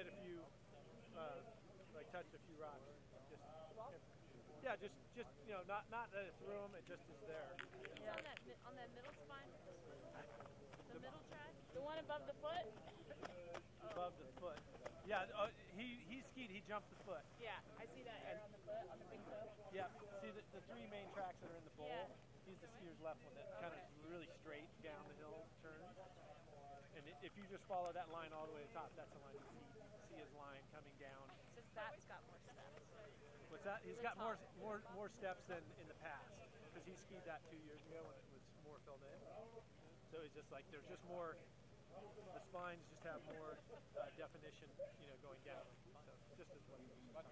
hit a few, like touched a few rocks. Just, yeah, just not that it threw them, it just is there. It's on that middle spine, the middle track. The one above the foot? Above the foot. Yeah, he skied. He jumped the foot. Yeah, I see that hair on the foot, on the big toe. Yeah, see the three main tracks that are in the bowl. Yeah. He's the skier's left one that kind of really straight down the hill turns. And if you just follow that line all the way to the top, that's the line you see his line coming down. So that's got more steps. What's that? He's got more steps than in the past because he skied that 2 years ago when it was more filled in. So he's just like there's just more. The spines just have more definition, going down. So just as well.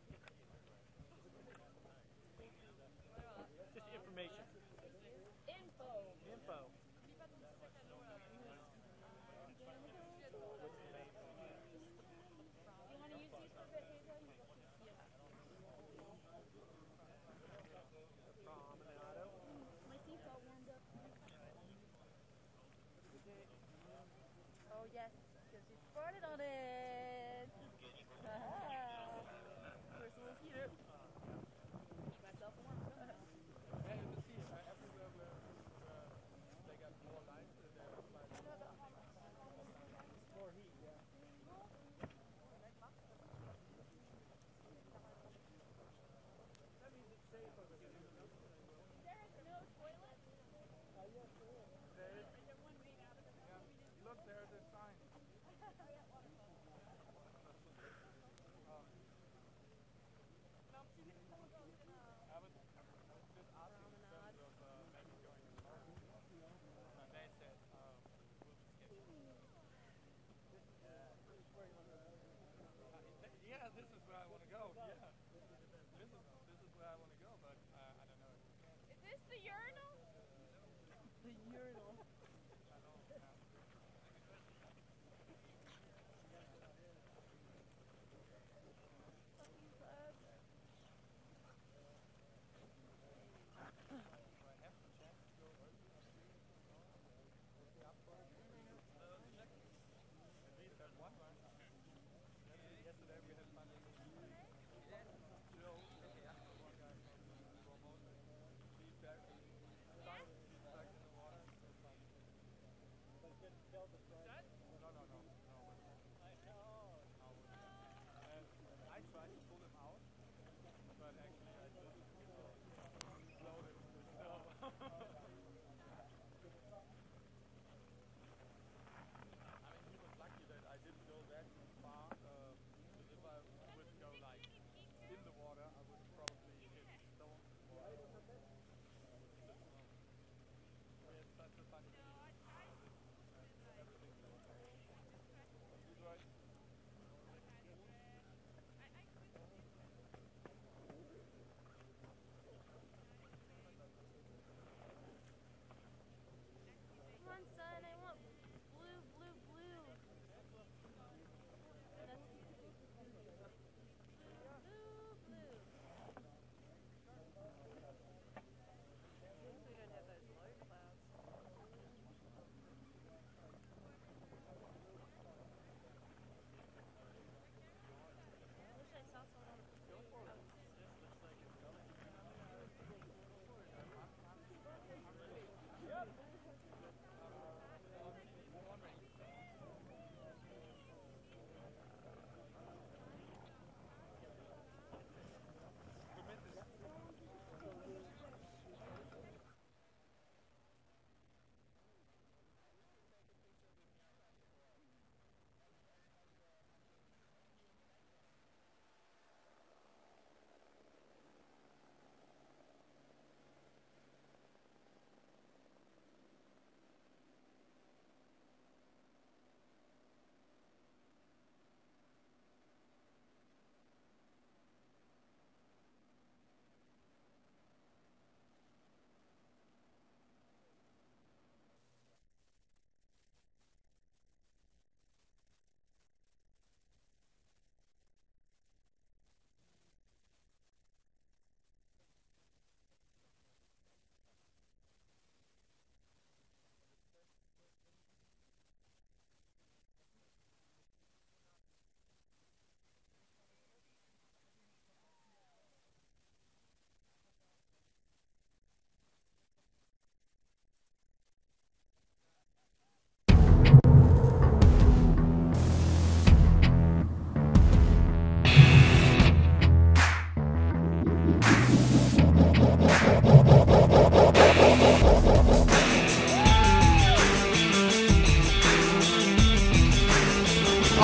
Just information. Info. Info. What's the name? You want to use these for a bit, Hazel? The Promenado. My seat's all warmed up. Oh yes, because you farted on it.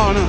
corner.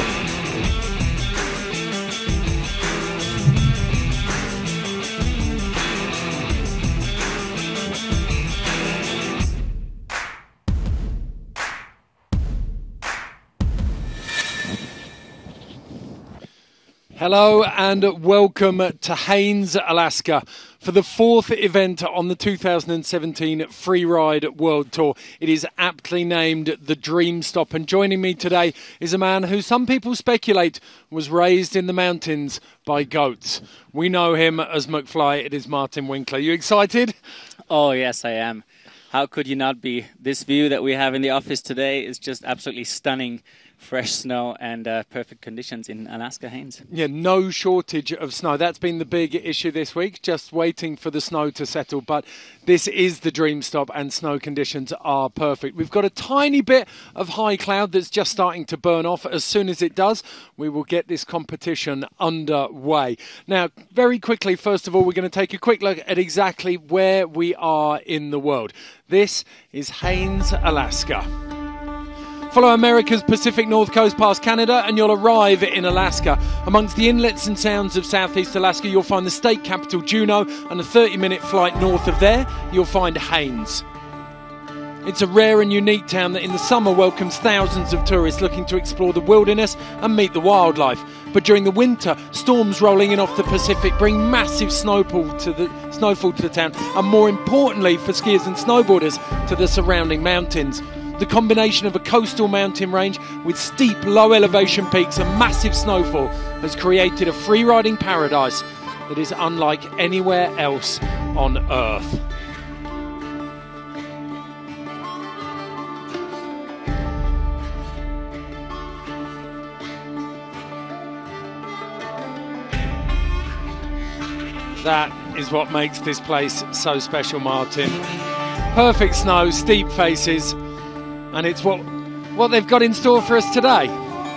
Hello and welcome to Haines, Alaska for the fourth event on the 2017 Freeride World Tour. It is aptly named the Dream Stop, and joining me today is a man who some people speculate was raised in the mountains by goats. We know him as McFly. It is Martin Winkler. You excited? Oh yes, I am. How could you not be? This view that we have in the office today is just absolutely stunning. Fresh snow and perfect conditions in Alaska, Haines. Yeah, no shortage of snow. That's been the big issue this week, just waiting for the snow to settle. But this is the Dream Stop and snow conditions are perfect. We've got a tiny bit of high cloud that's just starting to burn off. As soon as it does, we will get this competition underway. Now, very quickly, first of all, we're going to take a quick look at exactly where we are in the world. This is Haines, Alaska. Follow America's Pacific North Coast past Canada and you'll arrive in Alaska. Amongst the inlets and sounds of Southeast Alaska, you'll find the state capital Juneau, and a 30-minute flight north of there, you'll find Haines. It's a rare and unique town that in the summer welcomes thousands of tourists looking to explore the wilderness and meet the wildlife. But during the winter, storms rolling in off the Pacific bring massive snowfall to the town, and more importantly for skiers and snowboarders, to the surrounding mountains. The combination of a coastal mountain range with steep, low-elevation peaks and massive snowfall has created a free-riding paradise that is unlike anywhere else on Earth. That is what makes this place so special, Martin. Perfect snow, steep faces. And it's what they've got in store for us today.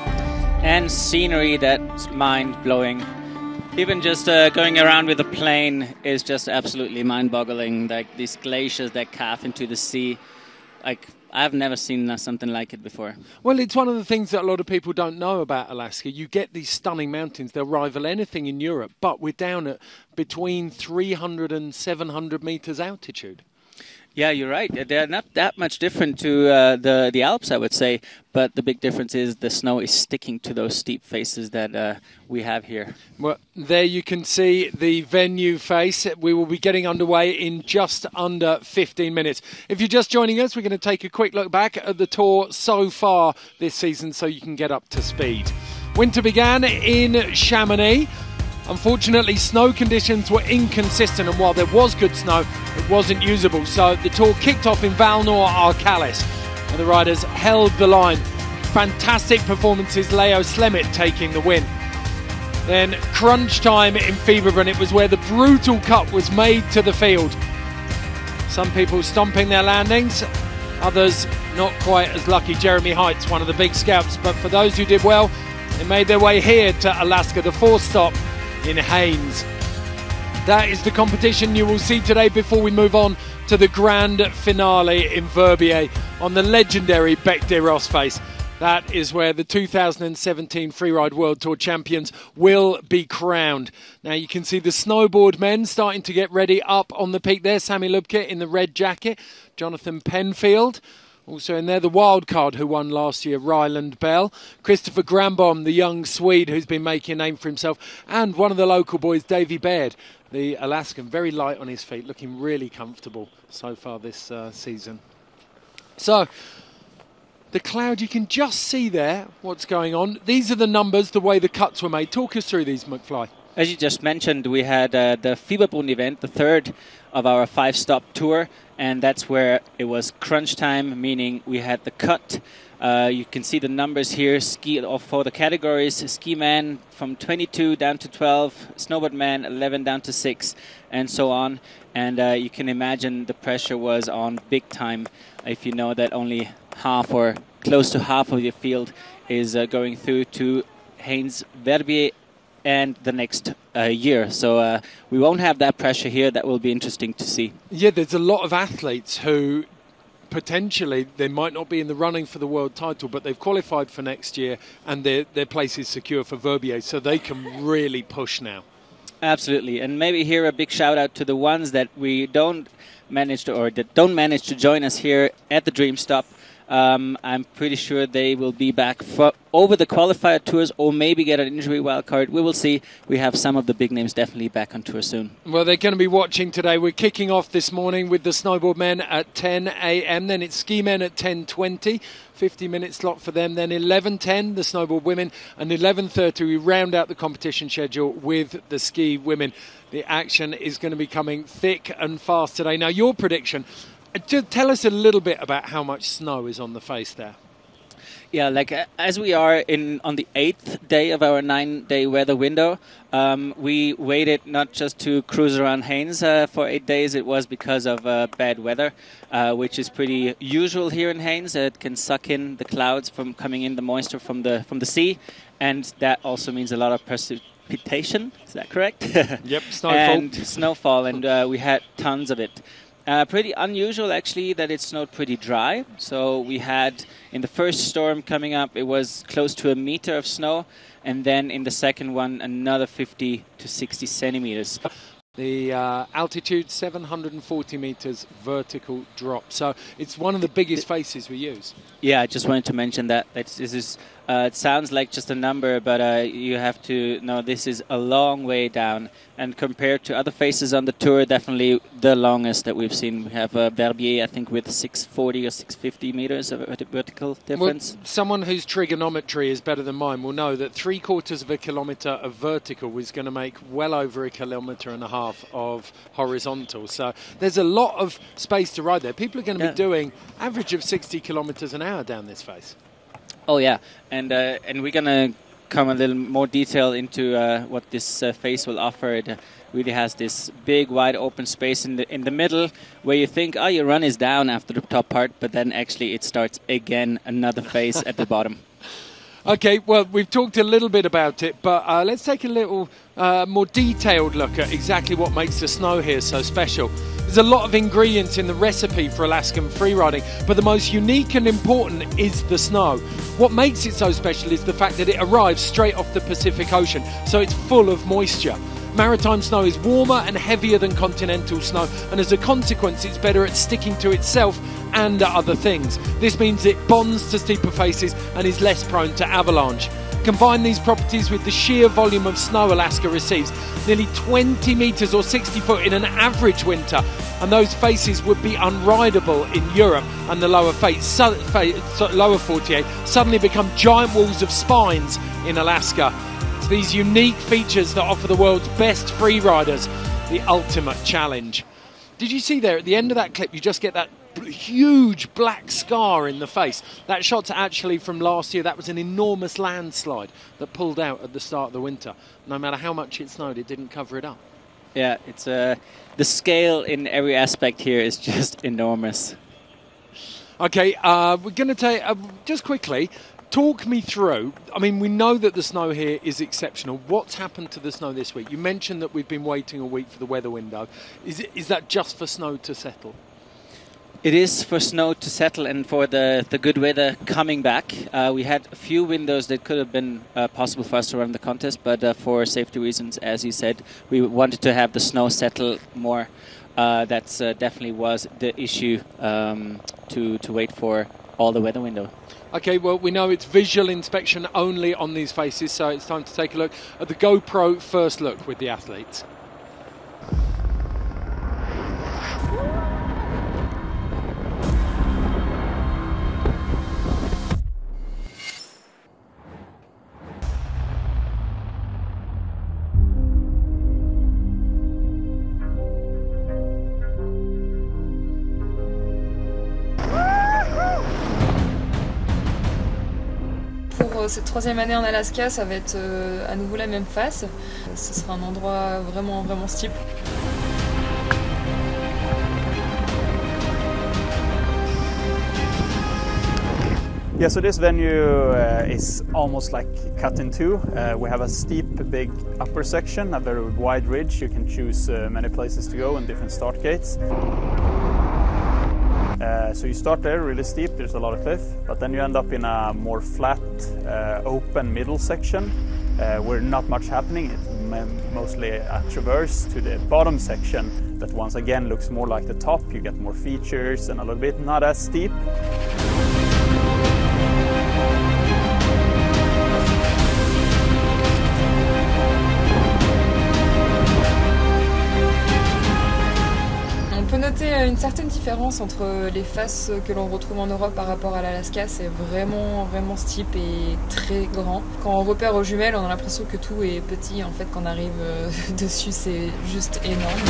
And scenery that's mind-blowing. Even just going around with a plane is just absolutely mind-boggling. Like these glaciers that calve into the sea. Like, I've never seen something like it before. Well, it's one of the things that a lot of people don't know about Alaska. You get these stunning mountains. They'll rival anything in Europe. But we're down at between 300 and 700 meters altitude. Yeah, you're right. They're not that much different to the Alps, I would say. But the big difference is the snow is sticking to those steep faces that we have here. Well, there you can see the venue face. We will be getting underway in just under 15 minutes. If you're just joining us, we're going to take a quick look back at the tour so far this season so you can get up to speed. Winter began in Chamonix. Unfortunately, snow conditions were inconsistent, and while there was good snow, it wasn't usable. So the tour kicked off in Val Nord-Arcalis, and the riders held the line. Fantastic performances, Leo Slemit taking the win. Then crunch time in Fieberbrunn, it was where the brutal cut was made to the field. Some people stomping their landings, others not quite as lucky. Jeremy Heights, one of the big scalps, but for those who did well, they made their way here to Alaska, the fourth stop in Haines. That is the competition you will see today before we move on to the grand finale in Verbier on the legendary Bec des Rosses. That is where the 2017 Freeride World Tour champions will be crowned. Now you can see the snowboard men starting to get ready up on the peak there. Sami Lubke in the red jacket, Jonathan Penfield. Also in there, the wild card who won last year, Ryland Bell. Christopher Granbom, the young Swede who's been making a name for himself. And one of the local boys, Davy Baird, the Alaskan, very light on his feet, looking really comfortable so far this season. So, the cloud, you can just see there what's going on. These are the numbers, the way the cuts were made. Talk us through these, McFly. As you just mentioned, we had the Fieberbrunn event, the third of our 5-stop tour. And that's where it was crunch time, meaning we had the cut. You can see the numbers here for the categories. Ski man from 22 down to 12, snowboard man 11 down to 6, and so on. And you can imagine the pressure was on big time if you know that only half or close to half of your field is going through to Haines Verbier and the next year. So we won't have that pressure here. That will be interesting to see. Yeah, there's a lot of athletes who potentially they might not be in the running for the world title, but they've qualified for next year and their place is secure for Verbier, so they can really push now. Absolutely, and maybe here a big shout out to the ones that we don't manage to join us here at the Dream Stop. I'm pretty sure they will be back over the qualifier tours or maybe get an injury wildcard. We will see. We have some of the big names definitely back on tour soon. Well, they're going to be watching today. We're kicking off this morning with the snowboard men at 10 a.m. Then it's ski men at 10:20. 50-minute slot for them. Then 11:10, the snowboard women. And 11:30, we round out the competition schedule with the ski women. The action is going to be coming thick and fast today. Now, your prediction... Just tell us a little bit about how much snow is on the face there. Yeah, like as we are on the 8th day of our 9-day weather window, we waited not just to cruise around Haynes for 8 days. It was because of bad weather, which is pretty usual here in Haynes. It can suck in the clouds from coming in, the moisture from the sea, and that also means a lot of precipitation. Is that correct? Yep, snowfall. And snowfall, and we had tons of it. Pretty unusual, actually, that it snowed pretty dry. So we had, in the first storm coming up, it was close to 1 meter of snow. And then in the second one, another 50 to 60 centimeters. The altitude, 740 meters vertical drop. So it's one of the biggest faces we use. Yeah, I just wanted to mention that. This is, it sounds like just a number, but you have to know this is a long way down. And compared to other faces on the tour, definitely the longest that we've seen. We have Verbier, I think, with 640 or 650 meters of vertical difference. Well, someone whose trigonometry is better than mine will know that 3/4 of a kilometre of vertical is going to make well over 1.5 kilometres of horizontal. So there's a lot of space to ride there. People are going to be doing average of 60 kilometres an hour down this face. Oh, yeah. And we're going to come a little more detail into what this face will offer. It really has this big, wide open space in the middle where you think, oh, your run is down after the top part, but then actually it starts again, another face at the bottom. Okay, well, we've talked a little bit about it, but let's take a little more detailed look at exactly what makes the snow here so special. There's a lot of ingredients in the recipe for Alaskan freeriding, but the most unique and important is the snow. What makes it so special is the fact that it arrives straight off the Pacific Ocean, so it's full of moisture. Maritime snow is warmer and heavier than continental snow, and as a consequence it's better at sticking to itself and at other things. This means it bonds to steeper faces and is less prone to avalanche. Combine these properties with the sheer volume of snow Alaska receives, nearly 20 metres or 60 foot in an average winter, and those faces would be unrideable in Europe, and the lower 48 suddenly become giant walls of spines in Alaska. It's these unique features that offer the world's best freeriders the ultimate challenge. Did you see there at the end of that clip, you just get that huge black scar in the face? That shot's actually from last year. That was an enormous landslide that pulled out at the start of the winter. No matter how much it snowed, it didn't cover it up. Yeah, it's the scale in every aspect here is just enormous. Okay, we're going to take, just quickly, talk me through, I mean, we know that the snow here is exceptional. What's happened to the snow this week? You mentioned that we've been waiting a week for the weather window. Is that just for snow to settle? It is for snow to settle and for the good weather coming back. We had a few windows that could have been possible for us to run the contest, but for safety reasons, as you said, we wanted to have the snow settle more. That's definitely was the issue to wait for all the weather window. Okay, well, we know it's visual inspection only on these faces, so it's time to take a look at the GoPro first look with the athletes. Pour cette troisième année en Alaska, ça va être à nouveau la même face. Ce sera un endroit vraiment, vraiment steep. Yeah, so this venue is almost like cut in two. We have a steep, big upper section, a very wide ridge. You can choose many places to go and different start gates. So you start there really steep, there's a lot of cliff, but then you end up in a more flat, open middle section where not much happening. It's mostly a traverse to the bottom section that once again looks more like the top. You get more features and a little bit not as steep. On peut noter une certaine différence entre les faces que l'on retrouve en Europe par rapport à l'Alaska. C'est vraiment steep et très grand. Quand on repère aux jumelles, on a l'impression que tout est petit. En fait, quand on arrive dessus, c'est juste énorme.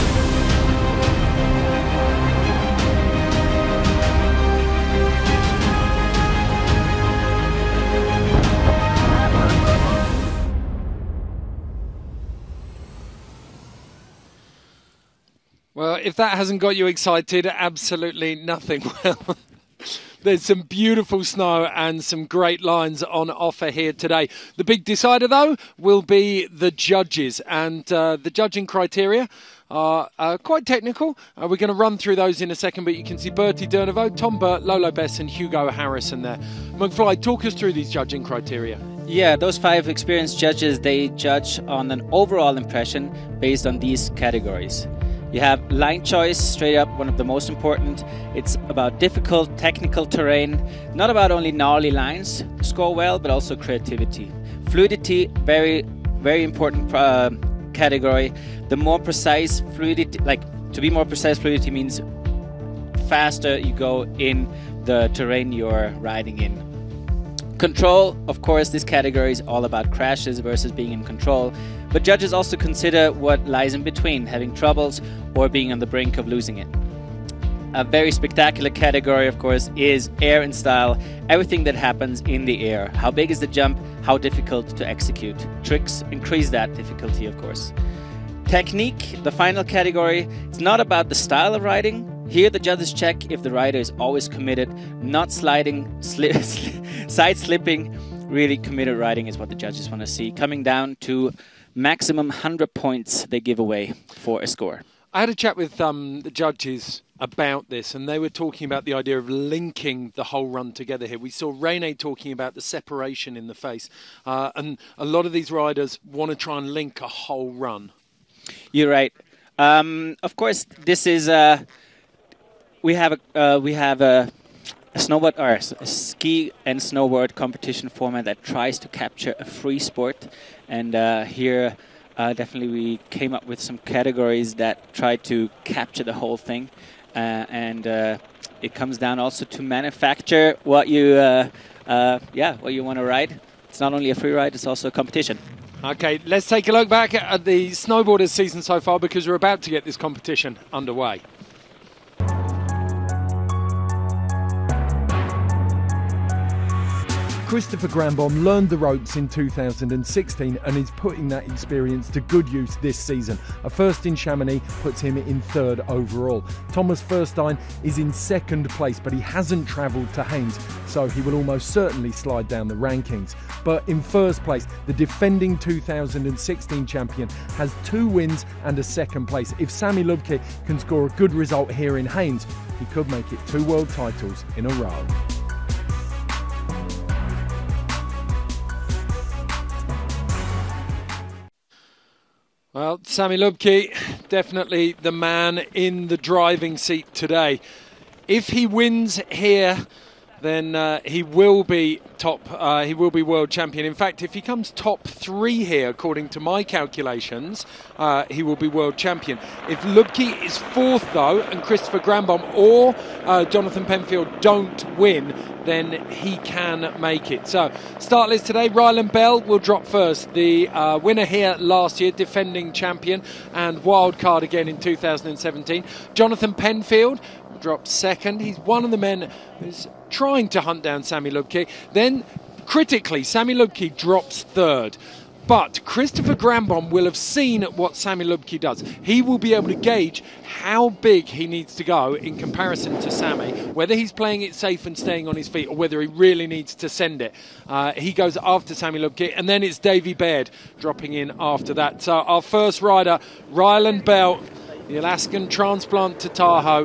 Well, if that hasn't got you excited, absolutely nothing will. There's some beautiful snow and some great lines on offer here today. The big decider, though, will be the judges. And the judging criteria are quite technical. We're going to run through those in a second, but you can see Bertie Derniveau, Tom Burt, Lolo Bess and Hugo Harrison there. McFly, talk us through these judging criteria. Yeah, those 5 experienced judges, they judge on an overall impression based on these categories. You have line choice, straight up, one of the most important. It's about difficult technical terrain, not about only gnarly lines to score well, but also creativity. Fluidity, very, very important category. The more precise fluidity, to be more precise, fluidity means faster you go in the terrain you're riding in. Control, of course, this category is all about crashes versus being in control. But judges also consider what lies in between, having troubles or being on the brink of losing it. A very spectacular category, of course, is air and style. Everything that happens in the air. How big is the jump? How difficult to execute? Tricks increase that difficulty, of course. Technique, the final category, it's not about the style of riding. Here the judges check if the rider is always committed, not sliding, side slipping. Really committed riding is what the judges want to see. Coming down to maximum 100 points they give away for a score. I had a chat with the judges about this, and they were talking about the idea of linking the whole run together here. We saw René talking about the separation in the face, and a lot of these riders want to try and link a whole run. You're right. Of course, this is we have a snowboard or a ski and snowboard competition format that tries to capture a free sport, and here definitely we came up with some categories that try to capture the whole thing, and it comes down also to manufacture what you what you want to ride. It's not only a free ride, it's also a competition. Okay, let's take a look back at the snowboarders season so far, because we're about to get this competition underway. Christopher Granbom learned the ropes in 2016 and is putting that experience to good use this season. A first in Chamonix puts him in 3rd overall. Thomas Furstein is in 2nd place, but he hasn't travelled to Haynes, so he will almost certainly slide down the rankings. But in 1st place, the defending 2016 champion has 2 wins and a 2nd place. If Sami Lubke can score a good result here in Haynes, he could make it 2 world titles in a row. Well, Sami Lubke, definitely the man in the driving seat today. If he wins here, then he will be top. He will be world champion. In fact, if he comes top 3 here, according to my calculations, he will be world champion. If Lubke is 4th, though, and Christopher Granbom or Jonathan Penfield don't win, then he can make it. So, start list today. Ryland Bell will drop first. The winner here last year, defending champion and wild card again in 2017. Jonathan Penfield dropped 2nd. He's one of the men who's trying to hunt down Sami Lubke. Then, critically, Sami Lubke drops 3rd. But Christopher Granbom will have seen what Sami Lubke does. He will be able to gauge how big he needs to go in comparison to Sami, whether he's playing it safe and staying on his feet or whether he really needs to send it. He goes after Sami Lubke, and then it's Davy Baird dropping in after that. So our first rider, Ryland Bell, the Alaskan transplant to Tahoe,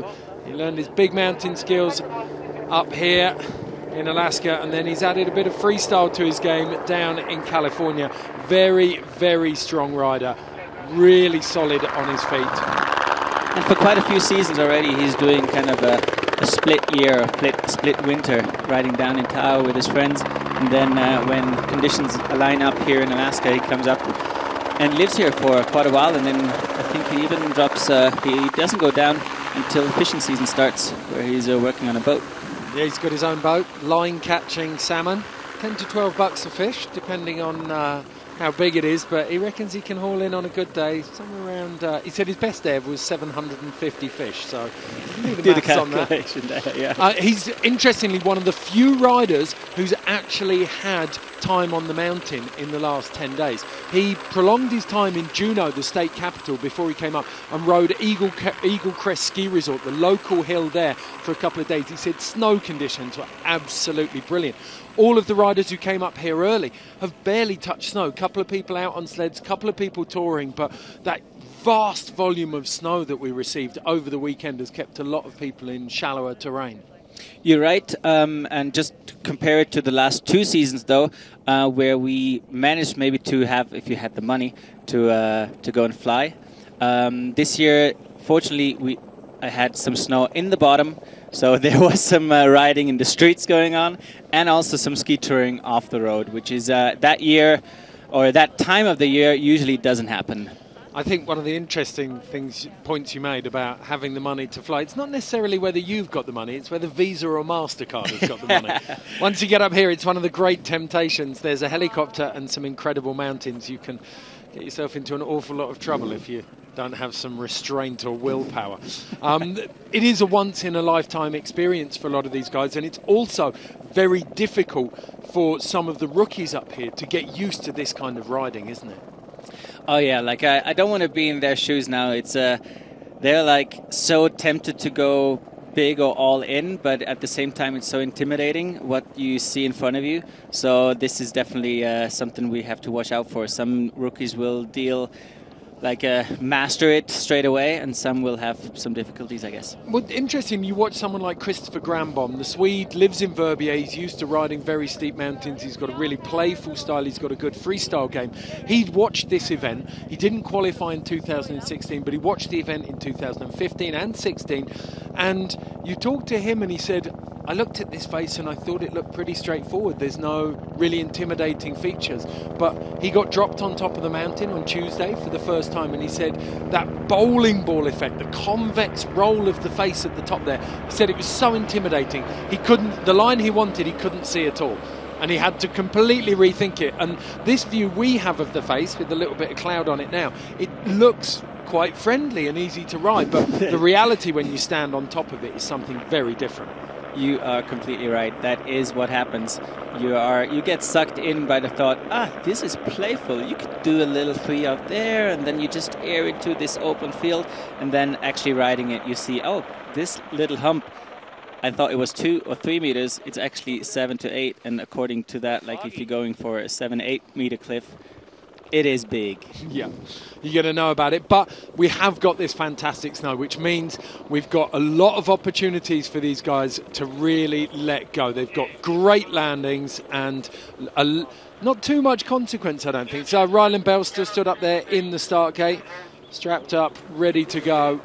He learned his big mountain skills up here in Alaska, and then he's added a bit of freestyle to his game down in California. Very, very strong rider. Really solid on his feet. And for quite a few seasons already, he's doing kind of a split year, a split winter, riding down in Tahoe with his friends. And then when conditions line up here in Alaska, he comes up and lives here for quite a while. And then I think he even drops, he doesn't go down until fishing season starts, where he's working on a boat. Yeah, he's got his own boat, line catching salmon. 10 to 12 bucks a fish, depending on how big it is, but he reckons he can haul in on a good day somewhere around, he said his best ever was 750 fish, so do the calculation on that. There, yeah. He's interestingly one of the few riders who's actually had time on the mountain in the last 10 days. He prolonged his time in Juneau, the state capital, before he came up and rode Eagle Crest Ski Resort, the local hill there, for a couple of days. He said snow conditions were absolutely brilliant. All of the riders who came up here early have barely touched snow. A couple of people out on sleds, a couple of people touring, but that vast volume of snow that we received over the weekend has kept a lot of people in shallower terrain. You're right, and just compare it to the last 2 seasons, though, where we managed maybe to have, if you had the money, to go and fly. This year, fortunately, I had some snow in the bottom, so there was some riding in the streets going on, and also some ski touring off the road, which is that year, or that time of the year, usually doesn't happen. I think one of the interesting points you made about having the money to fly, it's not necessarily whether you've got the money, it's whether Visa or MasterCard has got the money. Once you get up here, it's one of the great temptations. There's a helicopter and some incredible mountains. You can get yourself into an awful lot of trouble if you don't have some restraint or willpower. It is a once-in-a-lifetime experience for a lot of these guys, and it's also very difficult for some of the rookies up here to get used to this kind of riding, isn't it? Oh yeah, like I don't want to be in their shoes now. It's they're like so tempted to go big or all in, but at the same time it's so intimidating what you see in front of you. So this is definitely something we have to watch out for. Some rookies will master it straight away, and some will have some difficulties, I guess. Well, interesting, you watch someone like Christopher Granbom. The Swede lives in Verbier. He's used to riding very steep mountains. He's got a really playful style. He's got a good freestyle game. He'd watched this event. He didn't qualify in 2016, but he watched the event in 2015 and 16. And you talked to him and he said, I looked at this face and I thought it looked pretty straightforward. There's no really intimidating features. But he got dropped on top of the mountain on Tuesday for the first time, and he said that bowling ball effect, the convex roll of the face at the top there, he said it was so intimidating. The line he wanted, he couldn't see at all. And he had to completely rethink it. And this view we have of the face, with a little bit of cloud on it now, it looks quite friendly and easy to ride. But the reality when you stand on top of it is something very different. You are completely right. That is what happens. You get sucked in by the thought, this is playful. You could do a little 3 out there, and then you just air into this open field, and then actually riding it, you see, this little hump, I thought it was 2 or 3 meters. It's actually 7 to 8, and according to that, like if you're going for a 7-8 meter cliff, it is big. Yeah, you're going to know about it. But we have got this fantastic snow, which means we've got a lot of opportunities for these guys to really let go. They've got great landings and not too much consequence, I don't think. So Ryland Belster stood up there in the start gate, strapped up, ready to go.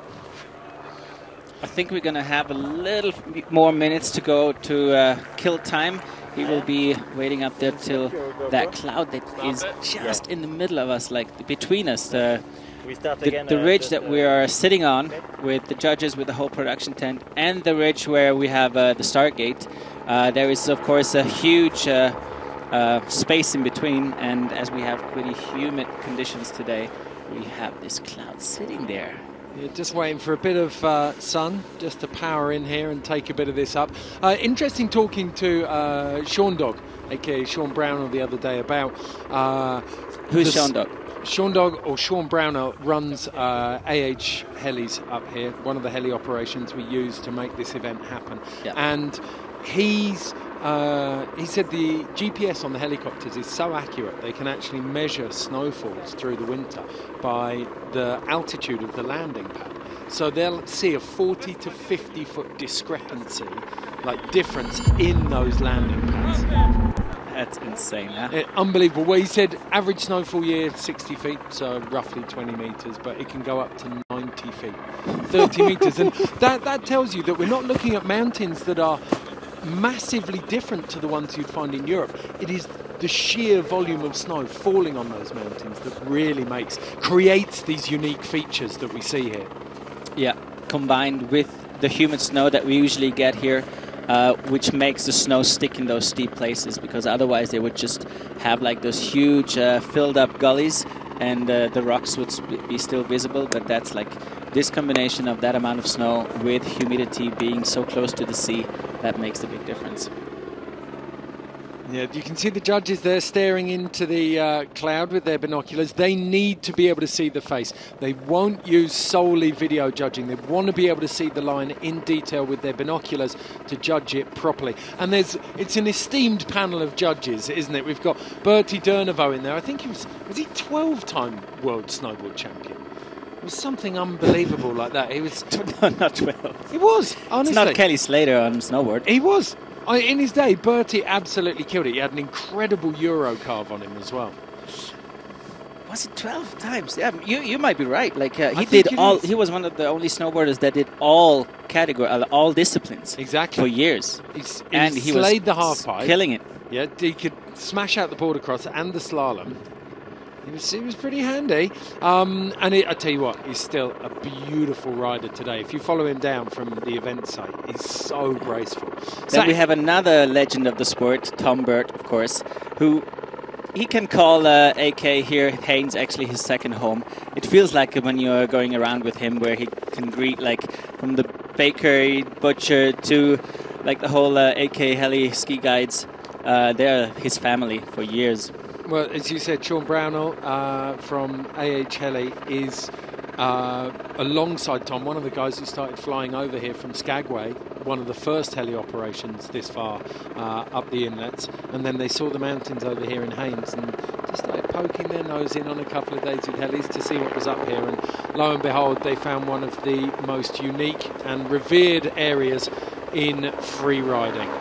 I think we're going to have a little more minutes to go to kill time. He will be waiting up there till that cloud that is just in the middle of us, like between us. The ridge that we are sitting on with the judges, with the whole production tent, and the ridge where we have the start gate. There is, of course, a huge space in between, and as we have pretty humid conditions today, we have this cloud sitting there. You're just waiting for a bit of sun just to power in here and take a bit of this up. Interesting talking to Sean Dog, aka Sean Brownell, the other day about... Who's Sean Dog? Sean Dog, or Sean Brownell, runs AH Helis up here, one of the heli operations we use to make this event happen. Yeah. And he said the GPS on the helicopters is so accurate they can actually measure snowfalls through the winter by the altitude of the landing pad. So they'll see a 40 to 50 foot discrepancy, like difference in those landing pads. That's insane, huh? Unbelievable. Well, he said average snowfall year 60 feet, so roughly 20 metres, but it can go up to 90 feet, 30 metres. And that tells you that we're not looking at mountains that are massively different to the ones you'd find in Europe. It is the sheer volume of snow falling on those mountains that really creates these unique features that we see here. Yeah, combined with the humid snow that we usually get here, which makes the snow stick in those steep places, because otherwise they would just have like those huge filled up gullies and the rocks would be still visible. But that's like this combination of that amount of snow with humidity being so close to the sea, that makes the big difference. Yeah, you can see the judges there staring into the cloud with their binoculars. They need to be able to see the face. They won't use solely video judging. They want to be able to see the line in detail with their binoculars to judge it properly. And it's an esteemed panel of judges, isn't it? We've got Bertie Derniveau in there. I think was he 12-time world snowboard champion? It was something unbelievable like that. He was not 12. He was, honestly. It's not Kelly Slater on snowboard. He was. In his day, Bertie absolutely killed it. He had an incredible Euro carve on him as well. Was it 12 times? Yeah, you might be right. Like he did all. He was one of the only snowboarders that did all all disciplines. Exactly. For years. He slayed the half pipe, killing it. Yeah, he could smash out the border cross and the slalom. He was pretty handy. I tell you what, he's still a beautiful rider today. If you follow him down from the event site, he's so graceful. Then we have another legend of the sport, Tom Burt, of course, who he can call AK here, Haynes, actually his second home. It feels like when you're going around with him, where he can greet like from the baker, butcher to like the whole AK Heli ski guides. They're his family for years. Well, as you said, Sean Brownell from AH Heli is alongside Tom, one of the guys who started flying over here from Skagway, one of the first heli operations this far up the inlets, and then they saw the mountains over here in Haynes and just started poking their nose in on a couple of days with helis to see what was up here, and lo and behold, they found one of the most unique and revered areas in free riding.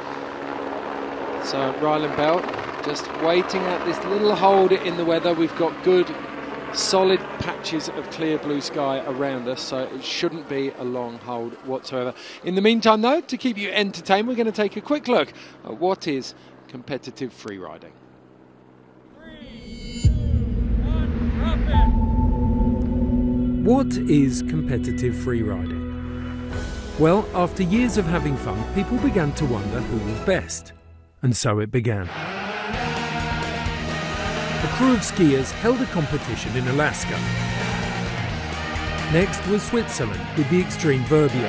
So Ryland Bell just waiting at this little hold in the weather. We've got good solid patches of clear blue sky around us, so it shouldn't be a long hold whatsoever. In the meantime though, to keep you entertained, we're going to take a quick look at what is competitive free riding. 3, 2, 1, drop it. What is competitive free riding? Well, after years of having fun, people began to wonder who was best. And so it began. A crew of skiers held a competition in Alaska. Next was Switzerland with the Extreme Verbier.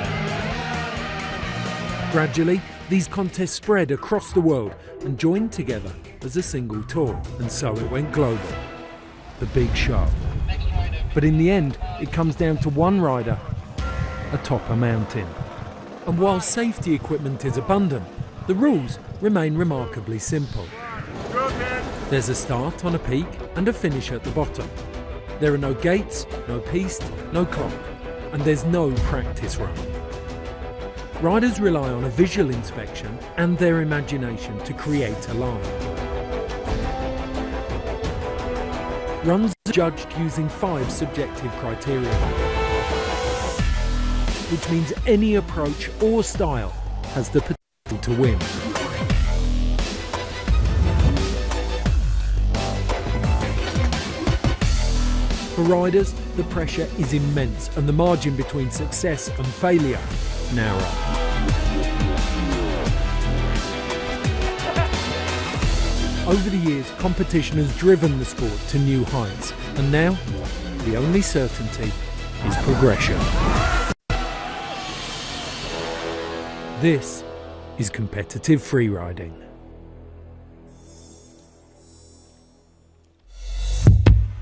Gradually, these contests spread across the world and joined together as a single tour, and so it went global. The big show. But in the end, it comes down to one rider atop a mountain. And while safety equipment is abundant, the rules remain remarkably simple. There's a start on a peak and a finish at the bottom. There are no gates, no piste, no clock, and there's no practice run. Riders rely on a visual inspection and their imagination to create a line. Runs are judged using 5 subjective criteria, which means any approach or style has the potential to win. For riders, the pressure is immense and the margin between success and failure narrow. Over the years, competition has driven the sport to new heights, and now the only certainty is progression. This is competitive freeriding.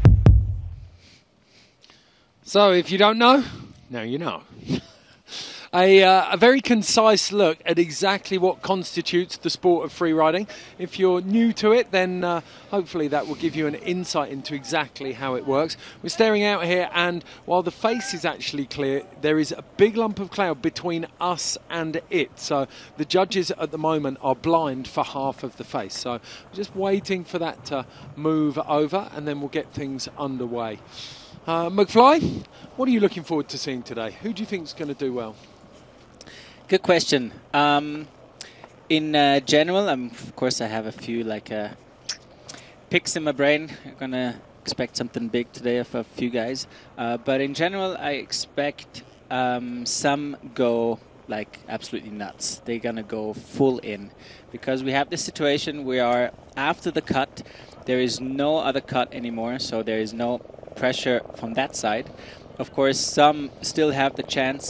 So if you don't know, now you know. A very concise look at exactly what constitutes the sport of free riding. If you're new to it, then hopefully that will give you an insight into exactly how it works. We're staring out here, and while the face is actually clear, there is a big lump of cloud between us and it. So the judges at the moment are blind for half of the face. So we're just waiting for that to move over, and then we'll get things underway. McFly, what are you looking forward to seeing today? Who do you think is going to do well? Good question. In general, of course, I have a few picks in my brain. I'm gonna expect something big today of a few guys. But in general, I expect some go like absolutely nuts. They're gonna go full in because we have this situation. We are after the cut. There is no other cut anymore, so there is no pressure from that side. Of course, some still have the chance.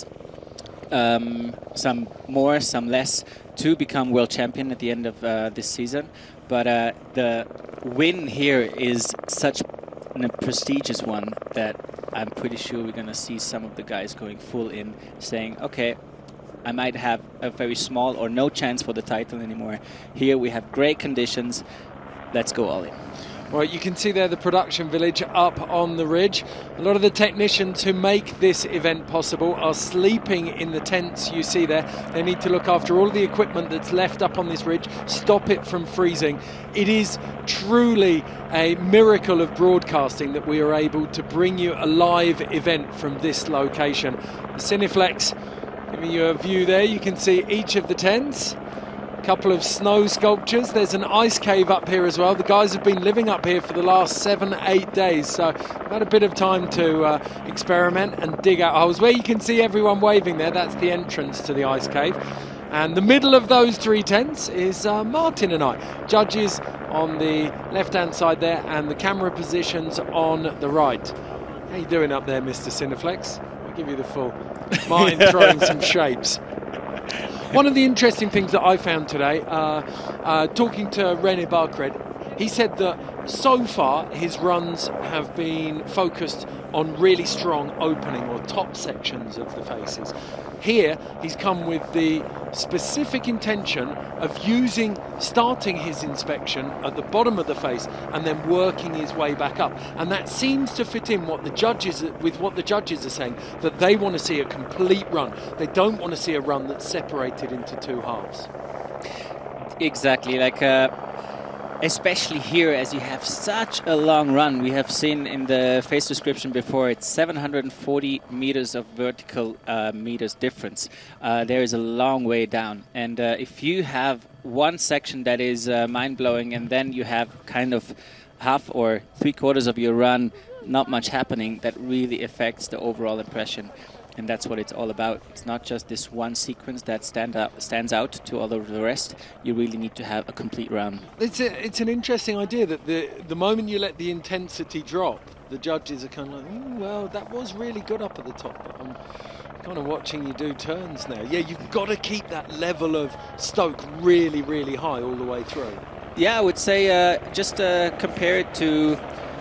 Some more, some less, to become world champion at the end of this season. But the win here is such a prestigious one that I'm pretty sure we're going to see some of the guys going full in, saying, okay, I might have a very small or no chance for the title anymore. Here we have great conditions. Let's go all in. Well, you can see there the production village up on the ridge. A lot of the technicians who make this event possible are sleeping in the tents you see there. They need to look after all the equipment that's left up on this ridge, stop it from freezing. It is truly a miracle of broadcasting that we are able to bring you a live event from this location. The Cineflex giving you a view there. You can see each of the tents. Couple of snow sculptures. There's an ice cave up here as well. The guys have been living up here for the last 7-8 days, so I've had a bit of time to experiment and dig out holes. Where you can see everyone waving there, that's the entrance to the ice cave. And the middle of those three tents is Martin and I. Judges on the left-hand side there, and the camera positions on the right. How you doing up there, Mr. Cineflex? I'll give you the full. Martin throwing some shapes. One of the interesting things that I found today, talking to René Barkred, he said that so far his runs have been focused on really strong opening or top sections of the faces. Here he's come with the specific intention of starting his inspection at the bottom of the face and then working his way back up, and that seems to fit in with what the judges are saying, that they want to see a complete run. They don't want to see a run that's separated into two halves. Exactly, especially here, as you have such a long run. We have seen in the face description before, it's 740 meters of vertical meters difference. There is a long way down, and if you have one section that is mind-blowing, and then you have kind of half or three-quarters of your run not much happening, that really affects the overall impression. And that's what it's all about. It's not just this one sequence that stands out to all of the rest. You really need to have a complete run. It's an interesting idea that the moment you let the intensity drop, the judges are kind of like, well, that was really good up at the top, but I'm kind of watching you do turns now. Yeah, you've got to keep that level of stoke really, really high all the way through. Yeah, I would say just compare it to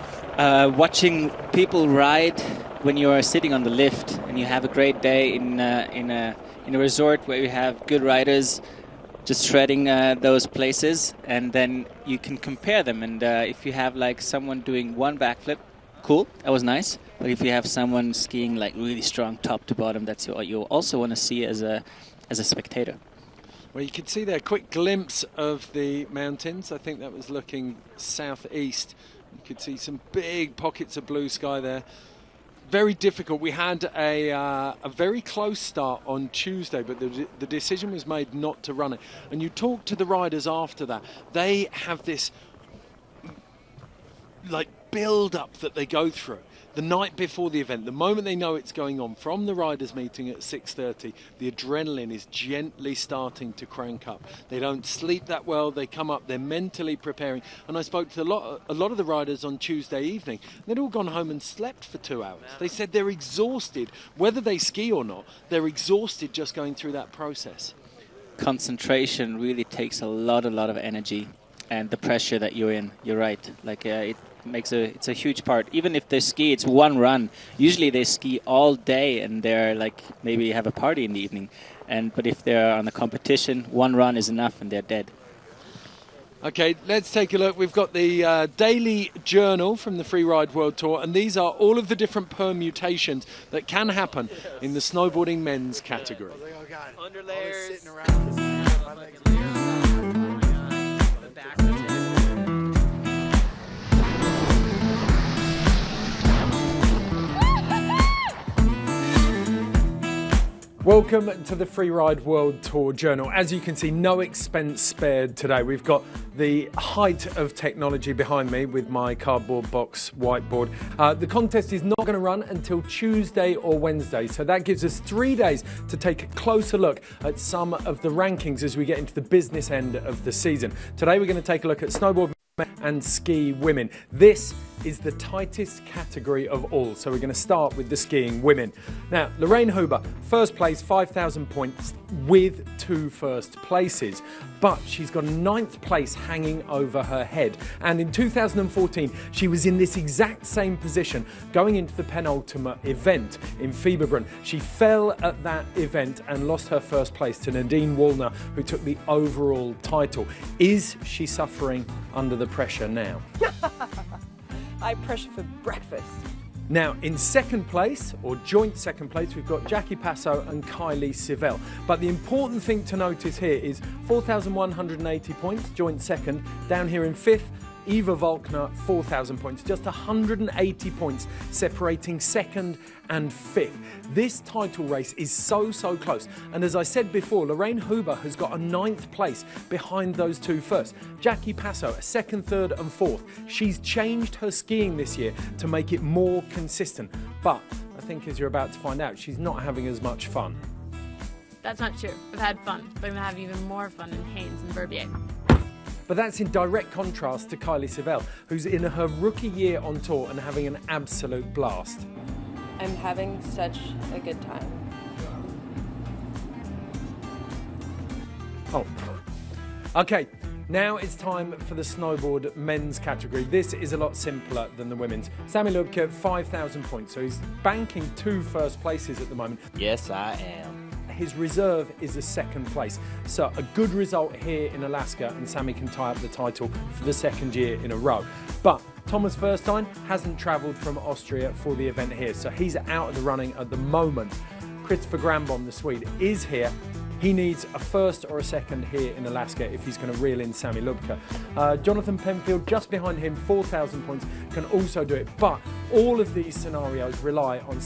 watching people ride when you are sitting on the lift and you have a great day in a resort where you have good riders just shredding those places, and then you can compare them. And if you have like someone doing one backflip, cool, that was nice. But if you have someone skiing like really strong top to bottom, that's what you also want to see as a spectator. Well, you could see there a quick glimpse of the mountains. I think that was looking southeast. You could see some big pockets of blue sky there. Very difficult. We had a very close start on Tuesday, but the decision was made not to run it. And you talk to the riders after that. They have this build-up that they go through. The night before the event, the moment they know it's going on, from the riders' meeting at 6:30, the adrenaline is gently starting to crank up. They don't sleep that well. They come up, they're mentally preparing. And I spoke to a lot of the riders on Tuesday evening. They'd all gone home and slept for 2 hours. They said they're exhausted. Whether they ski or not, they're exhausted just going through that process. Concentration really takes a lot of energy, and the pressure that you're in. You're right. it's a huge part. Even if they ski, it's one run. Usually they ski all day and they're like maybe have a party in the evening. But if they're on a competition, one run is enough and they're dead. Okay, let's take a look. We've got the daily journal from the Freeride World Tour, and these are all of the different permutations that can happen in the snowboarding men's category. Under layers. Welcome to the Freeride World Tour Journal. As you can see, no expense spared today. We've got the height of technology behind me with my cardboard box whiteboard. The contest is not going to run until Tuesday or Wednesday, so that gives us 3 days to take a closer look at some of the rankings as we get into the business end of the season. Today we're going to take a look at snowboard and ski women. This is the tightest category of all, so we're going to start with the skiing women. Now, Lorraine Huber, first place, 5,000 points with 2 first places, but she's got a 9th place hanging over her head. And in 2014, she was in this exact same position going into the penultimate event in Fieberbrunn. She fell at that event and lost her first place to Nadine Wallner, who took the overall title. Is she suffering under the pressure now? I pressure for breakfast. Now, in second place, or joint second place, we've got Jackie Passo and Kylie Sivell. But the important thing to notice here is 4,180 points, joint second. Down here in fifth, Eva Volkner, 4,000 points. Just 180 points separating second and fifth. This title race is so close. And as I said before, Lorraine Huber has got a 9th place behind those 2 first. Jackie Passo, a 2nd, 3rd and 4th. She's changed her skiing this year to make it more consistent. But I think as you're about to find out, she's not having as much fun. That's not true. I've had fun, but I'm going to have even more fun in Haynes and Verbier. But that's in direct contrast to Kylie Sivell, who's in her rookie year on tour and having an absolute blast. I'm having such a good time. Oh. Okay, now it's time for the snowboard men's category. This is a lot simpler than the women's. Sami Lubke, 5,000 points, so he's banking 2 first places at the moment. Yes, I am. His reserve is a 2nd place. So a good result here in Alaska and Sami can tie up the title for the 2nd year in a row. But Thomas Verstein hasn't travelled from Austria for the event here, so he's out of the running at the moment. Christopher Granbom, the Swede, is here. He needs a 1st or a 2nd here in Alaska if he's going to reel in Sami Lubke. Jonathan Penfield, just behind him, 4,000 points, can also do it. But all of these scenarios rely on...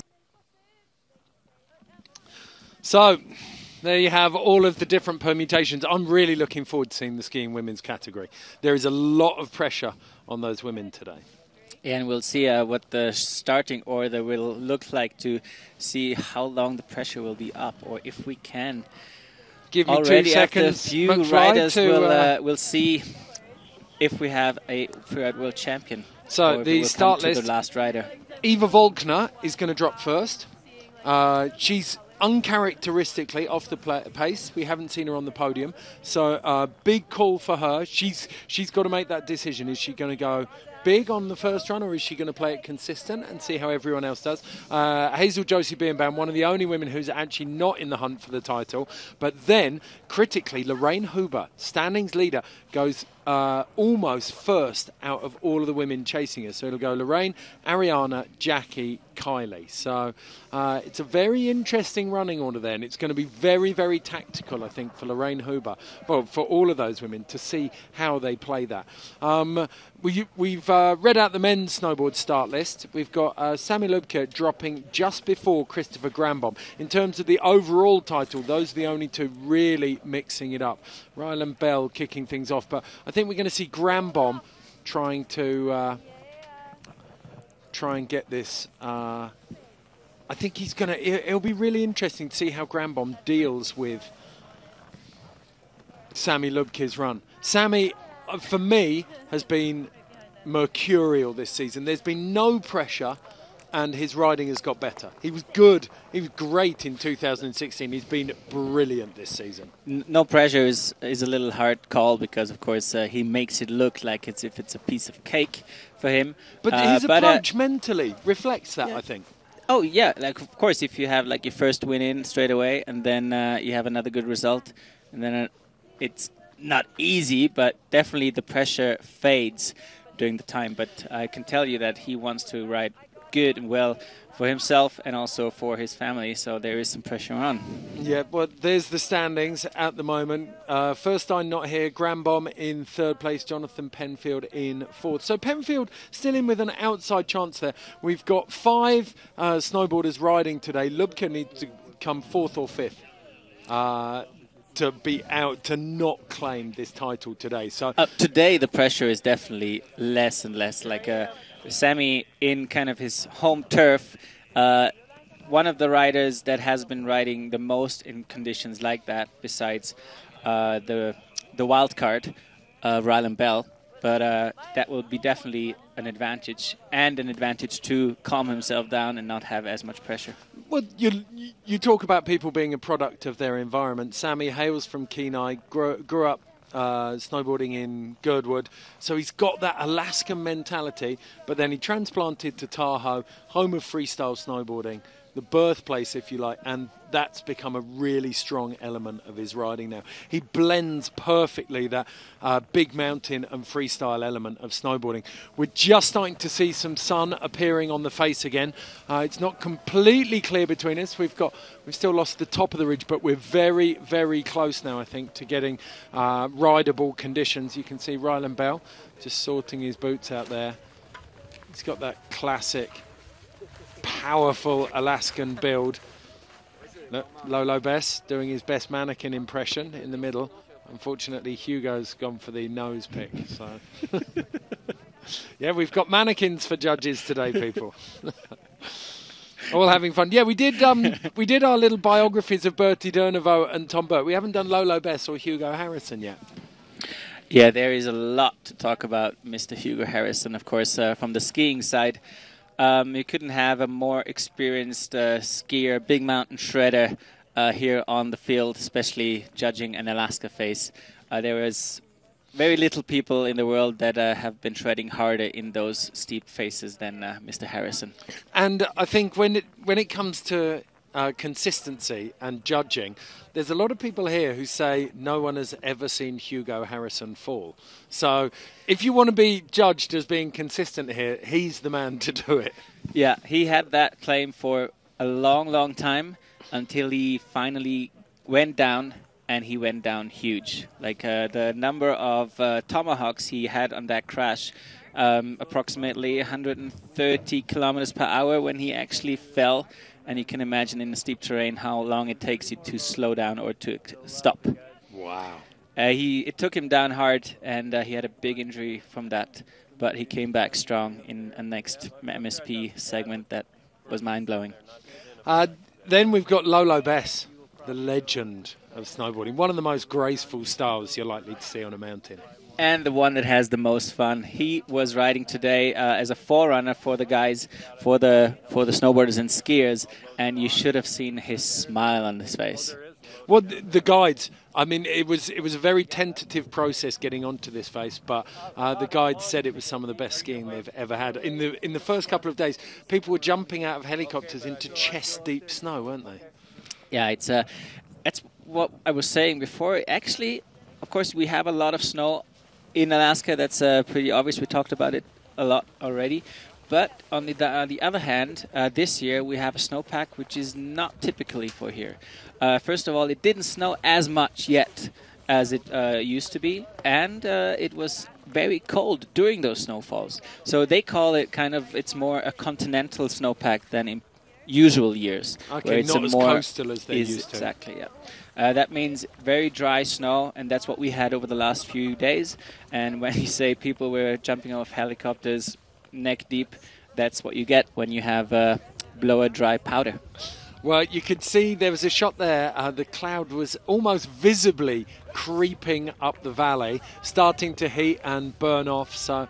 So, there you have all of the different permutations. I'm really looking forward to seeing the skiing women's category. There is a lot of pressure on those women today. And we'll see what the starting order will look like to see how long the pressure will be up, or if we can. Give me already 2 seconds. After a few riders we'll see if we have a Freeride World Champion. So the start list. The last rider. Eva Volkner is going to drop first. She's uncharacteristically off the pace. We haven't seen her on the podium, so big call for her. She's got to make that decision. Is she going to go big on the first run, or is she going to play it consistent and see how everyone else does? Hazel Josie Birnbaum, one of the only women who's actually not in the hunt for the title. But then, critically, Lorraine Huber, standings leader, goes almost first out of all of the women chasing her. So it'll go Lorraine, Ariana, Jackie, Kylie. So it's a very interesting running order there, and it's going to be very tactical, I think, for Lorraine Huber, well, for all of those women, to see how they play that. We've read out the men's snowboard start list. We've got Sami Lubke dropping just before Christopher Granbom. In terms of the overall title, those are the only 2 really mixing it up. Ryland Bell kicking things off, but I think we're going to see Granbom trying to try and get this. I think he's going to... It'll be really interesting to see how Granbom deals with Sami Lubke's run. Sami, for me, has been mercurial this season. There's been no pressure and his riding has got better. He was good. He was great in 2016. He's been brilliant this season. No pressure is a little hard call because, of course, he makes it look like it's a piece of cake for him. But his approach mentally reflects that, I think. Oh, yeah. Like, of course, if you have like your first win in straight away and then you have another good result, and then it's not easy, but definitely the pressure fades during the time. But I can tell you that he wants to ride good and well for himself and also for his family, so there is some pressure on. Yeah, well, there's the standings at the moment. Furstein not here, Granbom in third place, Jonathan Penfield in fourth. So Penfield still in with an outside chance there. We've got 5 snowboarders riding today. Lubka needs to come fourth or fifth to be out, to not claim this title today. So today the pressure is definitely less and less. Like Sami in kind of his home turf, one of the riders that has been riding the most in conditions like that, besides the wild card, Ryland Bell. But that will be definitely an advantage, and an advantage to calm himself down and not have as much pressure. Well, you talk about people being a product of their environment. Sami hails from Kenai, grew up snowboarding in Girdwood, so he's got that Alaskan mentality, but then he transplanted to Tahoe, home of freestyle snowboarding, the birthplace, if you like, and that's become a really strong element of his riding now. He blends perfectly that big mountain and freestyle element of snowboarding. We're just starting to see some sun appearing on the face again. It's not completely clear between us. We've still lost the top of the ridge, but we're very, very close now, I think, to getting rideable conditions. You can see Ryland Bell just sorting his boots out there. He's got that classic powerful Alaskan build. Look, Lolo Bess doing his best mannequin impression in the middle. Unfortunately, Hugo's gone for the nose pick. So, yeah, we've got mannequins for judges today, people. All having fun. Yeah, we did our little biographies of Bertie Dernevo and Tom Burt. We haven't done Lolo Bess or Hugo Harrison yet. Yeah, there is a lot to talk about Mr. Hugo Harrison, of course, from the skiing side. You couldn't have a more experienced skier, big mountain shredder here on the field, especially judging an Alaska face. There is very little people in the world that have been shredding harder in those steep faces than Mr. Harrison. And I think when it comes to consistency and judging, there's a lot of people here who say no one has ever seen Hugo Harrison fall. So if you want to be judged as being consistent here, he's the man to do it. Yeah, he had that claim for a long, long time until he finally went down, and he went down huge. Like the number of tomahawks he had on that crash, approximately 130 kilometers per hour when he actually fell. And you can imagine in the steep terrain how long it takes you to slow down or to stop. Wow. It took him down hard, and he had a big injury from that. But he came back strong in a next MSP segment that was mind-blowing. Then we've got Lolo Bess, the legend of snowboarding. One of the most graceful styles you're likely to see on a mountain. And the one that has the most fun. He was riding today as a forerunner for the guys, for the snowboarders and skiers, and you should have seen his smile on his face. Well, the guides, I mean, it was a very tentative process getting onto this face, but the guides said it was some of the best skiing they've ever had. In the first couple of days, people were jumping out of helicopters into chest-deep snow, weren't they? Yeah, that's what I was saying before. Actually, of course, we have a lot of snow in Alaska. That's pretty obvious. We talked about it a lot already. But on the other hand, this year we have a snowpack which is not typically for here. First of all, it didn't snow as much yet as it used to be, and it was very cold during those snowfalls. So they call it it's more a continental snowpack than in usual years. Okay, where it's not as coastal as they used to. Exactly, yeah. That means very dry snow, and that's what we had over the last few days. And when you say people were jumping off helicopters neck deep, that's what you get when you have blower dry powder. Well, you could see there was a shot there. The cloud was almost visibly creeping up the valley, starting to heat and burn off. So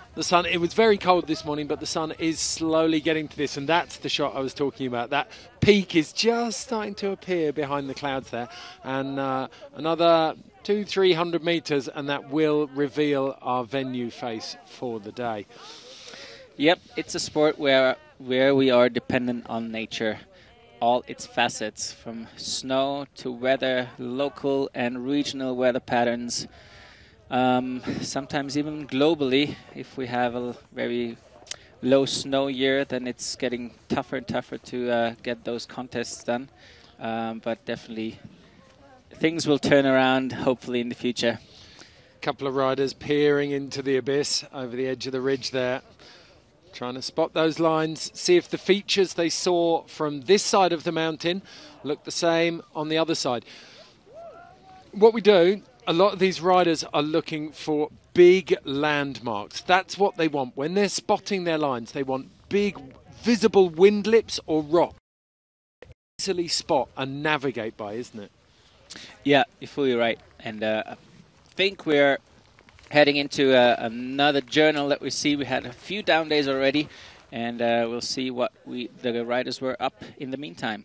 The sun, it was very cold this morning, but the sun is slowly getting to this, and that's the shot I was talking about. That peak is just starting to appear behind the clouds there, and another 200-300 metres, and that will reveal our venue face for the day. Yep, it's a sport where we are dependent on nature, all its facets, from snow to weather, local and regional weather patterns. Sometimes even globally, if we have a very low snow year, then it's getting tougher and tougher to get those contests done. But definitely things will turn around, hopefully, in the future. A couple of riders peering into the abyss over the edge of the ridge there, trying to spot those lines, see if the features they saw from this side of the mountain look the same on the other side. What we do, a lot of these riders are looking for big landmarks. That's what they want. When they're spotting their lines, they want big, visible wind lips or rock. Easily spot and navigate by, isn't it? Yeah, you're fully right. And I think we're heading into another journal that we see. We had a few down days already, and we'll see what the riders were up in the meantime.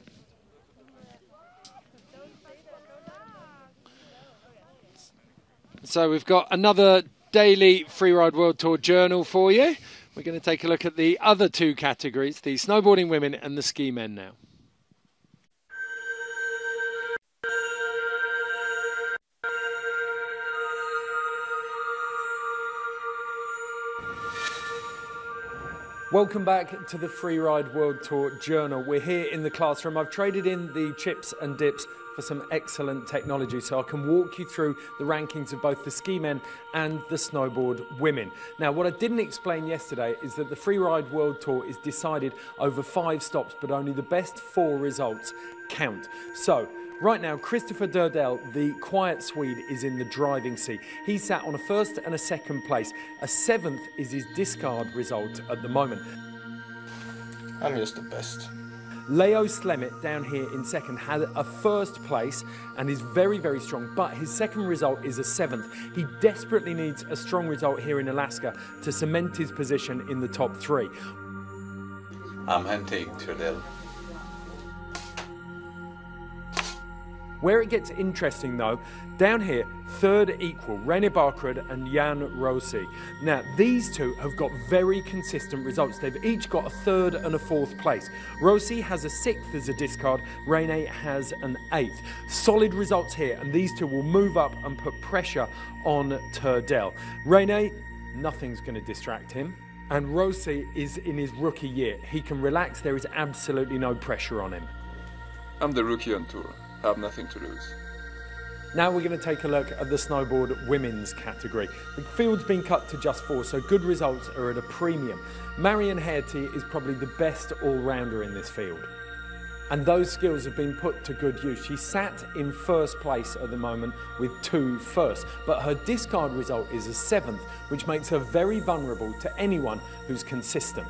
So we've got another daily Freeride World Tour journal for you. We're going to take a look at the other two categories, the snowboarding women and the ski men now. Welcome back to the Freeride World Tour Journal. We're here in the classroom. I've traded in the chips and dips for some excellent technology, so I can walk you through the rankings of both the ski men and the snowboard women. Now, what I didn't explain yesterday is that the Freeride World Tour is decided over 5 stops, but only the best 4 results count. So, right now, Christopher Durdell, the quiet Swede, is in the driving seat. He sat on a 1st and a 2nd place. A 7th is his discard result at the moment. I'm just the best. Leo Slemmet down here in 2nd had a 1st place and is very, very strong, but his 2nd result is a 7th. He desperately needs a strong result here in Alaska to cement his position in the top 3. I'm Henrik Turdell. Where it gets interesting though, down here, 3rd equal, René Barkrud and Jan Rossi. Now, these two have got very consistent results. They've each got a 3rd and a 4th place. Rossi has a 6th as a discard, René has an 8th. Solid results here, and these two will move up and put pressure on Turdell. René, nothing's going to distract him. And Rossi is in his rookie year. He can relax, there is absolutely no pressure on him. I'm the rookie on tour. I have nothing to lose. Now we're going to take a look at the snowboard women's category. The field's been cut to just 4, so good results are at a premium. Marion Haerty is probably the best all-rounder in this field. And those skills have been put to good use. She sat in 1st place at the moment with 2 firsts, but her discard result is a 7th, which makes her very vulnerable to anyone who's consistent.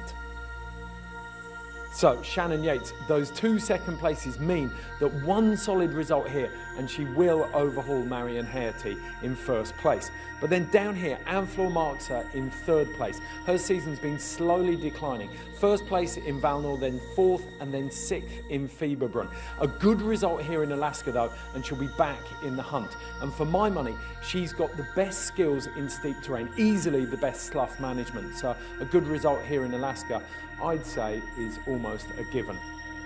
So, Shannon Yates, those 2 2nd places mean that 1 solid result here and she will overhaul Marion Haerty in 1st place. But then down here, Anne-Fleur Marxer in 3rd place. Her season's been slowly declining. 1st place in Valnor, then 4th and then 6th in Fieberbrunn. A good result here in Alaska though, and she'll be back in the hunt. And for my money, she's got the best skills in steep terrain, easily the best slough management. So a good result here in Alaska, I'd say, is almost a given.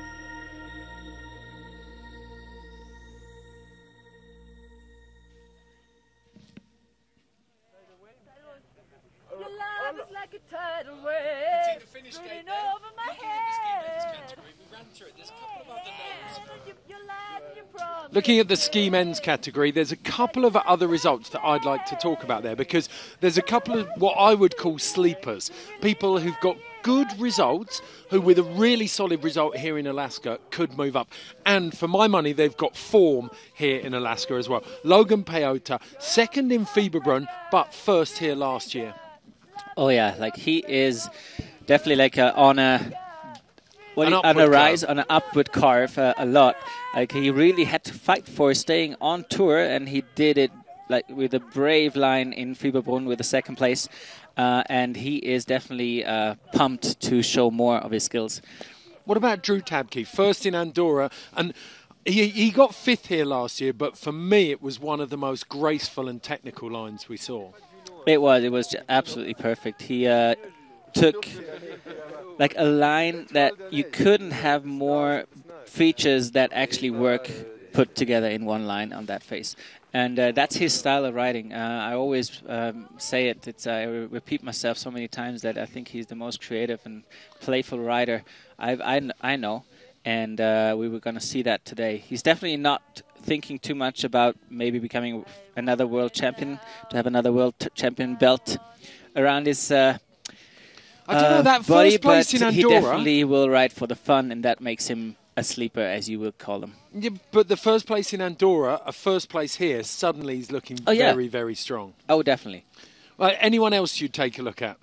Looking at the ski men's category, there's a couple of other results that I'd like to talk about there, because there's a couple of what I would call sleepers, people who've got good results, who with a really solid result here in Alaska could move up. And for my money, they've got form here in Alaska as well. Logan Peota, 2nd in Fieberbrunn, but 1st here last year. Oh yeah, like he is definitely like on a rise, on an upward curve a lot. Like he really had to fight for staying on tour, and he did it with a brave line in Fieberbrunn with the second place, and he is definitely pumped to show more of his skills. What about Drew Tabke? First in Andorra, and he got 5th here last year, but for me it was one of the most graceful and technical lines we saw. It was absolutely perfect. He took like a line that you couldn't have more features that actually work put together in one line on that face. And that's his style of riding. I always say it. I repeat myself so many times that I think he's the most creative and playful rider I know. And we were going to see that today. He's definitely not thinking too much about maybe becoming another world champion, to have another world champion belt around his I don't know, that body, first place in but Andorra, he definitely will ride for the fun, and that makes him a sleeper, as you will call him. Yeah, but the first place in Andorra, a first place here, suddenly he's looking very, very strong. Oh, definitely. Anyone else you'd take a look at?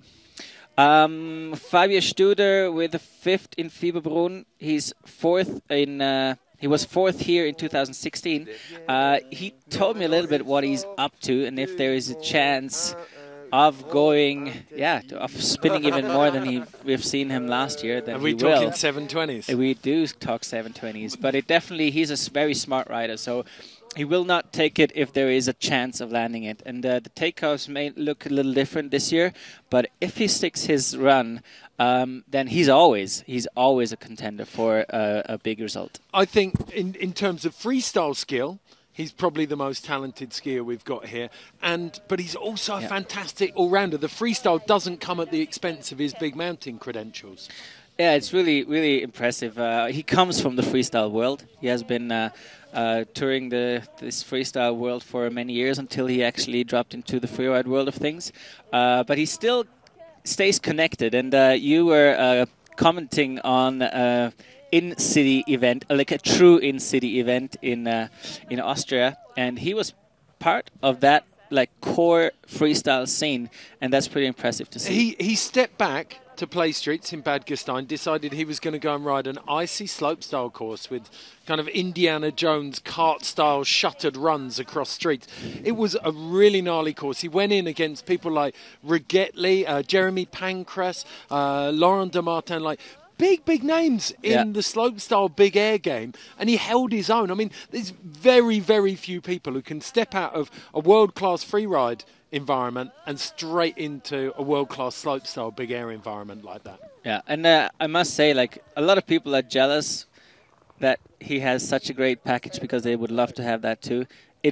Fabio Studer with the 5th in Fieberbrunn. He's 4th in. He was 4th here in 2016. He told me a little bit what he's up to, and if there is a chance of going, of spinning even more than we've seen him last year, then we talking 720s? We do talk 720s, but he's a very smart rider, so he will not take it if there is a chance of landing it. And the takeoffs may look a little different this year, but if he sticks his run, then he's always a contender for a big result. I think in terms of freestyle skill, he's probably the most talented skier we've got here, but he's also a fantastic all-rounder. The freestyle doesn't come at the expense of his big mountain credentials. Yeah, it's really, really impressive. He comes from the freestyle world. He has been touring this freestyle world for many years until he actually dropped into the freeride world of things. But he still stays connected. And you were commenting on in-city event, like a true in-city event in Austria, and he was part of that core freestyle scene, and that's pretty impressive to see. He stepped back to play streets in Bad Gastein, decided he was going to go and ride an icy slopestyle course with kind of Indiana Jones kart-style shuttered runs across streets. It was a really gnarly course. He went in against people like Rigettli, Jeremy Pancras, Laurent Demartin, big names in the slopestyle big air game, and he held his own. I mean, there's very, very few people who can step out of a world-class freeride environment and straight into a world-class slopestyle big air environment like that. Yeah, and I must say, a lot of people are jealous that he has such a great package because they would love to have that too. It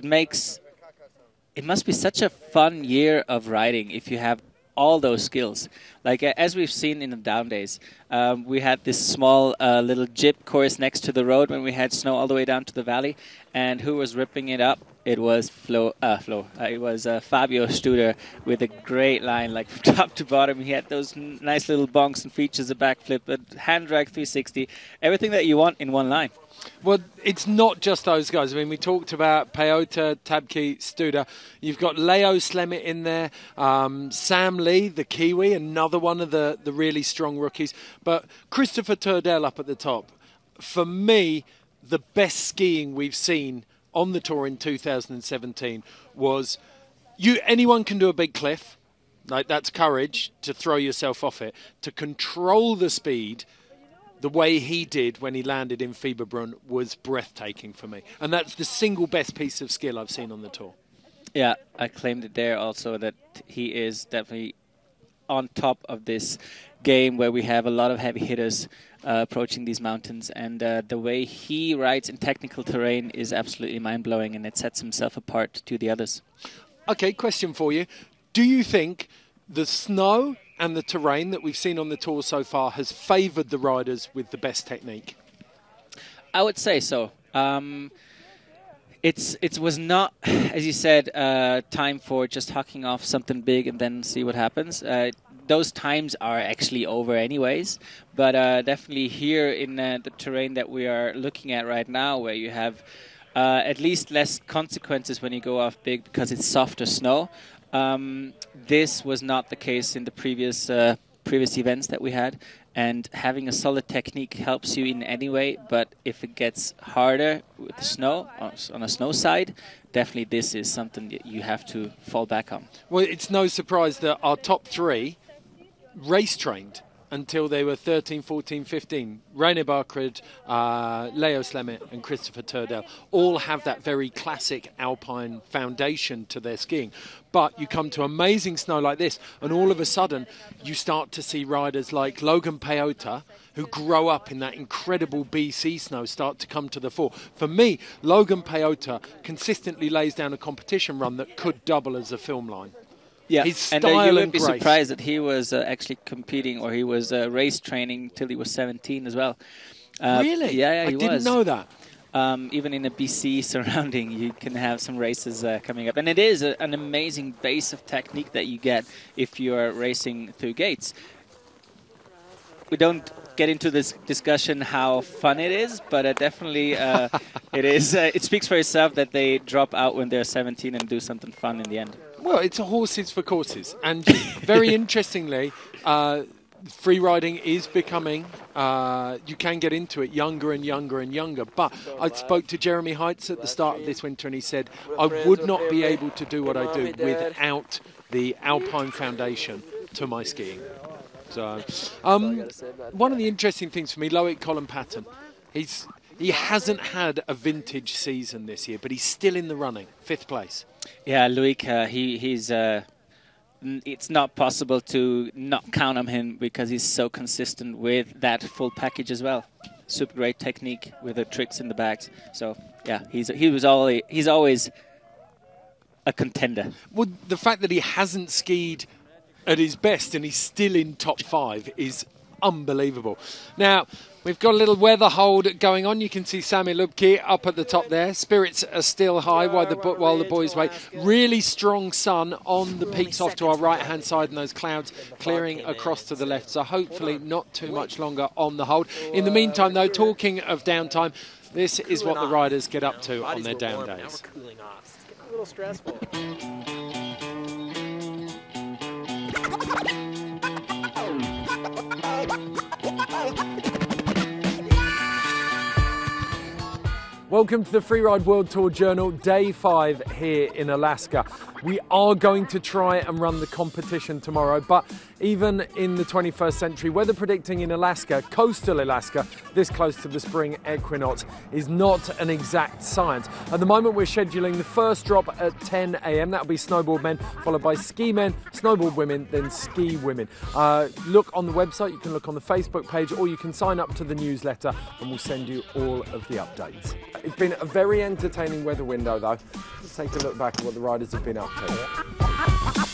must be such a fun year of riding if you have all those skills. As we've seen in the down days, we had this small little jib course next to the road when we had snow all the way down to the valley, and who was ripping it up? It was it was Fabio Studer with a great line, from top to bottom. He had those nice little bonks and features, a backflip, a hand drag 360, everything that you want in one line. Well, it's not just those guys. I mean, we talked about Peota, Tabke, Studer. You've got Leo Slemmet in there, Sam Lee, the Kiwi, another one of the really strong rookies. But Christopher Turdell up at the top. For me, the best skiing we've seen on the tour in 2017 was anyone can do a big cliff. That's courage to throw yourself off it. To control the speed the way he did when he landed in Fieberbrunn was breathtaking for me. And that's the single best piece of skill I've seen on the tour. Yeah, I claimed it there also that he is definitely on top of this game where we have a lot of heavy hitters approaching these mountains. And the way he rides in technical terrain is absolutely mind-blowing, and it sets himself apart to the others. Okay, question for you. Do you think the snow and the terrain that we've seen on the tour so far has favoured the riders with the best technique? I would say so. It was not, as you said, time for just hucking off something big and then see what happens. Those times are actually over anyways, but definitely here in the terrain that we are looking at right now, where you have at least less consequences when you go off big because it's softer snow. This was not the case in the previous events that we had, and having a solid technique helps you in any way. But if it gets harder with the snow, on a snow side, definitely this is something that you have to fall back on. Well, it's no surprise that our top three race trained until they were 13, 14, 15. Reine Barkrud, Leo Slemmet and Christopher Turdell all have that very classic alpine foundation to their skiing. But you come to amazing snow like this, and all of a sudden you start to see riders like Logan Peota, who grow up in that incredible BC snow, start to come to the fore. For me, Logan Peota consistently lays down a competition run that could double as a film line. Yeah, his style and you would be grace. surprised that he was actually competing, or he was race training till he was 17 as well. Really? Yeah, he was. I didn't know that. Even in a BC surrounding, you can have some races coming up. And it is an amazing base of technique that you get if you are racing through gates. We don't get into this discussion how fun it is, but definitely it is. It speaks for itself that they drop out when they're 17 and do something fun in the end. Well, it's a horses for courses. And very interestingly, free riding is becoming, you can get into it younger and younger and younger. But I spoke to Jeremy Heitz at the start of this winter, and he said, I would not be able to do what I do without the Alpine Foundation to my skiing. So, one of the interesting things for me, Loic Colin Patton, he hasn't had a vintage season this year, but he's still in the running, 5th place. Yeah, Loic, he's... it's not possible to not count on him because he's so consistent with that full package as well. Super great technique with the tricks in the bags. So, yeah, he's always a contender. Well, the fact that he hasn't skied at his best and he's still in top 5 is unbelievable. Now, we've got a little weather hold going on. You can see Sami Lubke up at the top there. Spirits are still high while the boys wait. Really strong sun on the peaks off to our right-hand side, and those clouds clearing across to the left. So hopefully not too much longer on the hold. In the meantime, though, talking of downtime, this is what the riders get up to on their down days. Now we're cooling off. It's getting a little stressful. Welcome to the Freeride World Tour Journal, Day 5 here in Alaska. We are going to try and run the competition tomorrow, but even in the 21st century, weather predicting in Alaska, coastal Alaska, this close to the spring equinox, is not an exact science. At the moment, we're scheduling the first drop at 10 a.m. That'll be snowboard men, followed by ski men, snowboard women, then ski women. Look on the website, you can look on the Facebook page, or you can sign up to the newsletter and we'll send you all of the updates. It's been a very entertaining weather window, though. Let's take a look back at what the riders have been up to.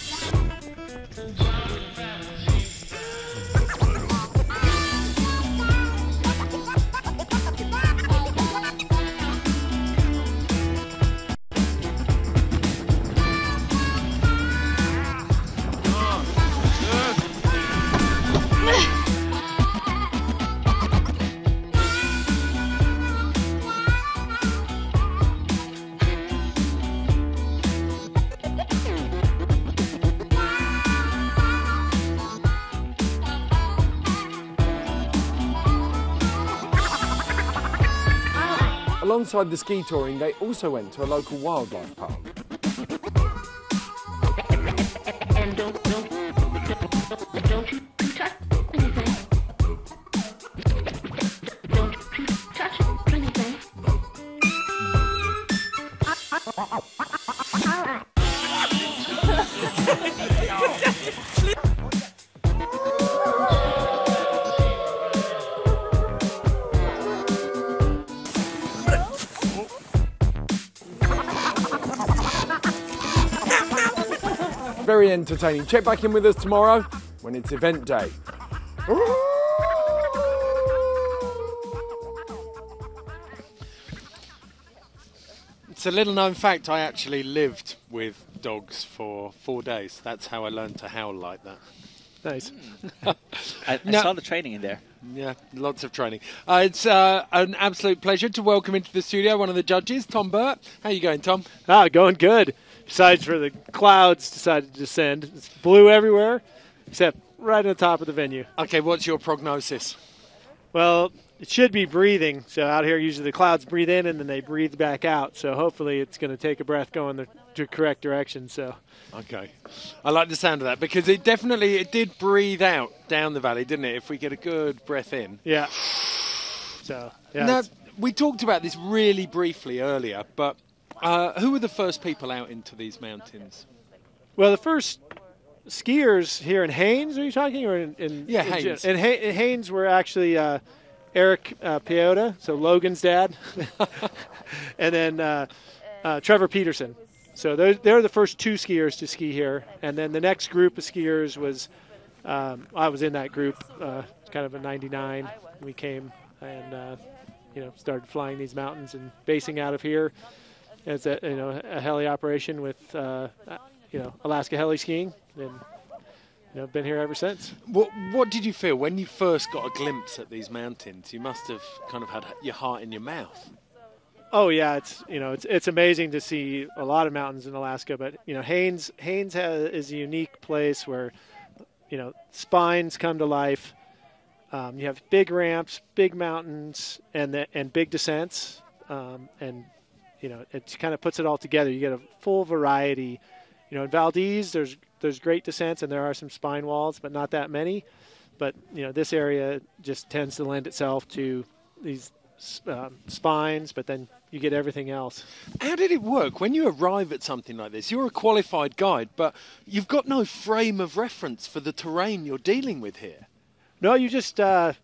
Alongside the ski touring, they also went to a local wildlife park. And don't you touch anything. Don't you touch anything. Very entertaining. Check back in with us tomorrow when it's event day. It's a little known fact, I actually lived with dogs for 4 days. That's how I learned to howl like that. Nice. I saw the training in there. Yeah, lots of training. It's an absolute pleasure to welcome into the studio one of the judges, Tom Burt. How are you going, Tom? Going good. Besides for the clouds decided to descend. It's blue everywhere. except right on the top of the venue. Okay, what's your prognosis? Well, it should be breathing. So out here, usually the clouds breathe in and then they breathe back out. So hopefully it's going to take a breath going the correct direction. So. Okay. I like the sound of that because it did breathe out down the valley, didn't it? If we get a good breath in. Yeah. So, yeah. Now, we talked about this really briefly earlier, but who were the first people out into these mountains? Well, the first skiers here in Haines, are you talking? Or in Haines. In Haines were actually Eric Piota, so Logan's dad, and then Trevor Peterson. So they're the first two skiers to ski here. And then the next group of skiers was, I was in that group, kind of a 99. We came and, started flying these mountains and basing out of here as a heli operation with, Alaska Heli Skiing. And, been here ever since. What did you feel when you first got a glimpse at these mountains? You must have kind of had your heart in your mouth. Oh yeah, it's amazing to see a lot of mountains in Alaska, but Haines is a unique place where spines come to life. You have big ramps, big mountains, and big descents, and it kind of puts it all together. You get a full variety. In Valdez, there's great descents and there are some spine walls, but not that many. But this area just tends to lend itself to these spines, but then you get everything else. How did it work when you arrive at something like this? You're a qualified guide, but you've got no frame of reference for the terrain you're dealing with here. No, you just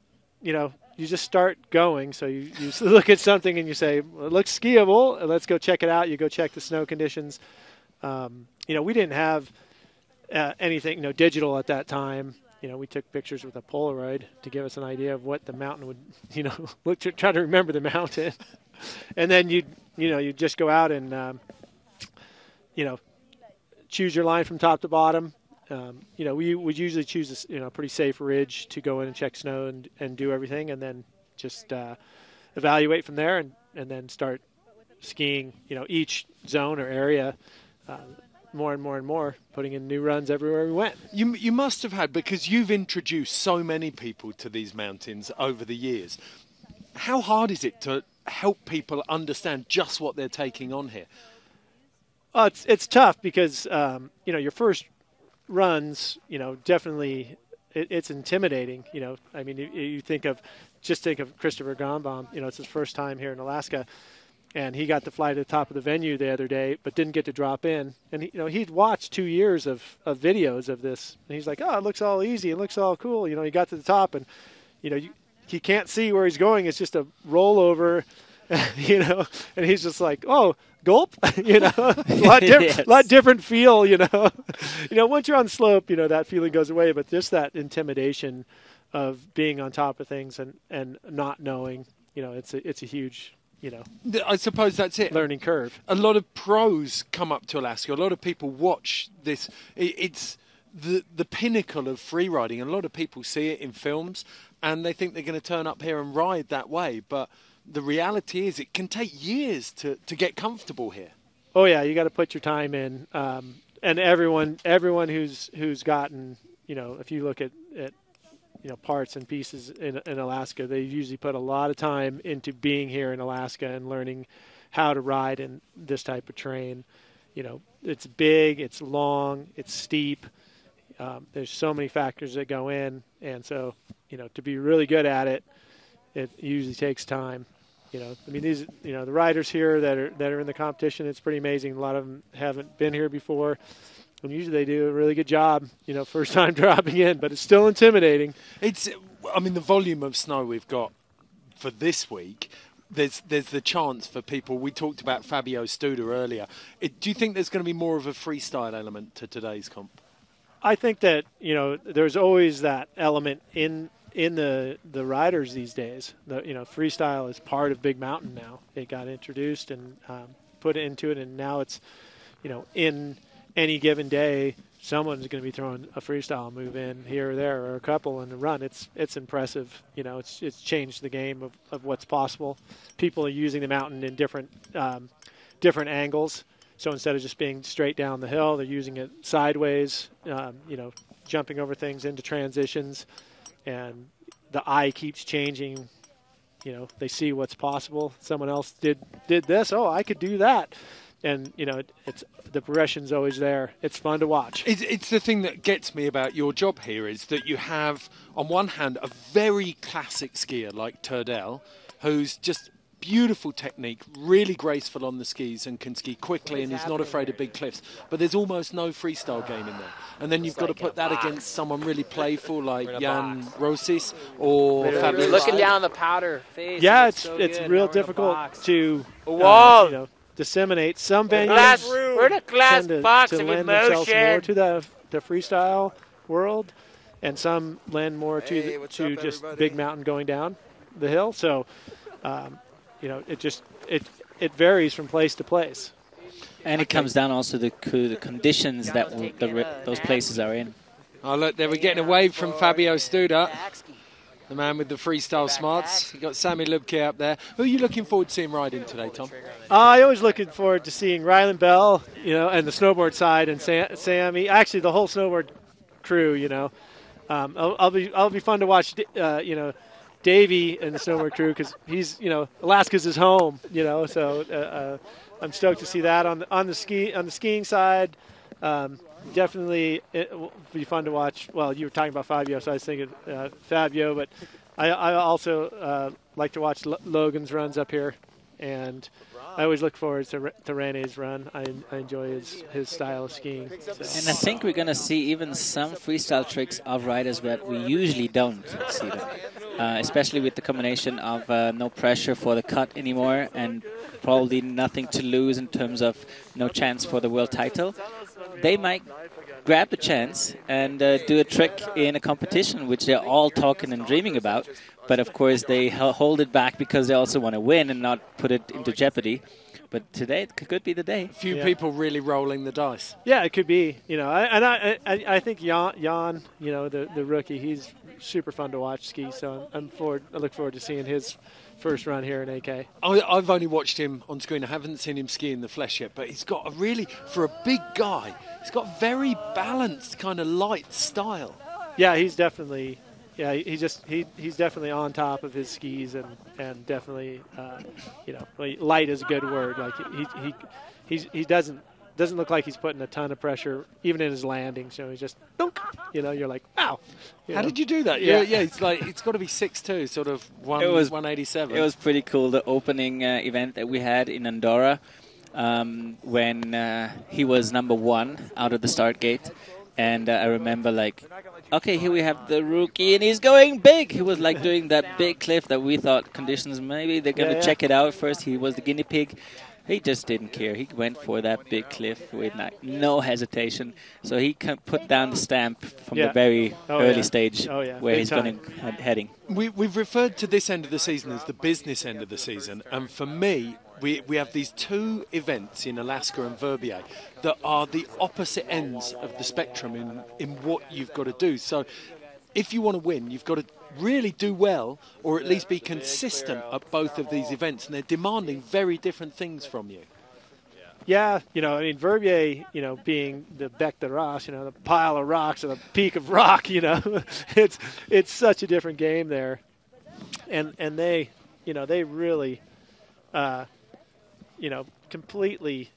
you just start going. So you look at something and you say, well, it looks skiable, let's go check it out. You go check the snow conditions. We didn't have anything digital at that time. We took pictures with a Polaroid to give us an idea of what the mountain would, try to remember the mountain. And then you just go out and, choose your line from top to bottom. We would usually choose a pretty safe ridge to go in and check snow and do everything, and then just evaluate from there and then start skiing, each zone or area more and more and more, putting in new runs everywhere we went. You must have had, because you've introduced so many people to these mountains over the years. How hard is it to help people understand just what they're taking on here? It's tough because, your first runs, definitely it's intimidating. You think of Christopher Gombaum, it's his first time here in Alaska. And he got to fly to the top of the venue the other day, but didn't get to drop in. And he'd watched 2 years of videos of this, and he's like, "Oh, it looks all easy. It looks all cool." He got to the top, and he can't see where he's going. It's just a rollover, and he's just like, "Oh, gulp," a lot different feel. Once you're on the slope, that feeling goes away, but just that intimidation of being on top of things and not knowing, it's a huge. I suppose that's it. Learning curve. A lot of pros come up to Alaska. A lot of people watch this. It's the pinnacle of free riding. A lot of people see it in films and they think they're going to turn up here and ride that way. But the reality is it can take years to get comfortable here. Oh, yeah. You got to put your time in. And everyone who's gotten, if you look at parts and pieces in Alaska, they usually put a lot of time into being here in Alaska and learning how to ride in this type of terrain. It's big, it's long, it's steep. There's so many factors that go in, and so to be really good at it, it usually takes time. These the riders here that are in the competition, it's pretty amazing. A lot of them haven't been here before. And usually they do a really good job, first time dropping in, but it's still intimidating. The volume of snow we've got for this week, there's the chance for people. We talked about Fabio Studa earlier. Do you think there's going to be more of a freestyle element to today's comp? I think that, there's always that element in the riders these days. Freestyle is part of Big Mountain now. It got introduced and put into it, and now it's, in any given day, someone's going to be throwing a freestyle move in here or there, or a couple in the run. It's impressive. It's changed the game of what's possible. People are using the mountain in different angles So instead of just being straight down the hill, they're using it sideways, jumping over things into transitions, and the eye keeps changing. They see what's possible. Someone else did this. Oh, I could do that. And, it's the progression's always there. It's fun to watch. It's the thing that gets me about your job here is that you have, on one hand, a very classic skier like Turdell, who's just beautiful technique, really graceful on the skis and can ski quickly and is not afraid of big cliffs. But there's almost no freestyle game in there. And then you've got to put that against someone really playful like Jan Rosis or Fabio. Looking down the powder face. Yeah, it's good. real difficult to wall. Disseminate. Some venues we're the glass tend box to of lend themselves more emotion. to the freestyle world, and some lend more to just big mountain going down the hill. So, it varies from place to place. And it comes down also to the conditions that those places are in. Oh, look, they were getting away from Fabio Studa, the man with the freestyle smarts. You've got Sammy Lubke up there. Who are you looking forward to seeing riding today, Tom? I always looking forward to seeing Ryland Bell, and the snowboard side, and Sammy. Actually, the whole snowboard crew. I'll be fun to watch. Davey and the snowboard crew because he's Alaska's his home. So I'm stoked to see that on the skiing side. Definitely, it will be fun to watch. Well, you were talking about Fabio, so I was thinking Fabio, but I also like to watch Logan's runs up here, and I always look forward to René's run. I enjoy his style of skiing. So. And I think we're going to see even some freestyle tricks of riders that we usually don't see them, especially with the combination of no pressure for the cut anymore and probably nothing to lose in terms of no chance for the world title. They might grab the chance and do a trick in a competition, which they're all talking and dreaming about. But, of course, they hold it back because they also want to win and not put it into jeopardy. But today it could be the day. A few people really rolling the dice. Yeah, it could be. I think Jan, the rookie, he's super fun to watch ski. So I look forward to seeing his first run here in AK. I've only watched him on screen. I haven't seen him ski in the flesh yet, but he's got for a big guy, he's got very balanced kind of light style. Yeah, he's definitely, he's definitely on top of his skis and definitely, light is a good word. Like he doesn't look like he's putting a ton of pressure even in his landing. So he's just, dunk, you're like, wow. How did you do that? Yeah, it's got to be 6'2", sort of 187. It was pretty cool, the opening event that we had in Andorra when he was number 1 out of the start gate. And I remember okay, here we have the rookie, and he's going big. He was doing that big cliff that we thought conditions, maybe they're going to check it out first. He was the guinea pig. He just didn't care. He went for that big cliff with no hesitation. So he can put down the stamp from the very early stage where he's going to heading. We've referred to this end of the season as the business end of the season. And for me, we have these two events in Alaska and Verbier that are the opposite ends of the spectrum in what you've got to do. So if you want to win, you've got to really do well or at least be consistent at both of these events, and they're demanding very different things from you. Yeah, Verbier, being the Bec de Roche, the pile of rocks or the peak of rock, it's such a different game there. And they, they really, completely,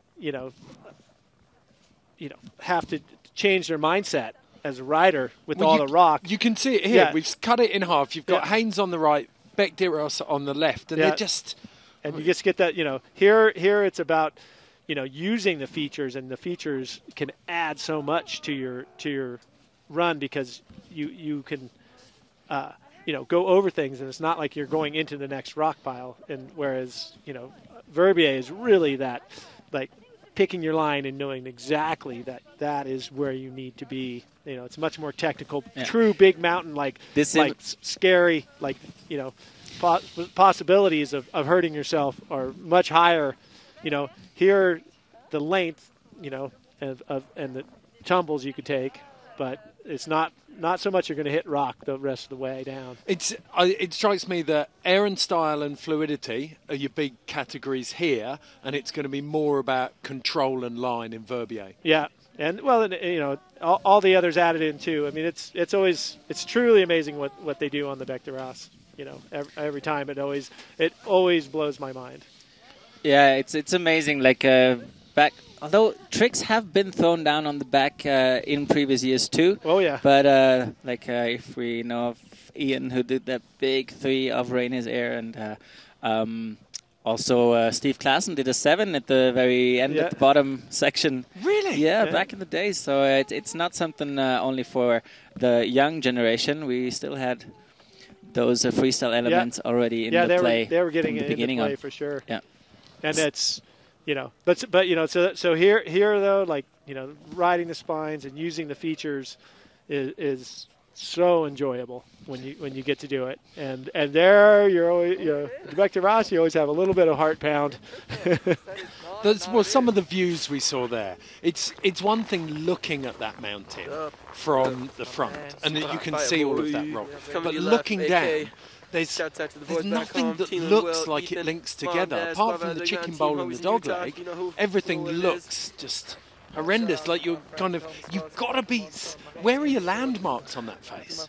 have to change their mindset as a rider with all the rock. You can see it here. Yeah. We've cut it in half. You've got Haynes on the right, Bec de Roche on the left, and they're just... And you just get that, here it's about, using the features, and the features can add so much to your run because you can, go over things, and it's not like you're going into the next rock pile. And whereas, Verbier is really that, picking your line and knowing exactly that is where you need to be. It's much more technical, true big mountain, scary, possibilities of hurting yourself are much higher. Here, the length, and the tumbles you could take but it's not so much you're going to hit rock the rest of the way down. It strikes me that air and style and fluidity are your big categories here, and it's going to be more about control and line in Verbier. Yeah, and all the others added in too. I mean, it's truly amazing what they do on the Bec de Ras. Every time it always blows my mind. Yeah, it's amazing. Like back, although tricks have been thrown down on the back in previous years too. Oh yeah. But if we know of Ian, who did that big 3 of Rainier's Air, and also Steve Klassen did a 7 at the very end at the bottom section. Really? Yeah, back in the days. So it's not something only for the young generation. We still had those freestyle elements already in the play. They were getting the it beginning into play on. for sure. Yeah. And that's, so here though, like, riding the spines and using the features is so enjoyable when you get to do it. And there you're always, the Bec de Ras, you always have a little bit of heart pound. Some of the views we saw there. It's one thing looking at that mountain from the front, and that you can see all of that rock. But looking down, there's nothing that looks like it links together, apart from the chicken bowl and the dog leg. Everything looks just horrendous. Like you've got to be. Where are your landmarks on that face?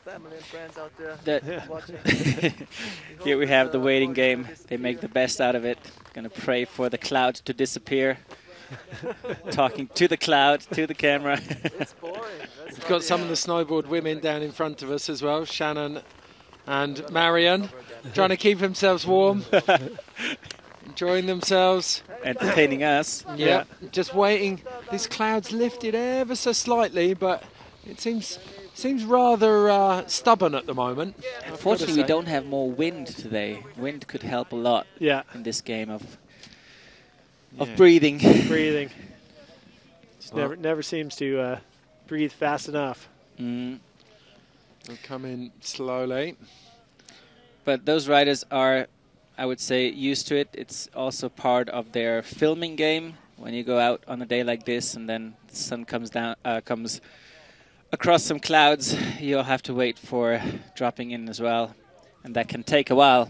Here we have the waiting game. They make the best out of it. Gonna pray for the cloud to disappear. Talking to the cloud, to the camera. We've got some of the snowboard women down in front of us as well. Shannon and Marion trying to keep themselves warm, enjoying themselves, entertaining us. Yeah, just waiting. This cloud's lifted ever so slightly, but it seems rather stubborn at the moment. Unfortunately, we don't have more wind today. Wind could help a lot in this game of breathing. Breathing. Just never seems to breathe fast enough. They'll come in slowly. But those riders are, I would say, used to it. It's also part of their filming game. When you go out on a day like this and then the sun comes across some clouds, you'll have to wait for dropping in as well. And that can take a while.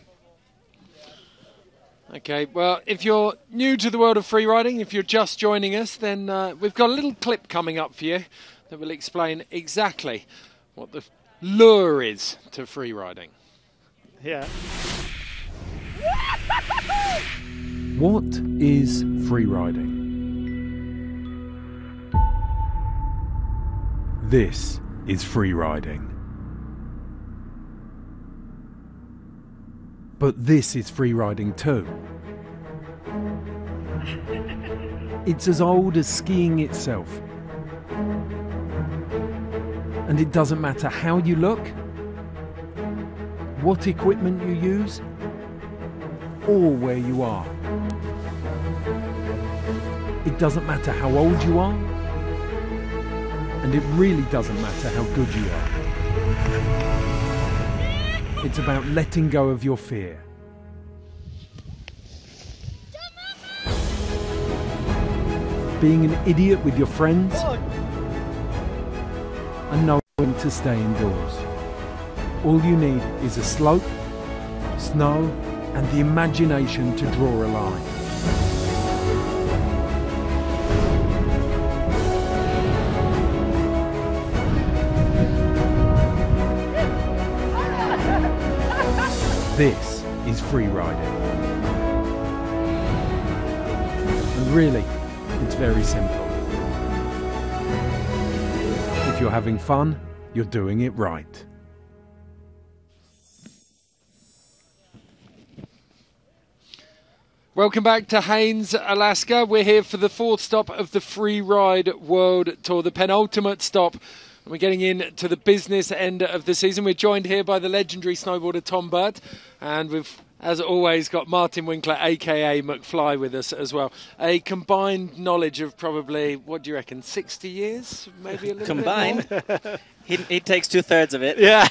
Okay, well, if you're new to the world of freeriding, if you're just joining us, then we've got a little clip coming up for you that will explain exactly what the lure is to freeriding. Yeah. What is freeriding? This is freeriding. But this is freeriding too. It's as old as skiing itself. And it doesn't matter how you look, what equipment you use, or where you are. It doesn't matter how old you are, and it really doesn't matter how good you are. It's about letting go of your fear. Being an idiot with your friends, and knowing to stay indoors. All you need is a slope, snow, and the imagination to draw a line. This is freeriding. And really, it's very simple. If you're having fun, you're doing it right. Welcome back to Haines, Alaska. We're here for the 4th stop of the Freeride World Tour, the penultimate stop. And we're getting into the business end of the season. We're joined here by the legendary snowboarder Tom Burt. And we've, as always, got Martin Winkler, a.k.a. McFly, with us as well. A combined knowledge of probably, what do you reckon, 60 years? Maybe a little bit more? He takes 2/3 of it. Yeah,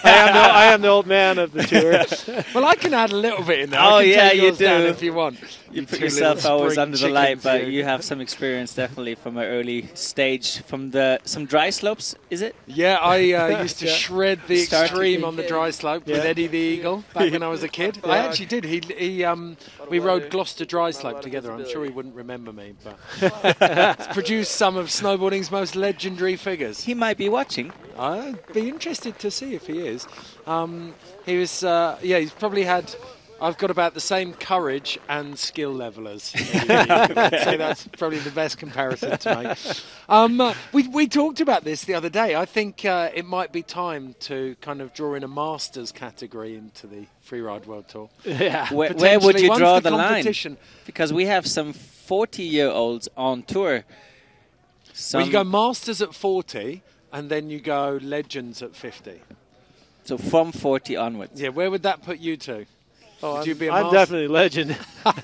I am the old man of the tour. Well, I can add a little bit in there. Oh, I can yeah, take yours you do. down if you want. You put two yourself little always spring under the light, chickens, but you. you have some experience definitely from an early stage, from some dry slopes, is it? Yeah, I used to shred the Start extreme to- on the dry slope with Yeah. Eddie the Eagle back when I was a kid. I actually did. We rode Gloucester Dry Slope together. I'm sure he wouldn't remember me, but it's produced some of snowboarding's most legendary figures. He might be watching. I'd be interested to see if he is. He was, he's probably had. I've got about the same courage and skill level as Eddie the Eagle. I'd say that's probably the best comparison to make. We talked about this the other day. I think it might be time to kind of draw in a masters category into the Freeride World Tour. Yeah. Where would you Once draw the line? competition- Because we have some 40-year-olds on tour. Well, you go masters at 40, and then you go legends at 50. So from 40 onwards. Yeah, where would that put you to? Oh, Would you be a I'm master? definitely legend.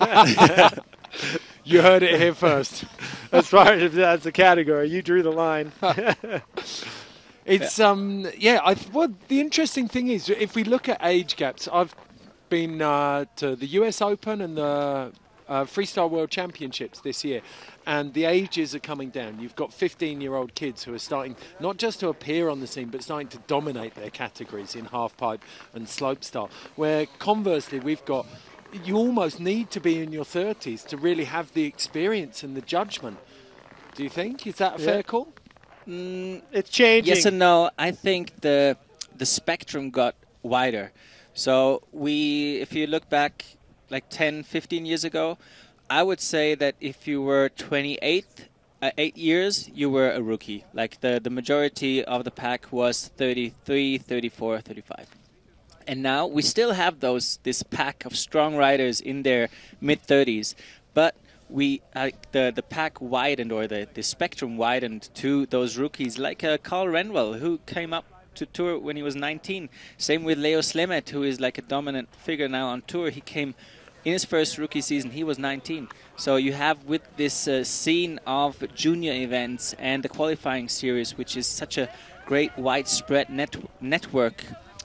You heard it here first. As far as that's the category, you drew the line. It's well, the interesting thing is, if we look at age gaps, I've been to the US Open and the Freestyle World Championships this year, and the ages are coming down. You've got 15-year-old kids who are starting not just to appear on the scene, but starting to dominate their categories in half-pipe and slopestyle, where conversely we've got, you almost need to be in your 30s to really have the experience and the judgment. Do you think? Is that a fair call? It's changing. Yes and no. I think the spectrum got wider. So if you look back like 10, 15 years ago, I would say that if you were 28, 8 years, you were a rookie. Like the majority of the pack was 33, 34, 35. And now we still have this pack of strong riders in their mid-30s, but the pack widened, or the spectrum widened to those rookies like Carl Renwell, who came up to tour when he was 19. Same with Leo Slemet, who is like a dominant figure now on tour. He came in his first rookie season, he was 19. So you have with this scene of junior events and the qualifying series, which is such a great widespread network,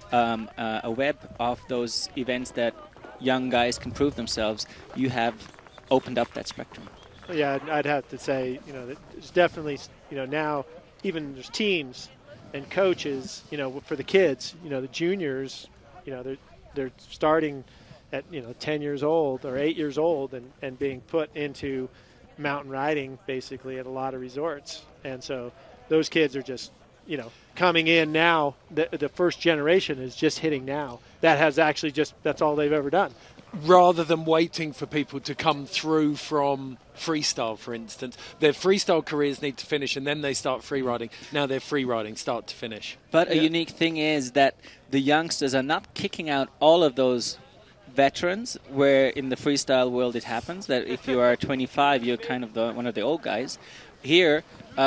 a web of those events that young guys can prove themselves, you have opened up that spectrum. Yeah, I'd have to say, that there's definitely, now even there's teams and coaches, for the kids, the juniors, they're starting at 10 years old or 8 years old and being put into mountain riding basically at a lot of resorts. And so those kids are just, coming in now. The first generation is just hitting now. That has actually that's all they've ever done. Rather than waiting for people to come through from freestyle, for instance. Their freestyle careers need to finish and then they start free riding. Now they're free riding start to finish. But a unique thing is that the youngsters are not kicking out all of those veterans, where in the freestyle world it happens that if you are 25, you're kind of one of the old guys. Here,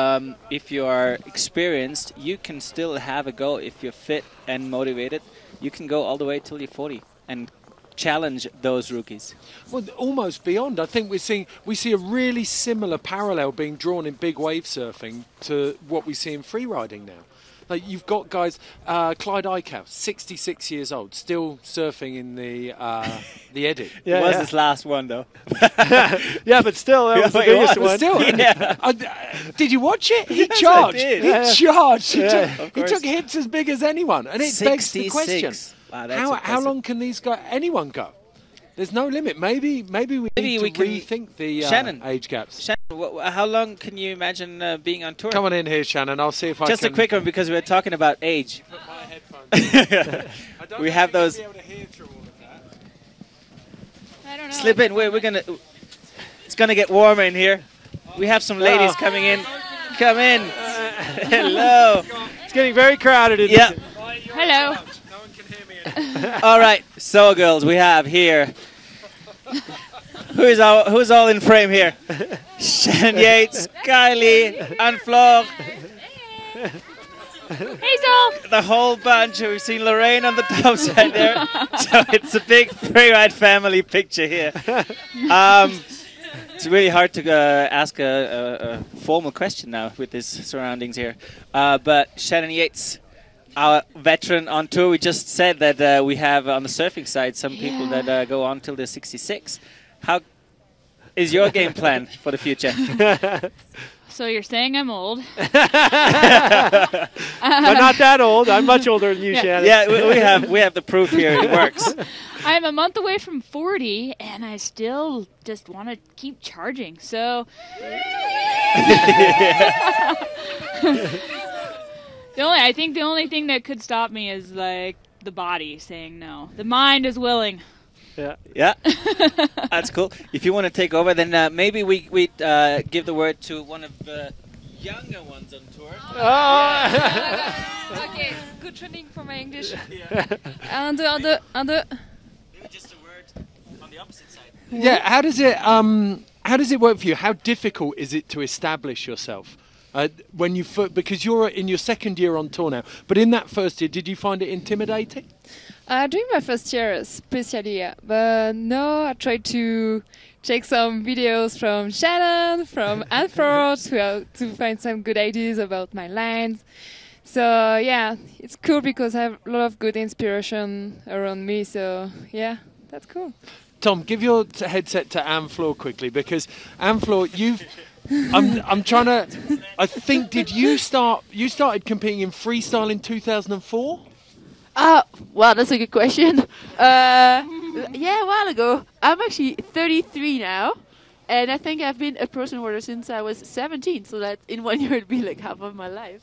if you are experienced, you can still have a go. If you're fit and motivated, you can go all the way till you're 40 and challenge those rookies. Well, almost beyond. I think we see a really similar parallel being drawn in big wave surfing to what we see in free riding now. Like you've got guys, Clyde Eichhouse, 66 years old, still surfing in the Eddy. It was his last one, though. Yeah, but still, that was the biggest one. Still, yeah. Did you watch it? He Yes, charged. I did. He charged. Yeah, He took hits as big as anyone, and it begs the 66. question: Wow, that's how impressive. long can anyone go? There's no limit. Maybe we need to rethink the Shannon, age gaps. Shannon, how long can you imagine being on tour? Come on in here, Shannon. I'll see if I Just can. a quick one, because we're talking about age. Put my headphones. We have those. I don't know. Slip in. We're gonna. It's gonna get warmer in here. We have some ladies coming in. Come in. Hello. It's getting very crowded. Yeah. Hello. All right. So, girls, we have here. Who's all in frame here? Shannon Yates, Kylie, and Flor. Hazel. The whole bunch. We've seen Lorraine on the top side there. So it's a big freeride family picture here. It's really hard to ask a formal question now with these surroundings here. But Shannon Yates, our veteran on tour, we just said that we have on the surfing side some people that go on till they're 66. How is your game plan for the future? So you're saying I'm old? But not that old. I'm much older than you, Shannon. Yeah, we have the proof here. It works. I'm a month away from 40, and I still just want to keep charging. So I think the only thing that could stop me is like the body saying no. The mind is willing. Yeah, that's cool. If you want to take over, then maybe we give the word to one of the younger ones on tour. Okay, good training for my English. Un, deux. Maybe just a word on the opposite side. Yeah, how does it work for you? How difficult is it to establish yourself? When you because you're in your second year on tour now, but in that first year, did you find it intimidating? During my first year, especially, yeah. But no, I tried to check some videos from Shannon, from Anne-Fleur, to find some good ideas about my lines. So yeah, it's cool because I have a lot of good inspiration around me. So yeah, that's cool. Tom, give your headset to Anne-Fleur quickly, because Anne-Fleur, I'm trying to. I think you started competing in freestyle in 2004? Wow, that's a good question. Yeah, a while ago. I'm actually 33 now, and I think I've been a person rower since I was 17. So that in 1 year it'd be like half of my life.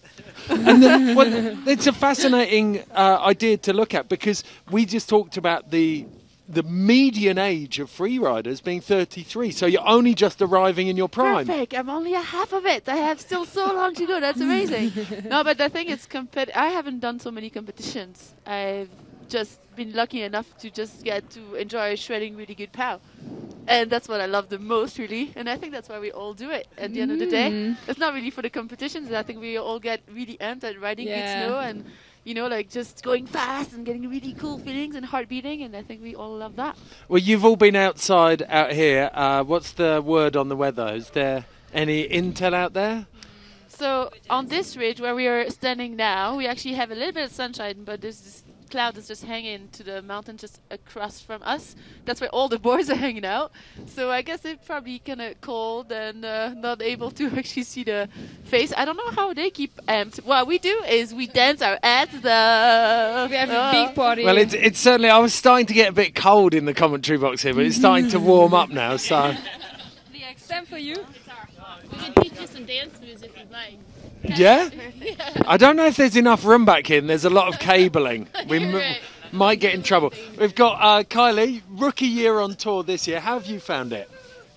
And it's a fascinating idea to look at, because we just talked about the median age of freeriders being 33, so you're only just arriving in your prime. Perfect. I'm only a half of it. I have still so long to go. That's amazing. No, but the thing is, I haven't done so many competitions. I've just been lucky enough to just get to enjoy shredding really good POW. And that's what I love the most, really. And I think that's why we all do it at the end of the day. It's not really for the competitions. I think we all get really amped at riding good snow and like just going fast and getting really cool feelings and heart beating, and I think we all love that. Well, you've all been out here. What's the word on the weather? Is there any intel out there? So on this ridge where we are standing now, we actually have a little bit of sunshine, but there's this cloud that's just hanging to the mountain just across from us. That's where all the boys are hanging out. So I guess they're probably kind of cold and not able to actually see the face. I don't know how they keep amped. What we do is we dance our asses off. We have a big party. Well, it's certainly. I was starting to get a bit cold in the commentary box here, but it's starting to warm up now. So. The exam for you. We can teach you some dance moves if you'd like. Yeah? I don't know if there's enough room back here. There's a lot of cabling. We might get in trouble. We've got Kylie, rookie year on tour this year. How have you found it?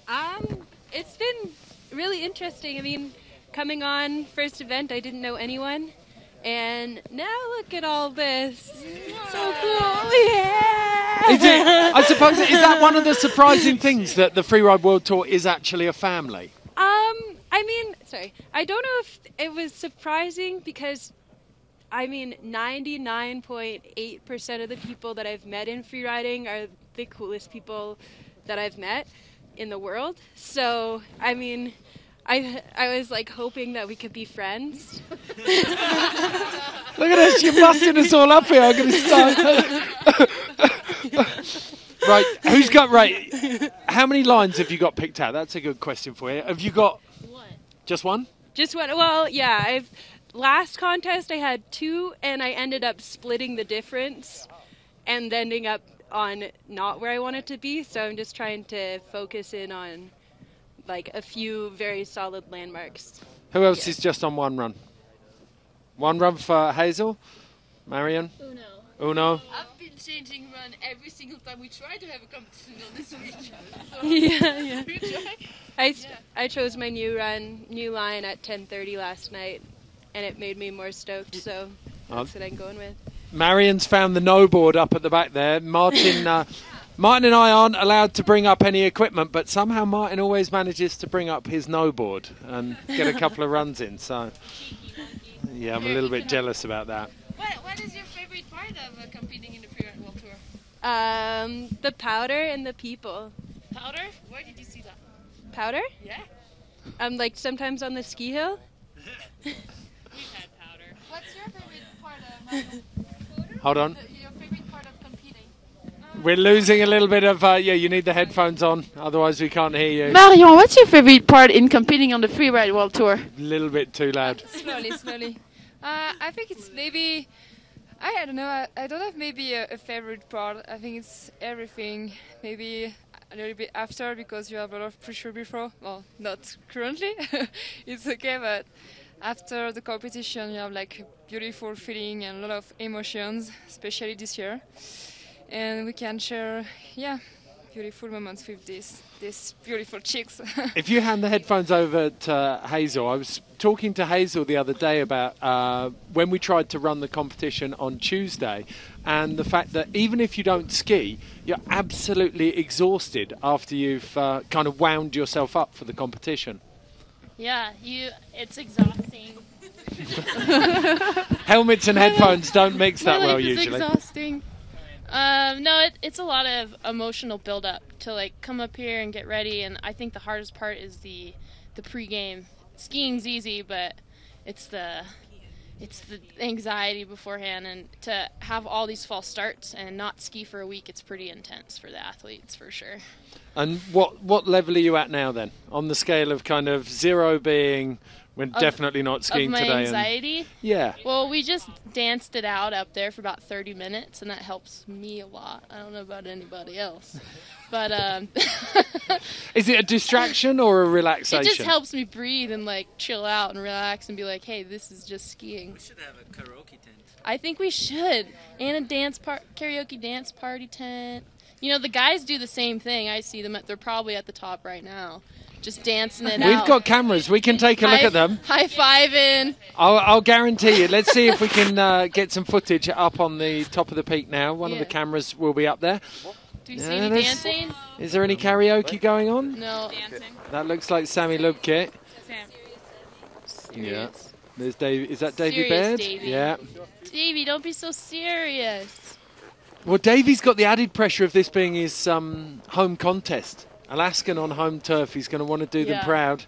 It's been really interesting. I mean, coming on first event, I didn't know anyone. And now look at all this. So cool. Yeah! I suppose, is that one of the surprising things, that the Freeride World Tour is actually a family? I don't know if it was surprising because, 99.8% of the people that I've met in freeriding are the coolest people that I've met in the world. So, I was like hoping that we could be friends. Look at this, you're busting us all up here. I'm going to start. Right, how many lines have you got picked out? That's a good question for you. Have you got just one? Just one. Well, yeah, last contest I had 2 and I ended up splitting the difference and ending up on not where I wanted to be. So I'm just trying to focus in on like a few very solid landmarks. Who else is just on one run? One run for Hazel? Marion? Uno. I've been changing run every single time we try to have a competition on this region. So I chose my new line at 10:30 last night, and it made me more stoked. So that's what I'm going with. Marion's found the no board up at the back there. Martin and I aren't allowed to bring up any equipment, but somehow Martin always manages to bring up his no board and get a couple of runs in. So yeah, I'm a little bit jealous about that. What is your favorite part of competing in the Freeride World Tour? The powder and the people. Powder? Where did you see that? Powder? Yeah. Like sometimes on the ski hill. We've had powder. What's your favorite part of Hold on. Your favorite part of competing? We're losing a little bit of, you need the headphones on, otherwise we can't hear you. Marion, what's your favorite part in competing on the Freeride World Tour? A little bit too loud. Slowly. I think it's maybe, I don't know, I don't have maybe a favorite part. I think it's everything. Maybe a little bit after because you have a lot of pressure before. Well, not currently. It's okay, but after the competition you have like a beautiful feeling and a lot of emotions, especially this year. And we can share, beautiful moments with these beautiful chicks. If you hand the headphones over to Hazel, I was talking to Hazel the other day about when we tried to run the competition on Tuesday, and the fact that even if you don't ski, you're absolutely exhausted after you've kind of wound yourself up for the competition. Yeah, it's exhausting. Helmets and headphones don't mix that well life is usually. Exhausting. No, it's a lot of emotional build-up to like come up here and get ready, and I think the hardest part is the pre-game. Skiing's easy, but it's the anxiety beforehand, and to have all these false starts and not ski for a week, it's pretty intense for the athletes for sure. And what level are you at now then, on the scale of kind of 0 being we're definitely not skiing of my today? Anxiety? Yeah. Well, we just danced it out up there for about 30 minutes, and that helps me a lot. I don't know about anybody else. But is it a distraction or a relaxation? It just helps me breathe and like chill out and relax and be like, hey, this is just skiing. We should have a karaoke tent. I think we should. And a karaoke dance party tent. You know, the guys do the same thing. I see them they're probably at the top right now. Just dancing it out. We've got cameras. We can take a look at them. High-fiving. I'll guarantee you. Let's see if we can get some footage up on the top of the peak now. One of the cameras will be up there. Do you see any dancing? Is there any karaoke going on? No. Dancing. That looks like Sammy Lubke. Yeah. There's Dave. Is that Davey Baird? Davey. Yeah. Davey, don't be so serious. Well, Davey's got the added pressure of this being his home contest. Alaskan on home turf. He's going to want to do them proud.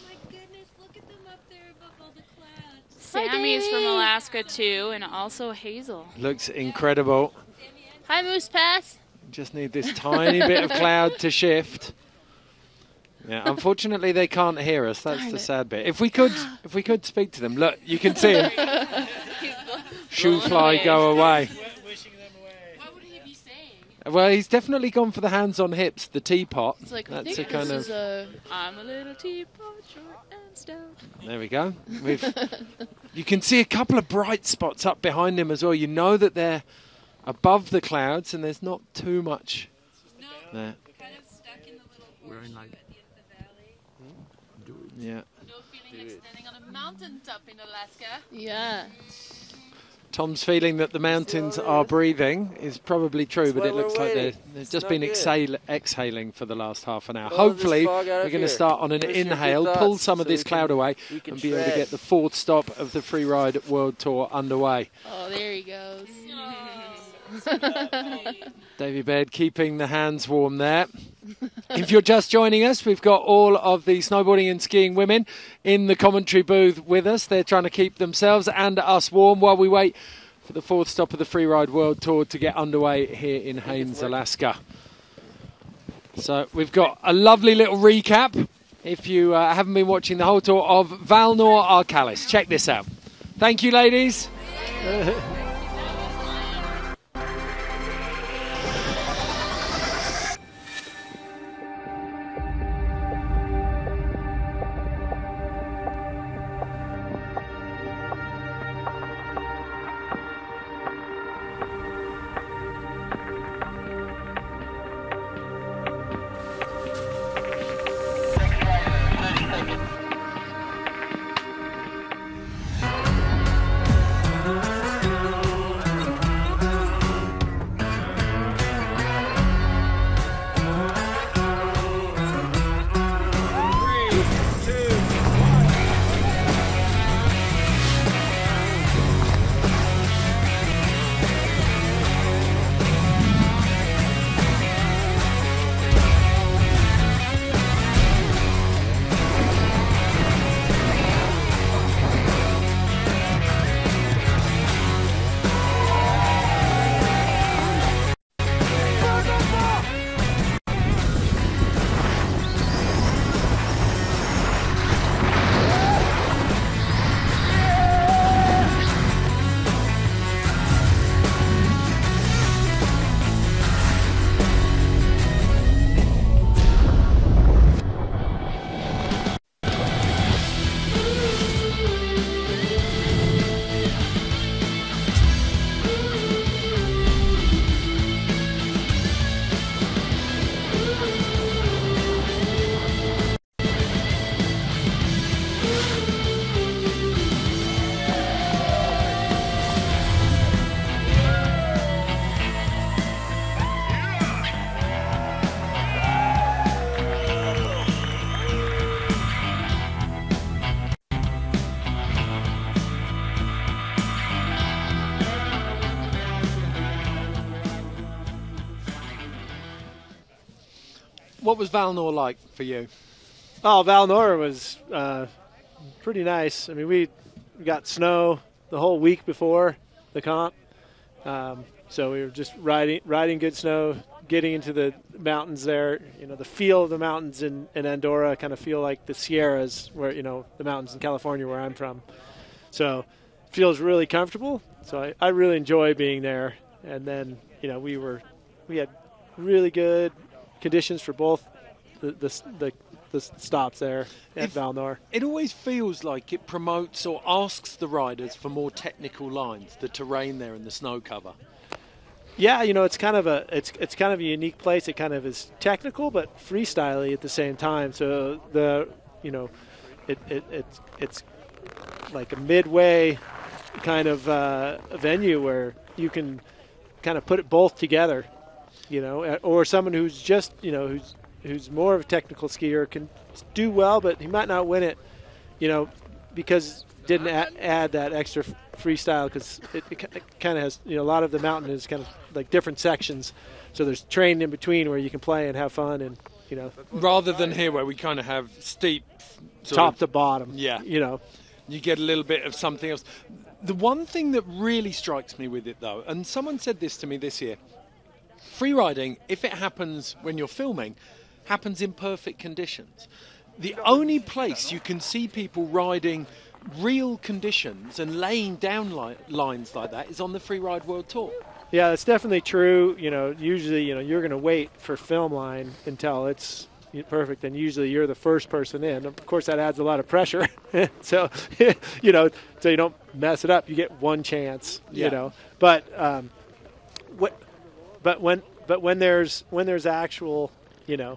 Sammy's from Alaska too, and also Hazel. Looks incredible. Hi, Moose Pass. Just need this tiny bit of cloud to shift. Yeah, unfortunately they can't hear us. That's the sad bit. If we could speak to them, look, you can see him. Shoe fly, go away. What would he be saying? Well, he's definitely gone for the hands on hips, the teapot. It's like, that's I a kind this of. is I'm a little teapot, short and stout. There we go. You can see a couple of bright spots up behind him as well. You know that they're above the clouds, and there's not too much there. Kind of stuck in the little We're like. at the end of the valley. Yeah. No feeling like standing on a mountaintop in Alaska. Yeah. Tom's feeling that the mountains are breathing is probably true, but it looks like they've just been exhaling for the last half an hour. Hopefully, we're going to start on an inhale, pull some of this cloud away, and be able to get the 4th stop of the Freeride World Tour underway. Oh, there he goes. Davey Baird keeping the hands warm there. If you're just joining us, we've got all of the snowboarding and skiing women in the commentary booth with us. They're trying to keep themselves and us warm while we wait for the 4th stop of the Freeride World Tour to get underway here in Haines, Alaska. So we've got a lovely little recap, if you haven't been watching the whole tour, of Val Nor Arcalis. Check this out. Thank you, ladies. What was Valnor like for you? Oh, Valnor was pretty nice. I mean, we got snow the whole week before the comp, so we were just riding good snow, getting into the mountains there. You know, the feel of the mountains in Andorra kind of feel like the Sierras, where, you know, the mountains in California where I'm from. So it feels really comfortable. So I really enjoy being there. And then, you know, we had really good conditions for both the stops there at Valnor. It always feels like it promotes or asks the riders for more technical lines, the terrain there and the snow cover. Yeah, you know, it's kind of a unique place. It kind of is technical but freestyly at the same time. So it's like a midway kind of venue where you can kind of put it both together, you know, or someone who's just, you know, who's more of a technical skier can do well, but he might not win it, you know, because didn't add that extra freestyle, because it kind of has, you know, a lot of the mountain is kind of like different sections, so there's terrain in between where you can play and have fun, and, you know, rather than here where we kind of have steep top to bottom. Yeah, you know, you get a little bit of something else. The one thing that really strikes me with it, though, and someone said this to me this year, free riding, if it happens when you're filming, happens in perfect conditions. The only place you can see people riding real conditions and laying down lines like that is on the Freeride World Tour. Yeah, that's definitely true. You know, usually, you know, you're going to wait for film line until it's perfect, and usually you're the first person in. Of course, that adds a lot of pressure. So, you know, so you don't mess it up. You get one chance, you know. But when there's actual, you know,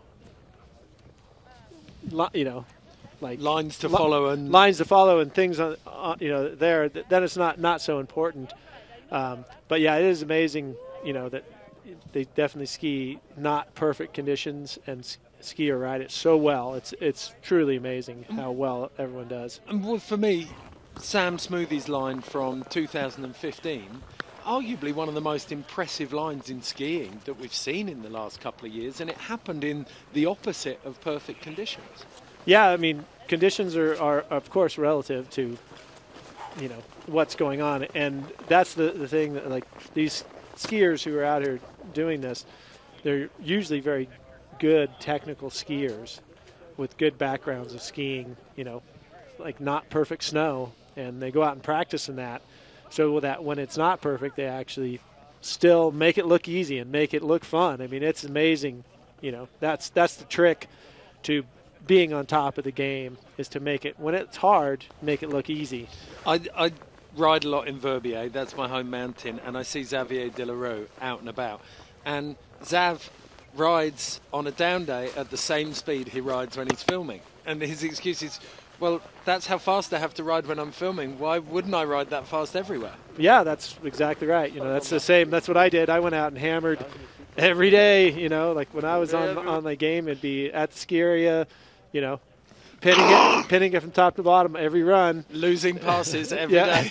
like lines to follow and things on you know, there, then it's not so important. But yeah, it is amazing, you know, that they definitely ski not perfect conditions and ski or ride it so well. It's truly amazing how well everyone does. And well, for me, Sam Smoothie's line from 2015, arguably one of the most impressive lines in skiing that we've seen in the last couple of years, and it happened in the opposite of perfect conditions. Yeah, I mean, conditions are of course relative to, you know, what's going on, and that's the thing that, like, these skiers who are out here doing this, they're usually very good technical skiers with good backgrounds of skiing, you know, like not perfect snow, and they go out and practice in that, so that when it's not perfect, they actually still make it look easy and make it look fun. I mean, it's amazing, you know. That's the trick to being on top of the game, is to make it, when it's hard, make it look easy. I ride a lot in Verbier, that's my home mountain, and I see Xavier Delarue out and about, and Xav rides on a down day at the same speed he rides when he's filming, and his excuse is, well, that's how fast I have to ride when I'm filming. Why wouldn't I ride that fast everywhere? Yeah, that's exactly right. You know, that's the same. That's what I did. I went out and hammered every day. You know, like when I was on my game, it'd be at the ski area, you know, pinning it from top to bottom every run, losing passes every day.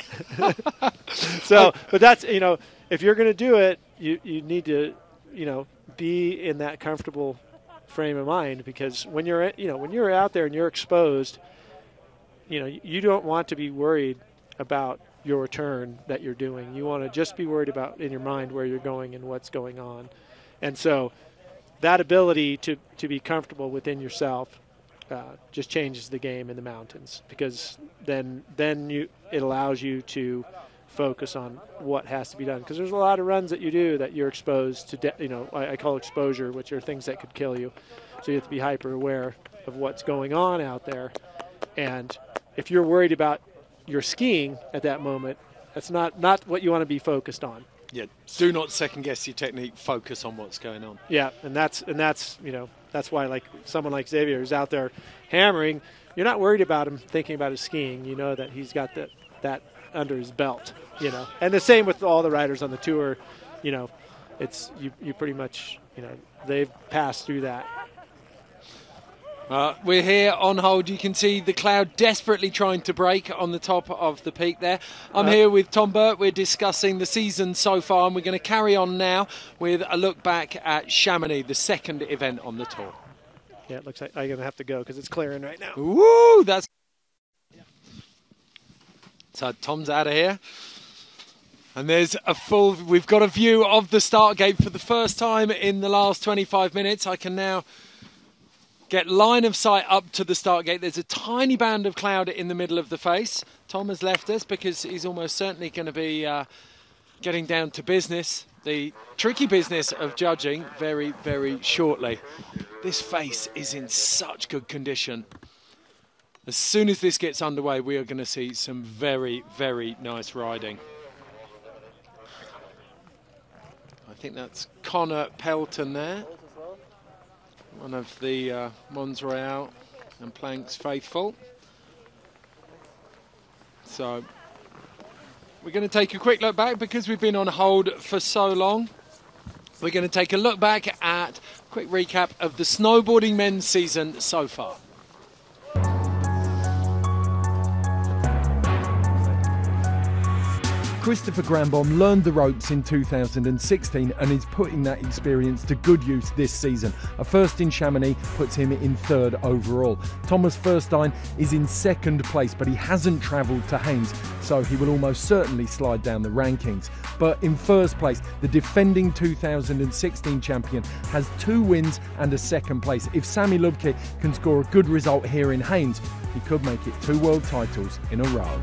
So, but that's, you know, if you're going to do it, you need to, you know, be in that comfortable frame of mind, because when you're, you know, when you're out there and you're exposed, you know, you don't want to be worried about your return that you're doing. You want to just be worried about, in your mind, where you're going and what's going on. And so that ability to be comfortable within yourself just changes the game in the mountains, because then it allows you to focus on what has to be done, because there's a lot of runs that you do that you're exposed to, you know, I call exposure, which are things that could kill you. So you have to be hyper aware of what's going on out there. And if you're worried about your skiing at that moment, that's not what you want to be focused on. Yeah, do not second guess your technique, focus on what's going on. Yeah, and that's you know, that's why, like, someone like Xavier who's out there hammering, you're not worried about him thinking about his skiing. You know that he's got that under his belt, you know. And the same with all the riders on the tour, you know, it's you pretty much, you know, they've passed through that. We're here on hold. You can see the cloud desperately trying to break on the top of the peak there. I'm here with Tom Burt. We're discussing the season so far, and we're going to carry on now with a look back at Chamonix, the second event on the tour. Yeah, it looks like I'm going to have to go because it's clearing right now. Woo! That's so Tom's out of here. And there's we've got a view of the start gate for the first time in the last 25 minutes. I can now get line of sight up to the start gate. There's a tiny band of cloud in the middle of the face. Tom has left us because he's almost certainly going to be getting down to business, the tricky business of judging very, very shortly. This face is in such good condition. As soon as this gets underway, we are going to see some very, very nice riding. I think that's Connor Pelton there, one of the Mons Royal and Planks faithful. So we're going to take a quick look back because we've been on hold for so long. We're going to take a look back at a quick recap of the snowboarding men's season so far. Christopher Granbom learned the ropes in 2016 and is putting that experience to good use this season. A first in Chamonix puts him in third overall. Thomas Furstein is in second place, but he hasn't travelled to Haynes, so he will almost certainly slide down the rankings. But in first place, the defending 2016 champion has 2 wins and a second place. If Sami Lubke can score a good result here in Haynes, he could make it 2 world titles in a row.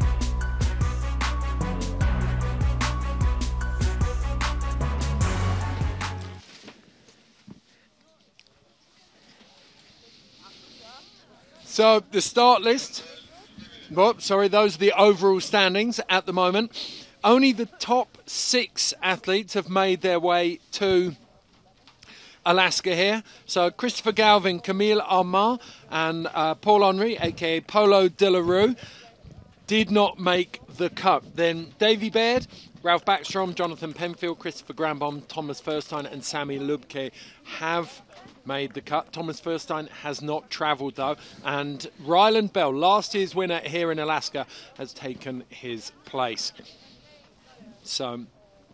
So the start list, those are the overall standings at the moment. Only the top 6 athletes have made their way to Alaska here. So Christopher Galvin, Camille Armand and Paul Henry, aka Polo de la Rue, did not make the cut. Then Davy Baird, Ralph Backstrom, Jonathan Penfield, Christopher Granbom, Thomas Furstein and Sami Lubke have made the cut. Thomas Furstein has not travelled though, and Ryland Bell, last year's winner here in Alaska, has taken his place. So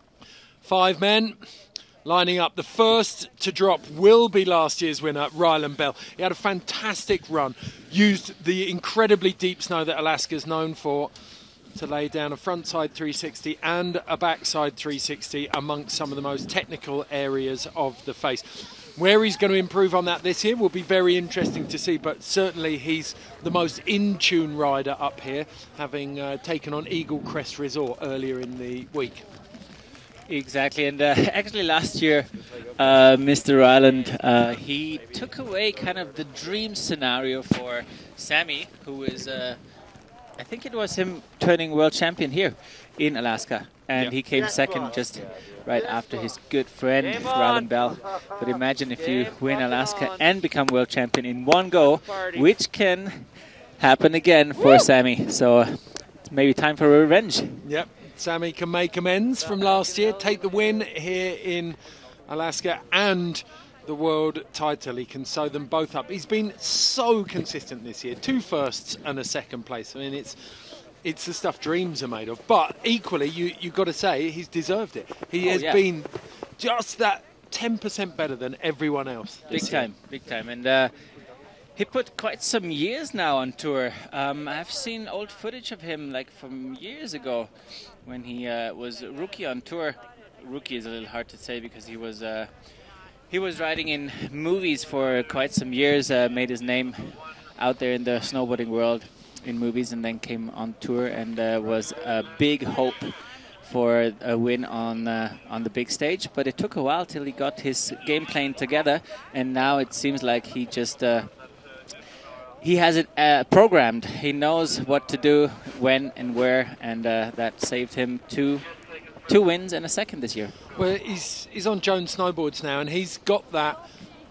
5 men lining up. The first to drop will be last year's winner, Ryland Bell. He had a fantastic run, used the incredibly deep snow that Alaska's known for to lay down a frontside 360 and a backside 360 amongst some of the most technical areas of the face. Where he's going to improve on that this year will be very interesting to see, but certainly he's the most in-tune rider up here, having taken on Eagle Crest Resort earlier in the week. Exactly, and actually last year, Mr. Ryland, he took away kind of the dream scenario for Sami, who is, I think it was him turning world champion here in Alaska, and he came second just right after his good friend Ryland Bell. But imagine if you win Alaska and become world champion in one go, which can happen again for Sami. So it's maybe time for a revenge. Yep, Sami can make amends from last year, take the win here in Alaska and the world title. He can sew them both up. He's been so consistent this year, 2 firsts and a second place. I mean, it's the stuff dreams are made of. But equally, you've got to say he's deserved it. He has been just that 10% better than everyone else. Big time. And he put quite some years now on tour. I've seen old footage of him like from years ago when he was a rookie on tour. Rookie is a little hard to say because he was riding in movies for quite some years, made his name out there in the snowboarding world in movies, and then came on tour and was a big hope for a win on the big stage. But it took a while till he got his game plan together, and now it seems like he just he has it programmed. He knows what to do, when and where, and that saved him two wins and a second this year. Well, he's on Jones Snowboards now, and he's got that.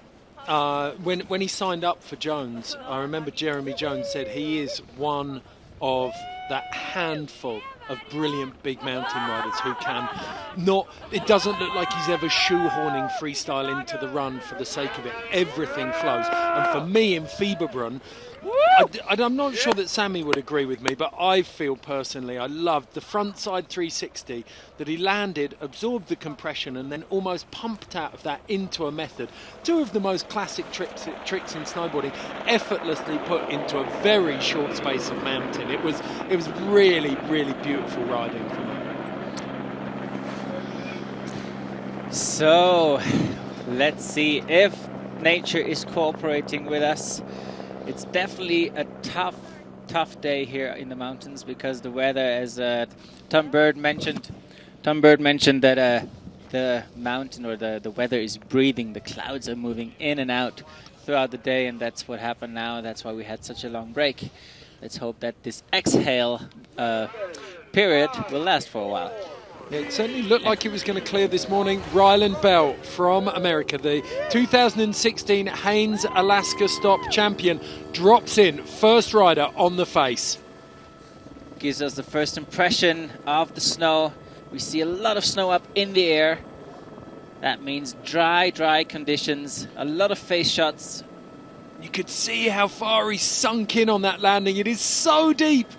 When he signed up for Jones, I remember Jeremy Jones said he is one of that handful of brilliant big mountain riders who can not. It doesn't look like he's ever shoehorning freestyle into the run for the sake of it. Everything flows. And for me in Fieberbrunn, I'm not sure that Sammy would agree with me, but I feel personally I loved the front side 360 that he landed, absorbed the compression, and then almost pumped out of that into a method. Two of the most classic tricks in snowboarding, effortlessly put into a very short space of mountain. It was really, really beautiful riding from him. So, let's see if nature is cooperating with us. It's definitely a tough day here in the mountains because the weather, as Tom Bird mentioned that the mountain or the weather is breathing. The clouds are moving in and out throughout the day, and that's what happened now. That's why we had such a long break. Let's hope that this exhale period will last for a while. It certainly looked like it was going to clear this morning. Ryland Bell from America, the 2016 Haines Alaska Stop champion, drops in, first rider on the face. Gives us the first impression of the snow. We see a lot of snow up in the air. That means dry conditions, a lot of face shots. You could see how far he sunk in on that landing. It is so deep.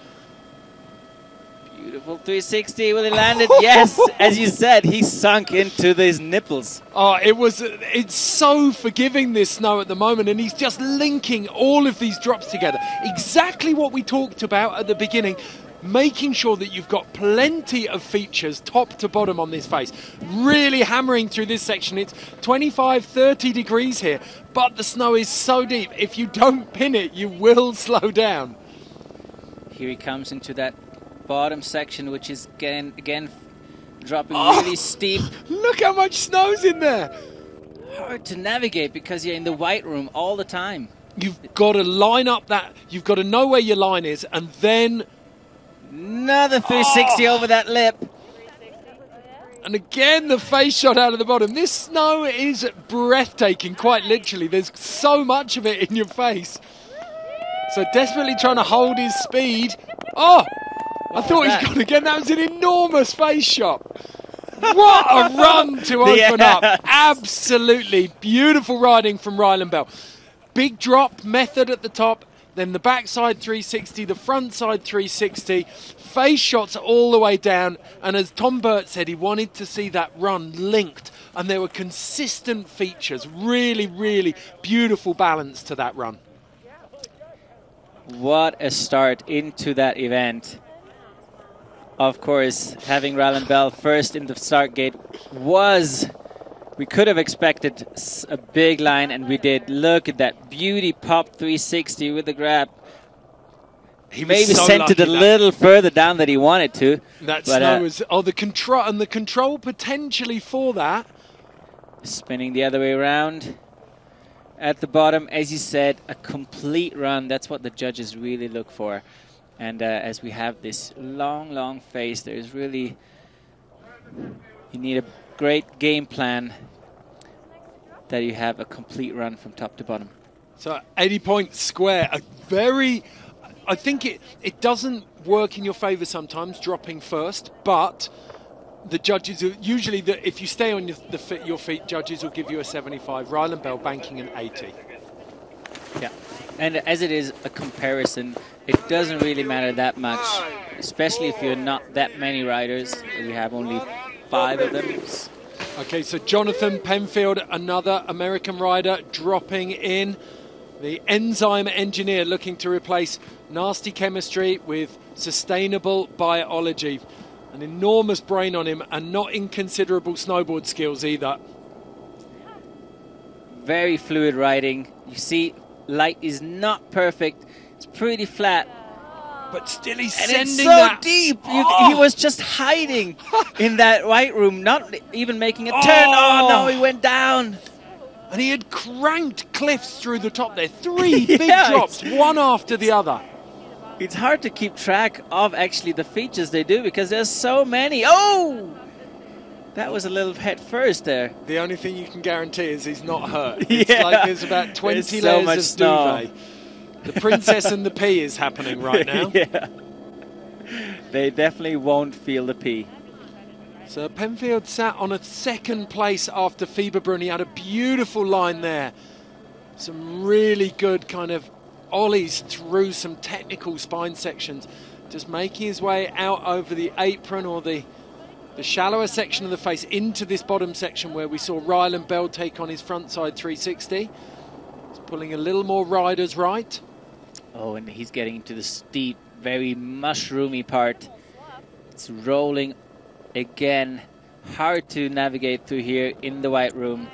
Beautiful 360, will he land it? Yes, as you said, he sunk into these nipples. Oh, it's so forgiving, this snow at the moment, and he's just linking all of these drops together. Exactly what we talked about at the beginning, making sure that you've got plenty of features top to bottom on this face. Really hammering through this section. It's 25, 30 degrees here, but the snow is so deep. If you don't pin it, you will slow down. Here he comes into that bottom section, which is again dropping really steep. Look how much snow's in there. Hard to navigate because you're in the white room all the time. You've got to line up that, you've got to know where your line is, and then another 360 over that lip. And again the face shot out of the bottom. This snow is breathtaking, quite literally. There's so much of it in your face. So desperately trying to hold his speed. Oh! I thought he was going to get that. Was an enormous face shot. What a run to open up. Absolutely beautiful riding from Ryland Bell. Big drop method at the top, then the backside 360, the front side 360, face shots all the way down. And as Tom Burt said, he wanted to see that run linked. And there were consistent features. Really, really beautiful balance to that run. What a start into that event. Of course, having Ryland Bell first in the start gate we could have expected a big line, and we did. Look at that beauty pop 360 with the grab. He maybe so sent it a little further down than he wanted to. That snow was, the control potentially for that. Spinning the other way around. At the bottom, as you said, a complete run. That's what the judges really look for. And as we have this long face, there's really, you need a great game plan that you have a complete run from top to bottom. So 80 points square, I think it doesn't work in your favor sometimes, dropping first, but the judges, usually if you stay on your feet, judges will give you a 75. Ryland Bell banking an 80. Yeah. And as it is a comparison, it doesn't really matter that much, especially if you're not that many riders. We have only 5 of them. Okay, so Jonathan Penfield, another American rider, dropping in. The enzyme engineer looking to replace nasty chemistry with sustainable biology. An enormous brain on him and not inconsiderable snowboard skills either. Very fluid riding. You see, light is not perfect. It's pretty flat. But still he's and sending it's so that deep. He was just hiding in that white room, not even making a turn. Oh, no, he went down. And he had cranked cliffs through the top there. 3 big drops, one after the other. It's hard to keep track of actually the features they do because there's so many. Oh! That was a little head first there. The only thing you can guarantee is he's not hurt. It's like there's about 20 layers of duvet. The Princess and the Pea is happening right now. Yeah. They definitely won't feel the pea. So Penfield sat on a 2nd place after Fieberbrunn. He had a beautiful line there. Some really good kind of ollies through some technical spine sections, just making his way out over the apron or the shallower section of the face into this bottom section where we saw Ryland Bell take on his frontside 360. He's pulling a little more riders right. Oh, and he's getting into the steep, very mushroomy part. It's rolling again. Hard to navigate through here in the white room.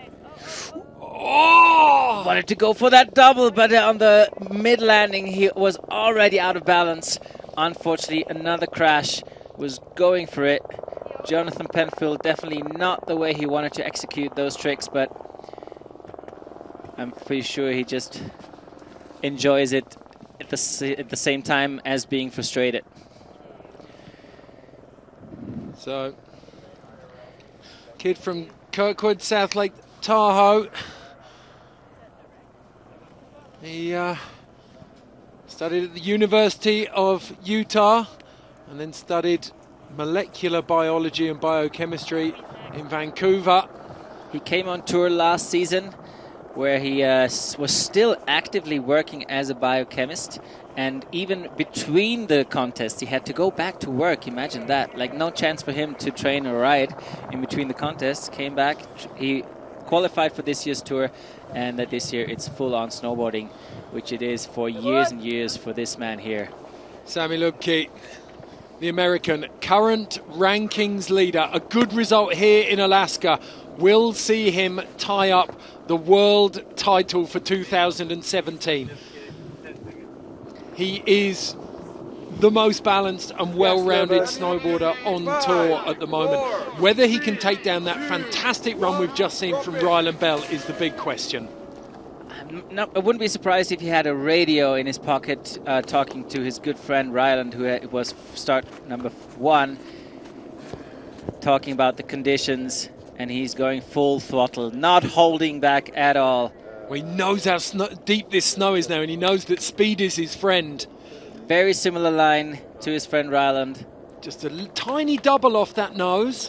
Oh! Wanted to go for that double, but on the mid landing he was already out of balance. Unfortunately, another crash. Was going for it. Jonathan Penfield, definitely not the way he wanted to execute those tricks, but I'm pretty sure he just enjoys it at the same time as being frustrated. So, kid from Kirkwood, South Lake Tahoe. He studied at the University of Utah and then studied molecular biology and biochemistry in Vancouver. He came on tour last season where he was still actively working as a biochemist, and even between the contests he had to go back to work. Imagine that. Like, no chance for him to train or ride in between the contests. Came back, he qualified for this year's tour, and that this year it's full-on snowboarding, which it is for years and years for this man here. Sami Lubke, the American, current rankings leader. A good result here in Alaska will see him tie up the world title for 2017. He is the most balanced and well-rounded snowboarder on tour at the moment. Whether he can take down that fantastic run we've just seen from Ryland Bell is the big question. No, I wouldn't be surprised if he had a radio in his pocket talking to his good friend Ryland, who was start number 1, talking about the conditions, and he's going full throttle, not holding back at all. Well, he knows how deep this snow is now, and he knows that speed is his friend. Very similar line to his friend Ryland. Just a tiny double off that nose.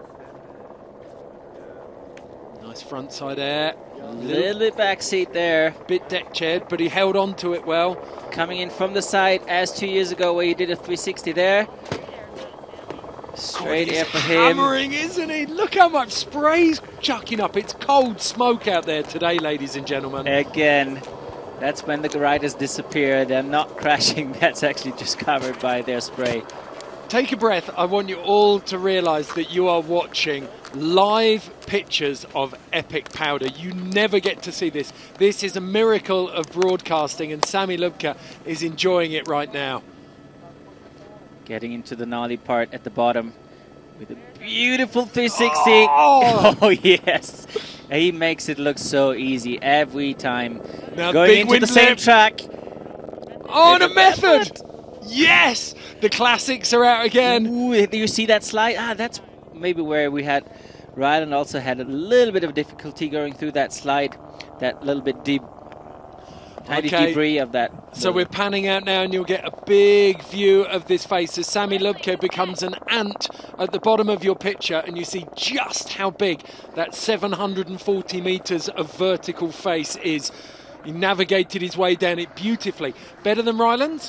Nice frontside air. A little bit backseat there. Bit deck chaired, but he held on to it well. Coming in from the side as 2 years ago where he did a 360 there. Straight air for him. Hammering, isn't he? Look how much spray's chucking up. It's cold smoke out there today, ladies and gentlemen. Again, that's when the riders disappear. They're not crashing. That's actually just covered by their spray. Take a breath. I want you all to realise that you are watching live pictures of epic powder. You never get to see this. This is a miracle of broadcasting, and Sami Lubke is enjoying it right now. Getting into the gnarly part at the bottom with a beautiful 360. Oh yes. He makes it look so easy every time. Now going into the same track. Oh, and a method! Yes! The classics are out again. Ooh, do you see that slide? That's maybe where we had Ryland also had a little bit of difficulty going through that slide. That little bit deep, tiny debris of that. So we're panning out now, and you'll get a big view of this face as Sami Lubke becomes an ant at the bottom of your picture, and you see just how big that 740 metres of vertical face is. He navigated his way down it beautifully. Better than Ryland?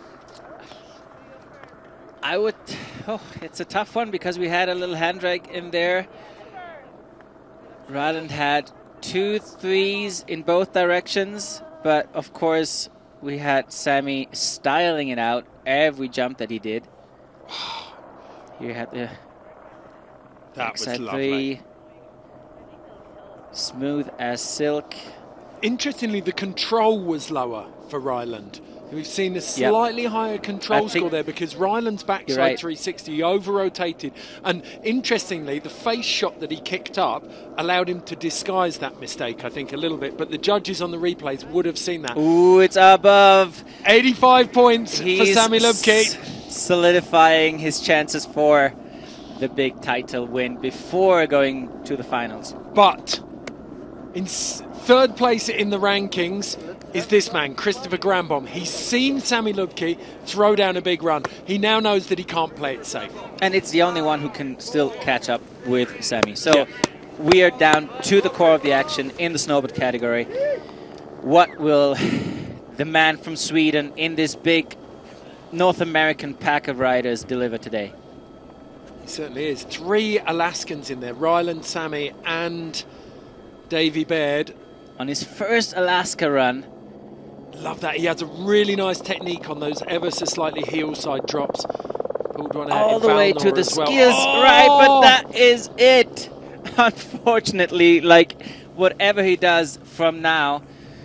I would... Oh, it's a tough one because we had a little hand drag in there. Ryland had 2 3s in both directions, but of course we had Sami styling it out every jump that he did. You had the that was lovely. 3, smooth as silk. Interestingly, the control was lower for Ryland. We've seen a slightly higher control score there because Ryland's backside 360 over-rotated. And interestingly, the face shot that he kicked up allowed him to disguise that mistake, I think, a little bit. But the judges on the replays would have seen that. Ooh, it's above. 85 points for Sami Lubke. Solidifying his chances for the big title win before going to the finals. But in third place in the rankings is this man, Christopher Granbom. He's seen Sami Lubke throw down a big run. He now knows that he can't play it safe. And it's the only one who can still catch up with Sami. So we are down to the core of the action in the snowboard category. What will the man from Sweden in this big North American pack of riders deliver today. He certainly is. 3 Alaskans in there, Ryland, Sammy and Davy Baird. On his first Alaska run. Love that. He has a really nice technique on those ever so slightly heel side drops. Pulled one out all in the way Valnor to the as well. skis, right, but that is it. Unfortunately, like, whatever he does from now,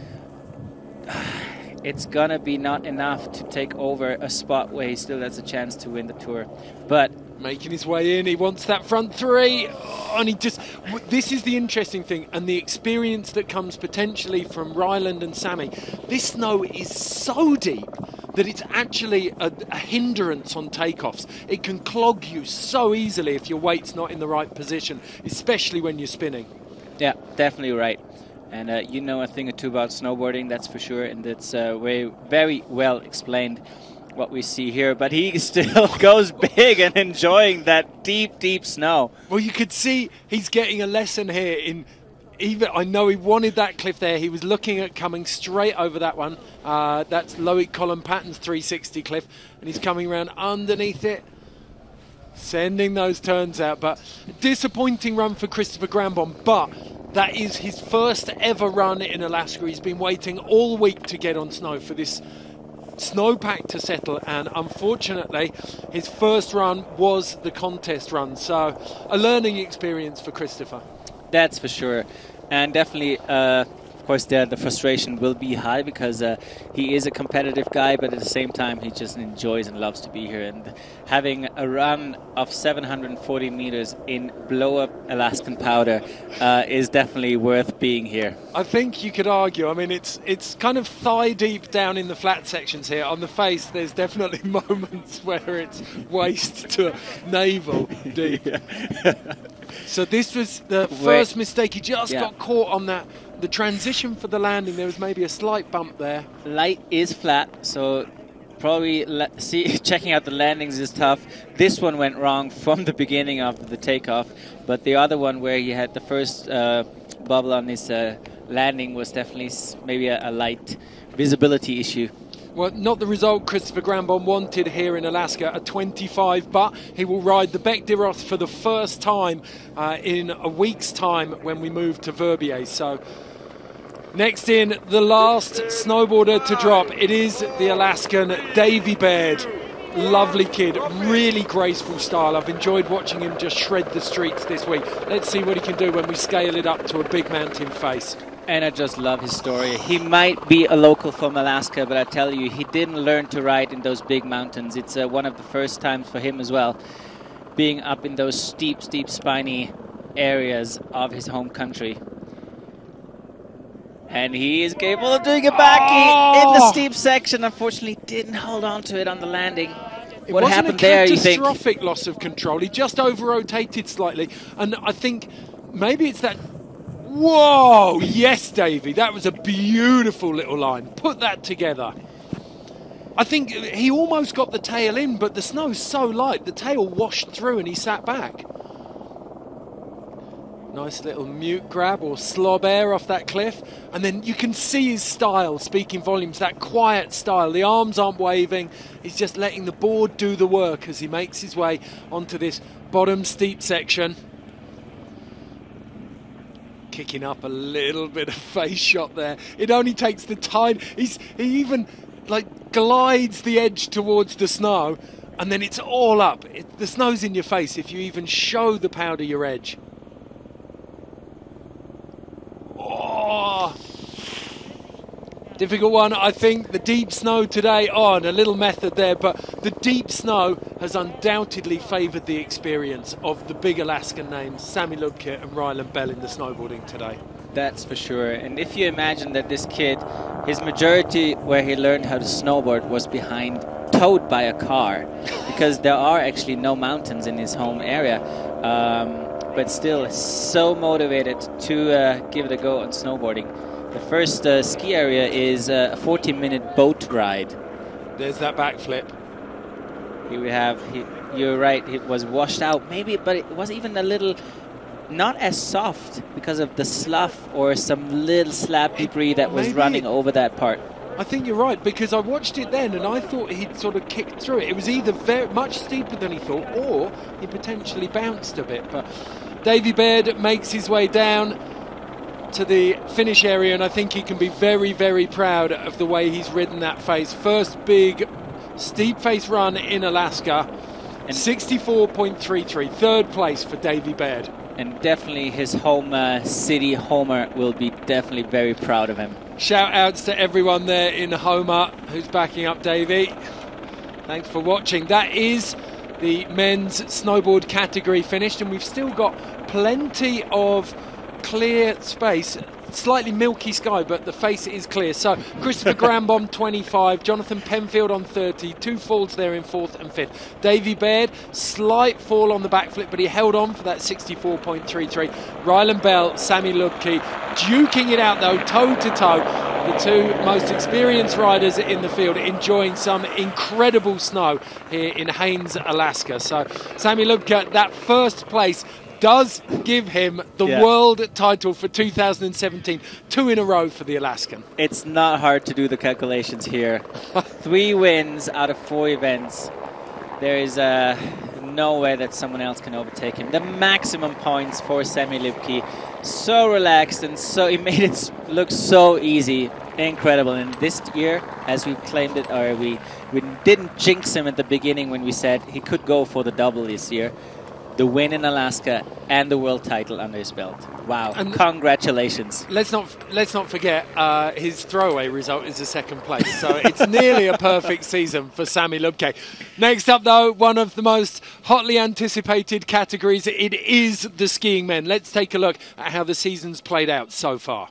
it's gonna be not enough to take over a spot where he still has a chance to win the Tour. But making his way in, he wants that front 3, and he just, this is the interesting thing, and the experience that comes potentially from Ryland and Sammy. This snow is so deep that it's actually a hindrance on takeoffs. It can clog you so easily if your weight's not in the right position, especially when you're spinning. Yeah, definitely right. And you know a thing or two about snowboarding, that's for sure, and it's very well explained what we see here. But he still goes big and enjoying that deep, deep snow. Well, you could see he's getting a lesson here in even, I know he wanted that cliff there. He was looking at coming straight over that one. That's Loic Colin Patton's 360 cliff, and he's coming around underneath it, sending those turns out. But disappointing run for Christopher Grambon, but that is his first ever run in Alaska. He's been waiting all week to get on snow for this snowpack to settle, and unfortunately his first run was the contest run, so a learning experience for Christopher. That's for sure. And definitely of course the frustration will be high because he is a competitive guy, but at the same time he just enjoys and loves to be here, and having a run of 740 meters in blow-up Alaskan powder is definitely worth being here. I think you could argue, I mean, it's kind of thigh deep down in the flat sections here. On the face there's definitely moments where it's waist to navel deep. So this was the first mistake. He just got caught on that. The transition for the landing, there was maybe a slight bump there. Light is flat, so probably checking out the landings is tough. This one went wrong from the beginning of the takeoff, but the other one where he had the first bubble on his landing was definitely maybe a light visibility issue. Well, not the result Christopher Grambon wanted here in Alaska, a 25, but he will ride the Bec de Roth for the first time in a week's time when we move to Verbier. So next in, the last snowboarder to drop, it is the Alaskan Davy Baird. Lovely kid, really graceful style. I've enjoyed watching him just shred the streets this week. Let's see what he can do when we scale it up to a big mountain face. And I just love his story. He might be a local from Alaska, but I tell you, he didn't learn to ride in those big mountains. It's one of the first times for him as well, being up in those steep, spiny areas of his home country. And he is capable of doing it back in the steep section. Unfortunately, didn't hold on to it on the landing. What happened there, you think? It wasn't a catastrophic loss of control. He just over-rotated slightly. And I think maybe it's that... Whoa! Yes, Davey, that was a beautiful little line. Put that together. I think he almost got the tail in, but the snow's so light, the tail washed through and he sat back. Nice little mute grab or slob air off that cliff. And then you can see his style, speaking volumes, that quiet style. The arms aren't waving. He's just letting the board do the work as he makes his way onto this bottom steep section. Kicking up a little bit of face shot there. It only takes the time. He even like glides the edge towards the snow, and then it's all up. The snow's in your face if you even show the powder your edge. Oh, difficult one. I think the deep snow today, and a little method there, but the deep snow has undoubtedly favoured the experience of the big Alaskan names, Sammy Lubke and Ryland Bell in the snowboarding today. That's for sure. And if you imagine that this kid, his majority where he learned how to snowboard was towed by a car, because there are actually no mountains in his home area, but still so motivated to give it a go on snowboarding. The first ski area is a 40-minute boat ride. There's that backflip. Here we have, you're right, it was washed out maybe, but it was even a little not as soft because of the slough or some little slab debris that was running over that part. I think you're right, because I watched it then and I thought he'd sort of kicked through it. It was either very much steeper than he thought, or he potentially bounced a bit. But Davy Baird makes his way down to the finish area, and I think he can be very, very proud of the way he's ridden that face. First big steep face run in Alaska, and 64.33, third place for Davy Baird. And definitely his home city, Homer, will be definitely very proud of him. Shout outs to everyone there in Homer who's backing up Davy. Thanks for watching. That is the men's snowboard category finished, and we've still got plenty of clear space. Slightly milky sky, but the face is clear. So Christopher Granbom 25, Jonathan Penfield on 30, 2 falls there in 4th and 5th. Davy Baird, slight fall on the backflip, but he held on for that 64.33. Ryland Bell, Sammy Lubke duking it out though, toe to toe. The 2 most experienced riders in the field enjoying some incredible snow here in Haines, Alaska. So Sammy Lubke, that first place does give him the world title for 2017, 2 in a row for the Alaskan. It's not hard to do the calculations here. 3 wins out of 4 events. There is no way that someone else can overtake him. The maximum points for Sammy Lubke. So relaxed, and so he made it look so easy. Incredible. And this year, as we claimed it, or we didn't jinx him at the beginning when we said he could go for the double this year. The win in Alaska and the world title under his belt. Wow! And congratulations. Let's not forget his throwaway result is a 2nd place. So it's nearly a perfect season for Sammy Lubke. Next up, though, one of the most hotly anticipated categories. It is the skiing men. Let's take a look at how the season's played out so far.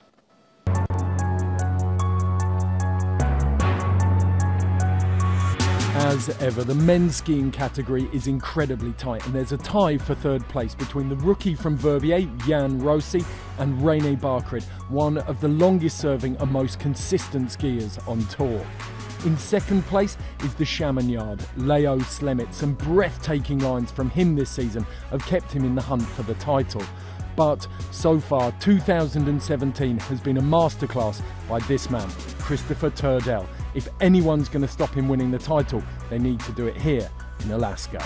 As ever, the men's skiing category is incredibly tight, and there's a tie for 3rd place between the rookie from Verbier, Jan Rossi, and René Barcrid, one of the longest serving and most consistent skiers on tour. In 2nd place is the Chamonix, Leo Slemit. Some breathtaking lines from him this season have kept him in the hunt for the title. But so far, 2017 has been a masterclass by this man, Christopher Turdell. If anyone's going to stop him winning the title, they need to do it here in Alaska.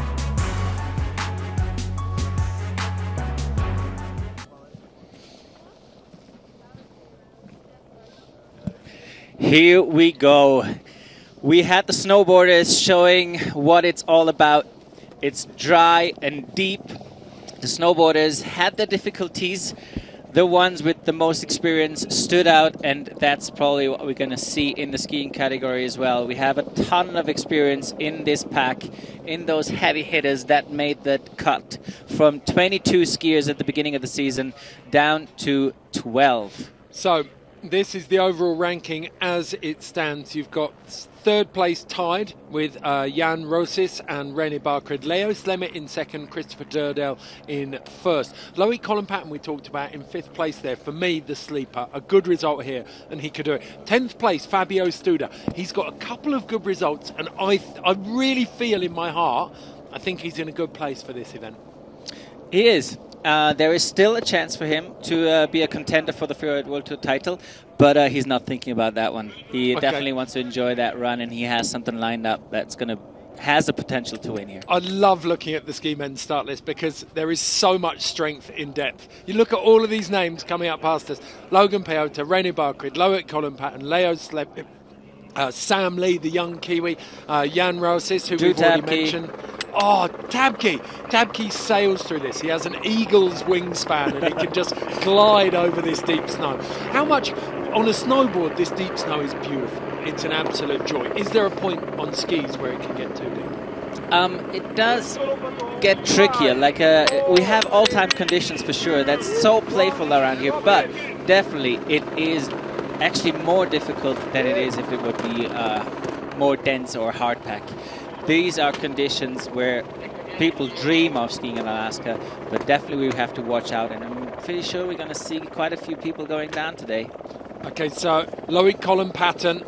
Here we go. We had the snowboarders showing what it's all about. It's dry and deep. The snowboarders had their difficulties. The ones with the most experience stood out, and that's probably what we're going to see in the skiing category as well. We have a ton of experience in this pack, in those heavy hitters that made that cut from 22 skiers at the beginning of the season down to 12. So this is the overall ranking as it stands. You've got 3rd place tied with Jan Rossis and René Barcrid. Leo Slemit in 2nd, Christopher Turdell in 1st. Loic Colin-Patton we talked about in 5th place there. For me, the sleeper. A good result here, and he could do it. 10th place, Fabio Studa. He's got a couple of good results, and I really feel in my heart, I think he's in a good place for this event. He is. There is still a chance for him to be a contender for the Freeride World Tour title, but he's not thinking about that one. He definitely wants to enjoy that run, and he has something lined up that's has the potential to win here. I love looking at the ski men's start list because there is so much strength in depth. You look at all of these names coming up past us: Logan Peota, René Barcrid, Loic Colin-Patton, Leo Slemit, Sam Lee, the young Kiwi, Jan Rossis, who we've already mentioned. Oh, Tabke. Tabke sails through this. He has an eagle's wingspan and he can just glide over this deep snow. How much on a snowboard this deep snow is beautiful. It's an absolute joy. Is there a point on skis where it can get too deep? It does get trickier. Like we have all-time conditions for sure. That's so playful around here, but definitely it is actually more difficult than it is if it would be more dense or hard pack. These are conditions where people dream of skiing in Alaska, but definitely we have to watch out, and I'm pretty sure we're going to see quite a few people going down today. Okay, so Loic Colin-Patton,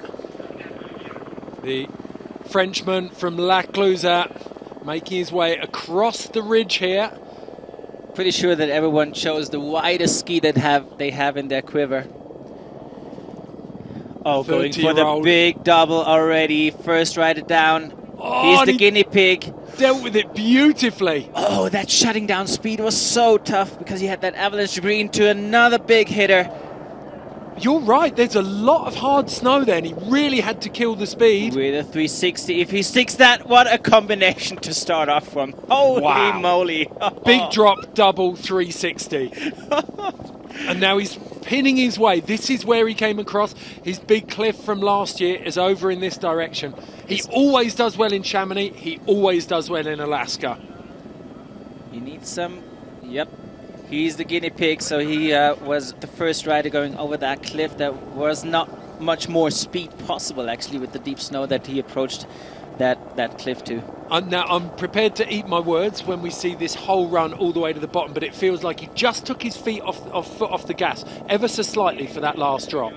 the Frenchman from La Clusaz, making his way across the ridge here. Pretty sure that everyone chose the widest ski that they have in their quiver. Oh, going for the 30-year-old. big double already. First rider down. Oh, He's the guinea pig. Dealt with it beautifully. Oh, that shutting down speed was so tough because he had that avalanche debris into another big hitter. You're right, there's a lot of hard snow there, and he really had to kill the speed. With a 360, if he sticks that, what a combination to start off from. Holy moly. Big drop, double 360. And now he's pinning his way. This is where he came across. His big cliff from last year is over in this direction. He always does well in Chamonix. He always does well in Alaska. He needs some... Yep. He's the guinea pig, so he was the first rider going over that cliff. There was not much more speed possible, actually, with the deep snow that he approached that cliff to. Now, I'm prepared to eat my words when we see this whole run all the way to the bottom, but it feels like he just took his foot off the gas, ever so slightly for that last drop.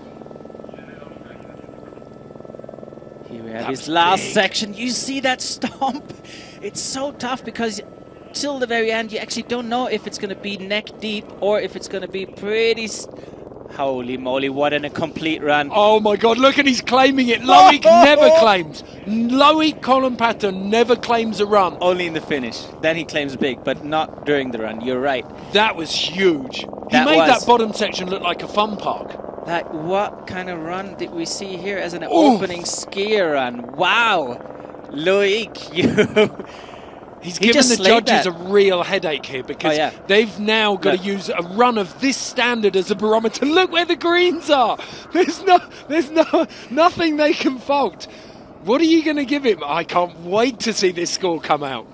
Here we have his last section. You see that stomp? It's so tough because till the very end, you actually don't know if it's going to be neck deep or if it's going to be pretty... Holy moly, what a complete run. Oh my God, look, and he's claiming it. Loic never claims. Loic Colin-Patton never claims a run. Only in the finish. Then he claims big, but not during the run. You're right. That was huge. He made that bottom section look like a fun park. Like, what kind of run did we see here as an opening skier run? Wow. Loic, you... He's given the judges a real headache here because they've now got to use a run of this standard as a barometer. Look where the greens are. There's nothing they can fault. What are you going to give him? I can't wait to see this score come out.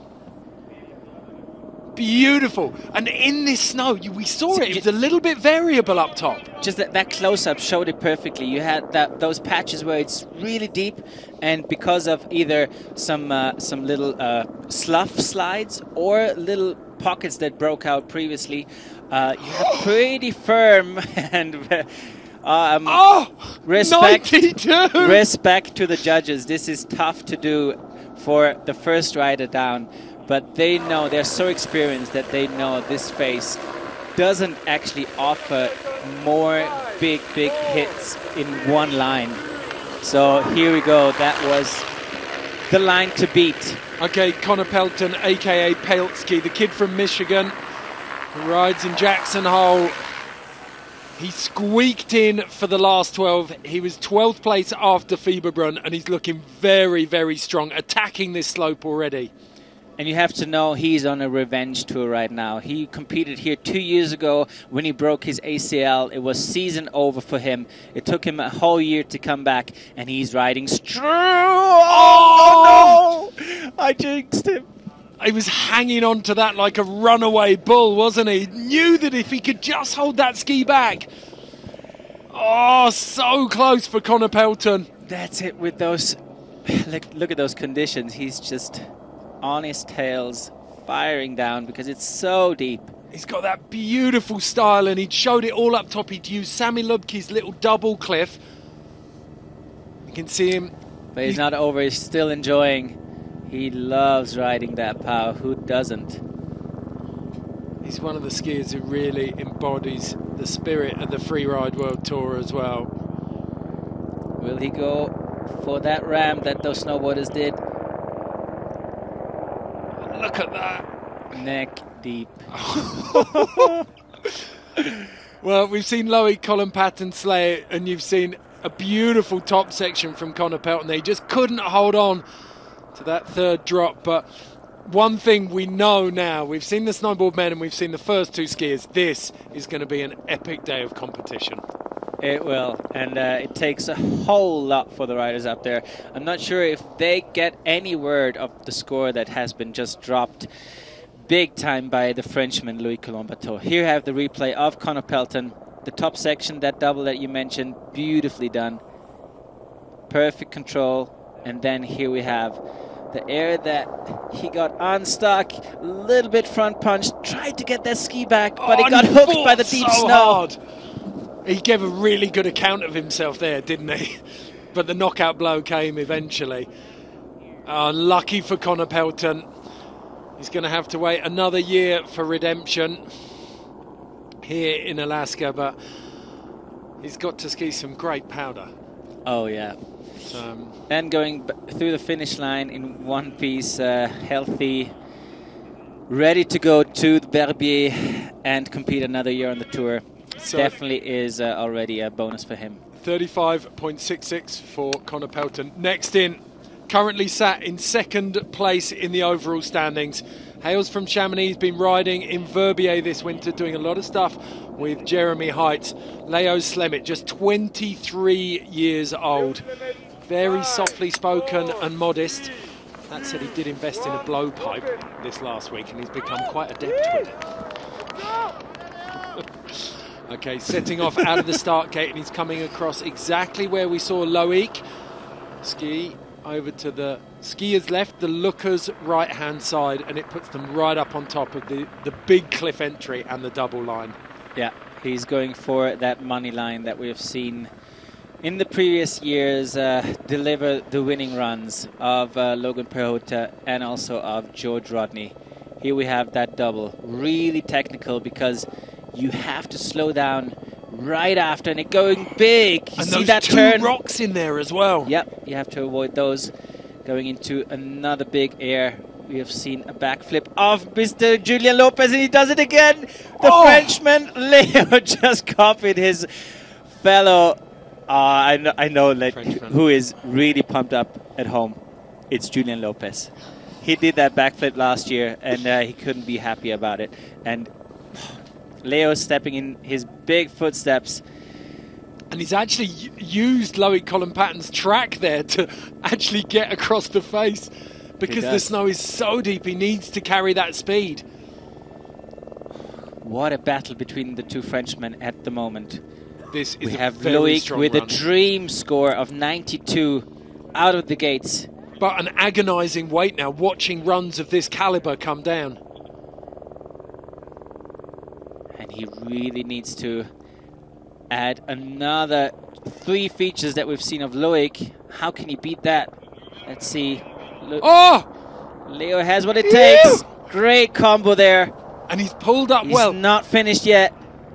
Beautiful. And in this snow, we saw it. It was a little bit variable up top. Just that close-up showed it perfectly. You had those patches where it's really deep, and because of either some little slough slides or little pockets that broke out previously, you have pretty firm and respect to the judges. This is tough to do for the first rider down. But they know, they're so experienced that they know this face doesn't actually offer more big hits in one line. So here we go. That was the line to beat. Okay, Connor Pelton, a.k.a. Peltsky, the kid from Michigan, who rides in Jackson Hole. He squeaked in for the last 12. He was 12th place after Fieberbrunn, and he's looking very, very strong, attacking this slope already. And you have to know he's on a revenge tour right now. He competed here 2 years ago when he broke his ACL. It was season over for him. It took him a whole year to come back, and he's riding strong. Oh, no! I jinxed him. He was hanging on to that like a runaway bull, wasn't he? He knew that if he could just hold that ski back. Oh, so close for Connor Pelton. That's it with those... Look at those conditions. He's just... on his tails, firing down because it's so deep. He's got that beautiful style, and he'd showed it all up top. He'd used Sami Lubke's little double cliff. You can see him. But he's not over, he's still enjoying. He loves riding that power. Who doesn't? He's one of the skiers who really embodies the spirit of the Freeride World Tour as well. Will he go for that ramp that those snowboarders did? Look at that. Neck deep. Well, we've seen Loic Colin-Patton slay it, and you've seen a beautiful top section from Connor Pelton. He just couldn't hold on to that third drop. But one thing we know now, we've seen the snowboard men and we've seen the first two skiers. This is going to be an epic day of competition. It will, and it takes a whole lot for the riders up there. I'm not sure if they get any word of the score that has been just dropped big time by the Frenchman Loic Colin-Patton. Here you have the replay of Connor Pelton. The top section, that double that you mentioned, beautifully done. Perfect control. And then here we have the air that he got unstuck, a little bit front punched, tried to get that ski back, but he got hooked by the deep snow. Hard. He gave a really good account of himself there, didn't he? But the knockout blow came eventually. Lucky for Connor Pelton. He's going to have to wait another year for redemption here in Alaska. But He's got to ski some great powder. Oh, yeah. And going through the finish line in one piece, healthy, ready to go to the Verbier and compete another year on the tour. So definitely is already a bonus for him. 35.66 for Connor Pelton. Next in, currently sat in second place in the overall standings. Hails from Chamonix. He's been riding in Verbier this winter, doing a lot of stuff with Jeremy Height. Leo Slemit, just 23 years old. Very softly spoken and modest. That said, he did invest in a blowpipe this last week, and he's become quite adept with it. Okay, setting off out of the start gate, and he's coming across exactly where we saw Loic ski over to the skiers left, the lookers right-hand side, and it puts them right up on top of the big cliff entry and the double line. Yeah, he's going for that money line that we have seen in the previous years deliver the winning runs of Logan Perhota and also of George Rodney. Here we have that double, really technical because you have to slow down right after and it going big. You and see those that two turn? rocks in there as well. Yep, you have to avoid those. Going into another big air. We have seen a backflip of Mr. Julian Lopez, and he does it again. The Frenchman, Leo, just copied his fellow. I know like, who is really pumped up at home. It's Julian Lopez. He did that backflip last year, and he couldn't be happy about it. And Leo stepping in his big footsteps. And he's actually used Loic Colin Patton's track there to actually get across the face. Because the snow is so deep, he needs to carry that speed. What a battle between the two Frenchmen at the moment. This is we have Loic with a dream score of 92 out of the gates. But an agonising wait now, watching runs of this calibre come down. And he really needs to add another 3 features that we've seen of Loic. How can he beat that? Let's see. Leo has what it takes. Great combo there. And he's pulled up well. He's not finished yet.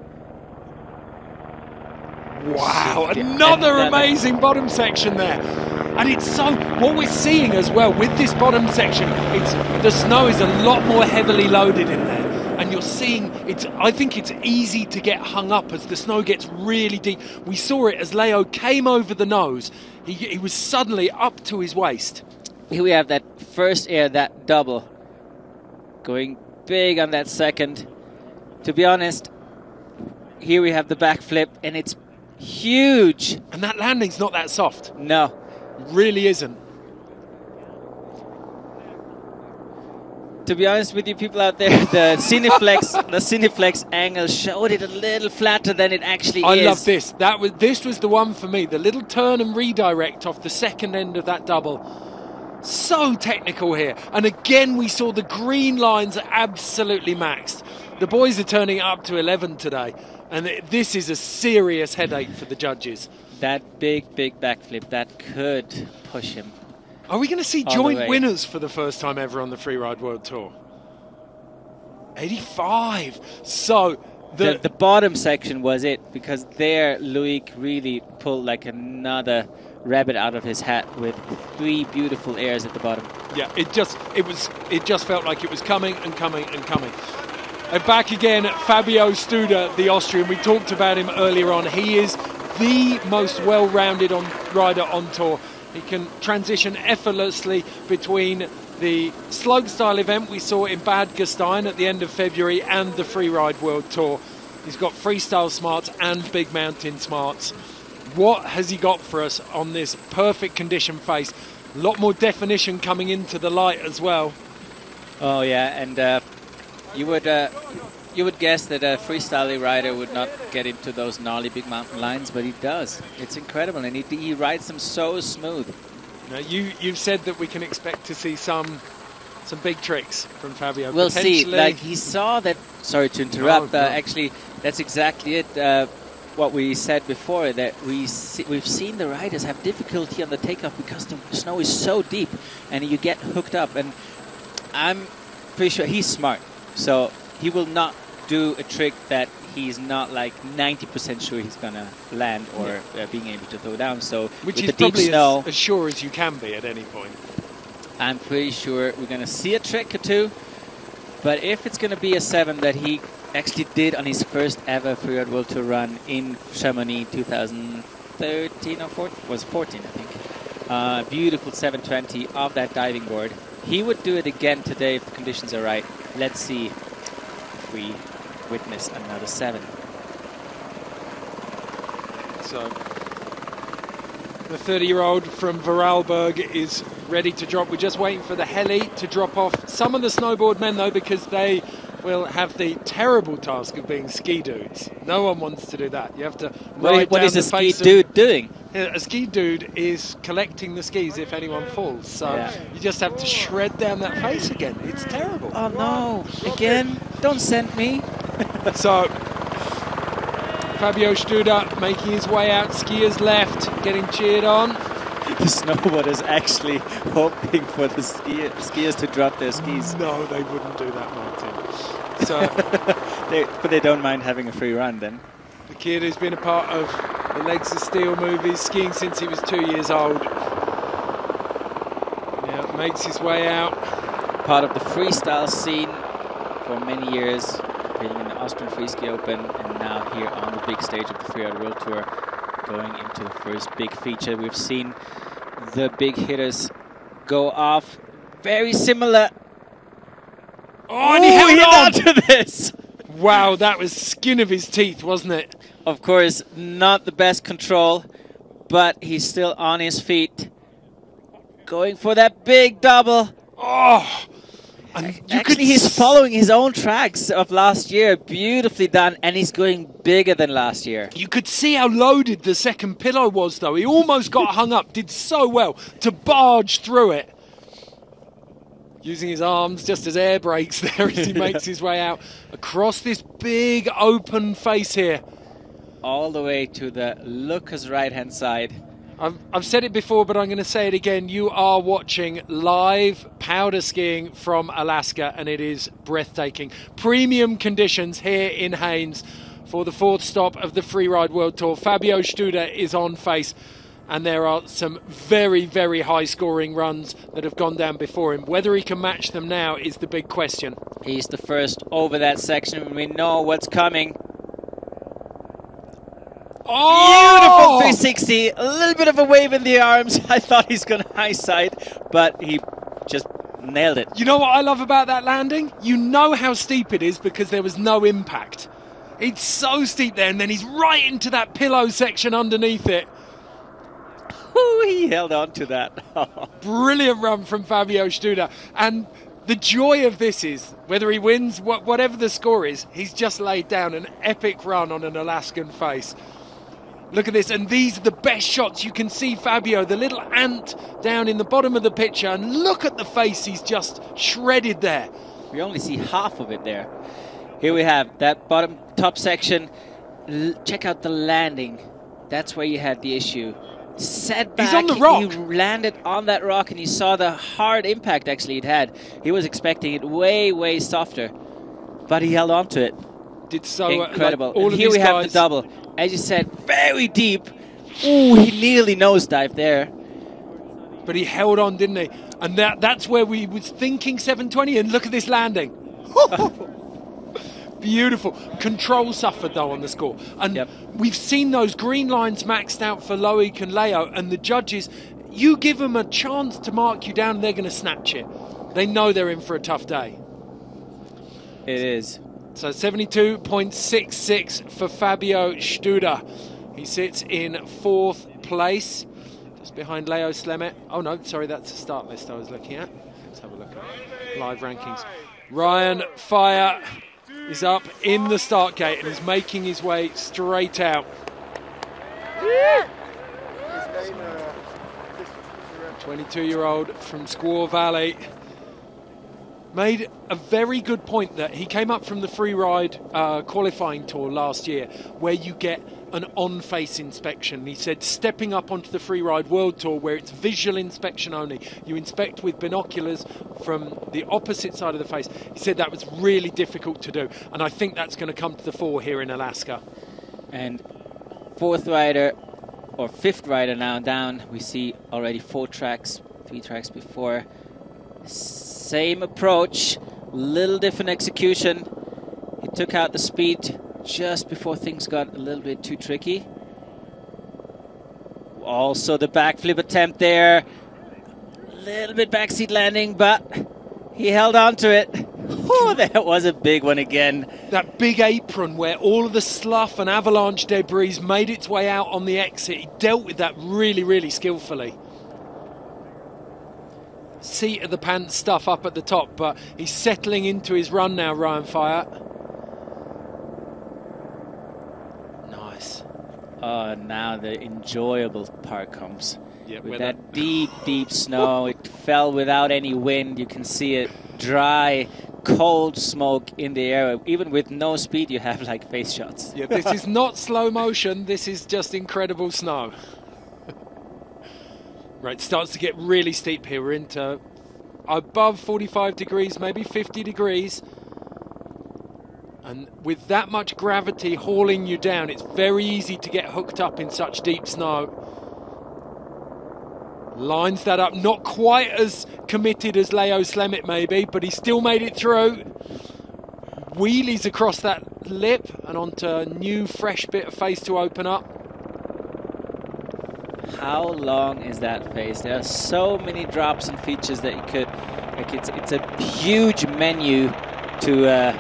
Wow, another amazing bottom section there. And it's so, what we're seeing as well with this bottom section, it's the snow is a lot more heavily loaded in there. And you're seeing, I think it's easy to get hung up as the snow gets really deep. We saw it as Leo came over the nose. He was suddenly up to his waist. Here we have that first air, that double. Going big on that second. To be honest, here we have the backflip, and it's huge. And that landing's not that soft. No. It really isn't. To be honest with you, people out there, the Cineflex angle showed it a little flatter than it actually is. I love this. This was the one for me. The little turn and redirect off the second end of that double. So technical here. And again, we saw the green lines are absolutely maxed. The boys are turning up to 11 today. And this is a serious headache for the judges. That big backflip, that could push him. Are we going to see joint winners for the first time ever on the Freeride World Tour? 85. So the bottom section was it, because there Loic really pulled like another rabbit out of his hat with 3 beautiful airs at the bottom. Yeah, it just felt like it was coming and coming and coming. And back again, Fabio Studer, the Austrian. We talked about him earlier on. He is the most well-rounded rider on tour. He can transition effortlessly between the slopestyle event we saw in Bad Gastein at the end of February and the Freeride World Tour. He's got freestyle smarts and big mountain smarts. What has he got for us on this perfect condition face? A lot more definition coming into the light as well. Oh yeah, and you would guess that a freestyle rider would not get into those gnarly big mountain lines, but he does. It's incredible, and he rides them so smooth. Now you've said that we can expect to see some big tricks from Fabio. We'll see. Like he saw that. Sorry to interrupt. No. Actually, that's exactly it. What we said before, that we've seen the riders have difficulty on the takeoff because the snow is so deep, and you get hooked up. And I'm pretty sure he's smart, so he will not do a trick that he's not like 90% sure he's gonna land or being able to throw down. So which with is the deep probably snow, as sure as you can be at any point. I'm pretty sure we're gonna see a trick or two. But if it's gonna be a 7 that he actually did on his first ever Freeride World Tour run in Chamonix 2013 or 14, was 14 I think. Beautiful 720 off that diving board. He would do it again today if the conditions are right. Let's see if we witness another 7. So the 30-year-old from Vorarlberg is ready to drop. We're just waiting for the heli to drop off. Some of the snowboard men, though, because they will have the terrible task of being ski dudes. No one wants to do that. You have to ride What down is a the ski face of- dude doing? A ski dude is collecting the skis if anyone falls. So you just have to shred down that face again. It's terrible. Oh no, again? Don't send me. So Fabio Studer making his way out, skiers left, getting cheered on. The snowboarders actually hoping for the skiers to drop their skis. No, they wouldn't do that, Martin. So, but they don't mind having a free run then. The kid who's been a part of the Legs of Steel movies, skiing since he was 2 years old. Now makes his way out. Part of the freestyle scene for many years, competing in the Austrian Freeski Open, and now here on the big stage of the Freeride World Tour, going into the first big feature. We've seen the big hitters go off. Very similar. Oh, and he held on to this. Wow, that was skin of his teeth, wasn't it? Of course, not the best control, but he's still on his feet. Going for that big double. Oh! Actually, he's following his own tracks of last year. Beautifully done, and he's going bigger than last year. You could see how loaded the second pillow was, though. He almost got hung up, did so well to barge through it. Using his arms just as air brakes there as he makes his way out across this big open face here. All the way to the Lucas right-hand side. I've said it before, but I'm going to say it again. You are watching live powder skiing from Alaska, and it is breathtaking. Premium conditions here in Haines for the 4th stop of the Freeride World Tour. Fabio Studer is on face, and there are some very, very high-scoring runs that have gone down before him. Whether he can match them now is the big question. He's the first over that section. We know what's coming. Oh! Beautiful 360. A little bit of a wave in the arms. I thought he's going to high side, but he just nailed it. You know what I love about that landing? You know how steep it is because there was no impact. It's so steep there, and then he's right into that pillow section underneath it. Ooh, he held on to that. Brilliant run from Fabio Studer. And the joy of this is, whether he wins, whatever the score is, he's just laid down an epic run on an Alaskan face. Look at this, and these are the best shots. You can see Fabio, the little ant down in the bottom of the picture, and look at the face he's just shredded there. We only see half of it there. Here we have that top section. Check out the landing. That's where you had the issue. Setback. He's on the rock. He landed on that rock, and you saw the hard impact actually it had. He was expecting it way, way softer, but he held on to it. Did so incredible. Like all and of here these we have guys. the double. As you said, very deep. Ooh, he nearly nosedived there. But he held on, didn't he? And that's where we was thinking 720, and look at this landing. Beautiful. Control suffered, though, on the score. And we've seen those green lines maxed out for Loic and Leo, and the judges, you give them a chance to mark you down, and they're going to snatch it. They know they're in for a tough day. It is. So 72.66 for Fabio Studer. He sits in 4th place, just behind Leo Slemet. Oh no, sorry, that's the start list I was looking at. Let's have a look at live rankings. Ryan Fire is up in the start gate and is making his way straight out. 22-year-old from Squaw Valley. made a very good point that he came up from the free ride qualifying tour last year, where you get an on-face inspection. He said stepping up onto the free ride world tour, where it's visual inspection only, you inspect with binoculars from the opposite side of the face. He said that was really difficult to do, and I think that's going to come to the fore here in Alaska. And fourth rider, or fifth rider now down, we see already 3 tracks before. Same approach, little different execution. He took out the speed just before things got a little bit too tricky. Also the backflip attempt there. A little bit backseat landing, but he held on to it. Oh, that was a big one again. That big apron where all of the slough and avalanche debris made its way out on the exit. He dealt with that really, really skillfully. Seat of the pants stuff up at the top, but he's settling into his run now, Ryan Fire. Nice. Oh, now the enjoyable part comes. Yeah, with that deep, deep snow. It fell without any wind. You can see it dry, cold smoke in the air. Even with no speed, you have like face shots. Yeah, this is not slow motion. This is just incredible snow. Right, it starts to get really steep here. We're into above 45 degrees, maybe 50 degrees. And with that much gravity hauling you down, it's very easy to get hooked up in such deep snow. Lines that up, not quite as committed as Leo Slemmet maybe, but he still made it through. Wheelies across that lip and onto a new fresh bit of face to open up. How long is that face? There are so many drops and features that you could, like it's a huge menu to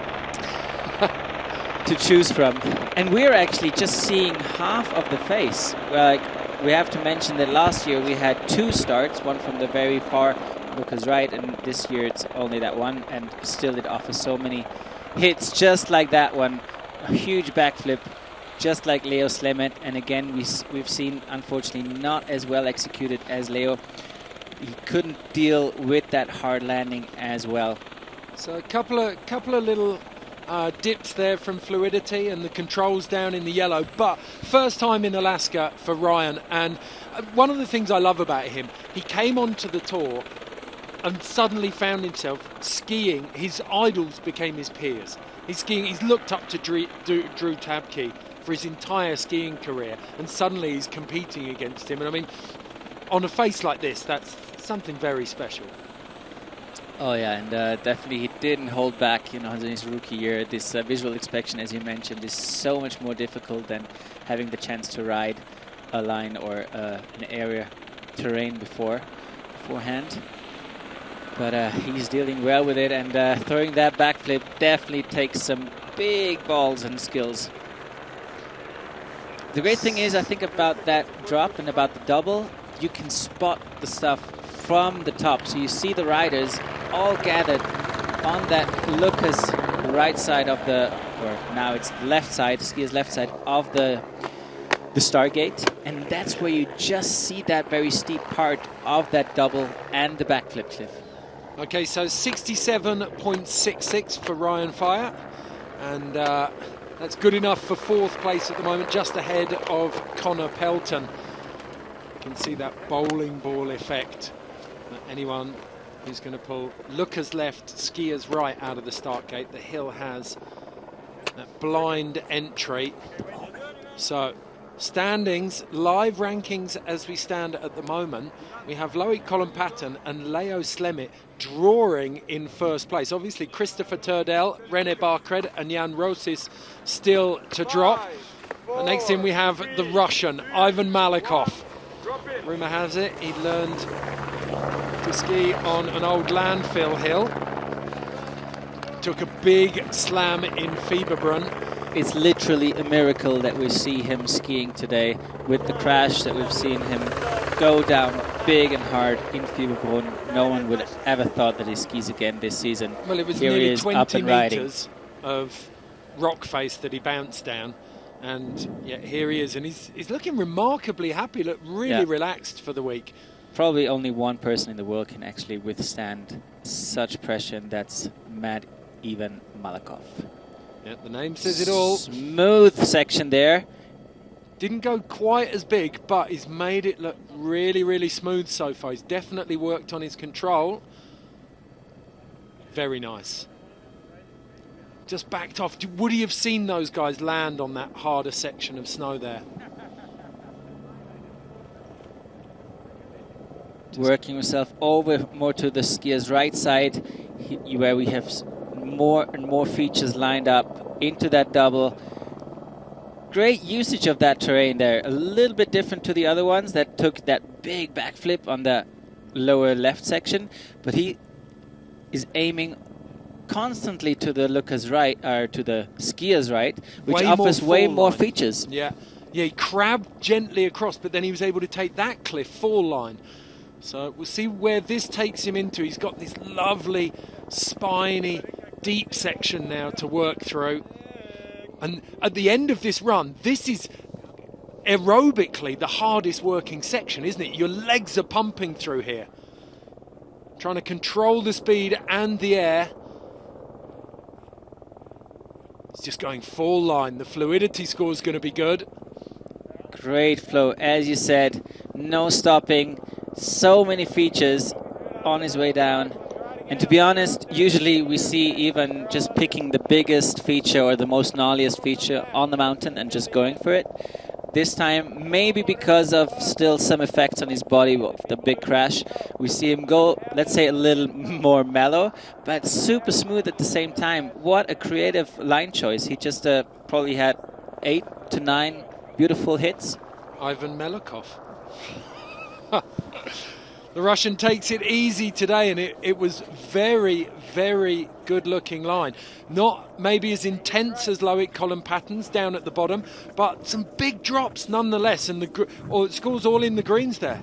choose from. And we're actually just seeing half of the face. We have to mention that last year we had 2 starts, one from the very far Lucas right, and this year it's only that one, and still it offers so many hits just like that one. A huge backflip, just like Leo Slemmet, and again we've seen, unfortunately, not as well executed as Leo. He couldn't deal with that hard landing as well. So a couple of little dips there from fluidity, and the controls down in the yellow, but first time in Alaska for Ryan. And one of the things I love about him, he came onto the tour and suddenly found himself skiing. His idols became his peers. He's looked up to Drew Tabke for his entire skiing career, and suddenly he's competing against him. And I mean, on a face like this, that's something very special. Oh yeah, and definitely he didn't hold back, in his rookie year. This visual inspection, as you mentioned, is so much more difficult than having the chance to ride a line or an area terrain beforehand. But he's dealing well with it, and throwing that backflip definitely takes some big balls and skills. The great thing is, I think, about that drop and about the double, you can spot the stuff from the top. So you see the riders all gathered on that Lucas right side of the, or now it's left side, skiers left side of the Stargate, and that's where you just see that very steep part of that double and the backflip cliff. Okay, so 67.66 for Ryan Fire, and that's good enough for 4th place at the moment, just ahead of Connor Pelton. You can see that bowling ball effect. Anyone who's going to pull Lucas left, skiers right out of the start gate. The hill has that blind entry. So standings, live rankings as we stand at the moment, we have Loic Colin-Patton and Leo Slemmet drawing in 1st place. Obviously Christopher Turdell, René Barkred and Jan Rosis still to drop. And next in we have the Russian, Ivan Malikov. Rumour has it he learned to ski on an old landfill hill. Took a big slam in Fieberbrunn. It's literally a miracle that we see him skiing today. With the crash that we've seen him go down big and hard in Fieberbrunn, no one would have ever thought that he skis again this season. Well, it was Here nearly 20 metres of rock face that he bounced down. And yeah, here he is, and he's looking remarkably happy, look really relaxed for the week. probably only one person in the world can actually withstand such pressure, and that's Matt Ivan Malakhov. Yeah, the name says it all. Smooth section there. Didn't go quite as big, but he's made it look really, really smooth so far. He's definitely worked on his control. Very nice. Just backed off. Would he have seen those guys land on that harder section of snow there? Working himself over more to the skier's right side, where we have more and more features lined up into that double. Great usage of that terrain there. A little bit different to the other ones that took that big backflip on the lower left section, but he is aiming constantly to the looker's right, or to the skier's right, which offers way more features. Yeah, he crabbed gently across, but then he was able to take that cliff fall line. So we'll see where this takes him into. He's got this lovely, spiny, deep section now to work through. And at the end of this run, this is aerobically the hardest working section, isn't it? Your legs are pumping through here. Trying to control the speed and the air. It's just going fall line. The fluidity score is going to be good. Great flow, as you said. No stopping. So many features on his way down. And to be honest, usually we see even just picking the biggest feature or the most gnarliest feature on the mountain and just going for it. This time, maybe because of still some effects on his body of the big crash, we see him go, let's say, a little more mellow, but super smooth at the same time. What a creative line choice. He just probably had 8 to 9 beautiful hits. Ivan Malakhov. The Russian takes it easy today, and it was very, very good-looking line. Not maybe as intense as Loic Collin-Patton's down at the bottom, but some big drops nonetheless, and the scores all in the greens there.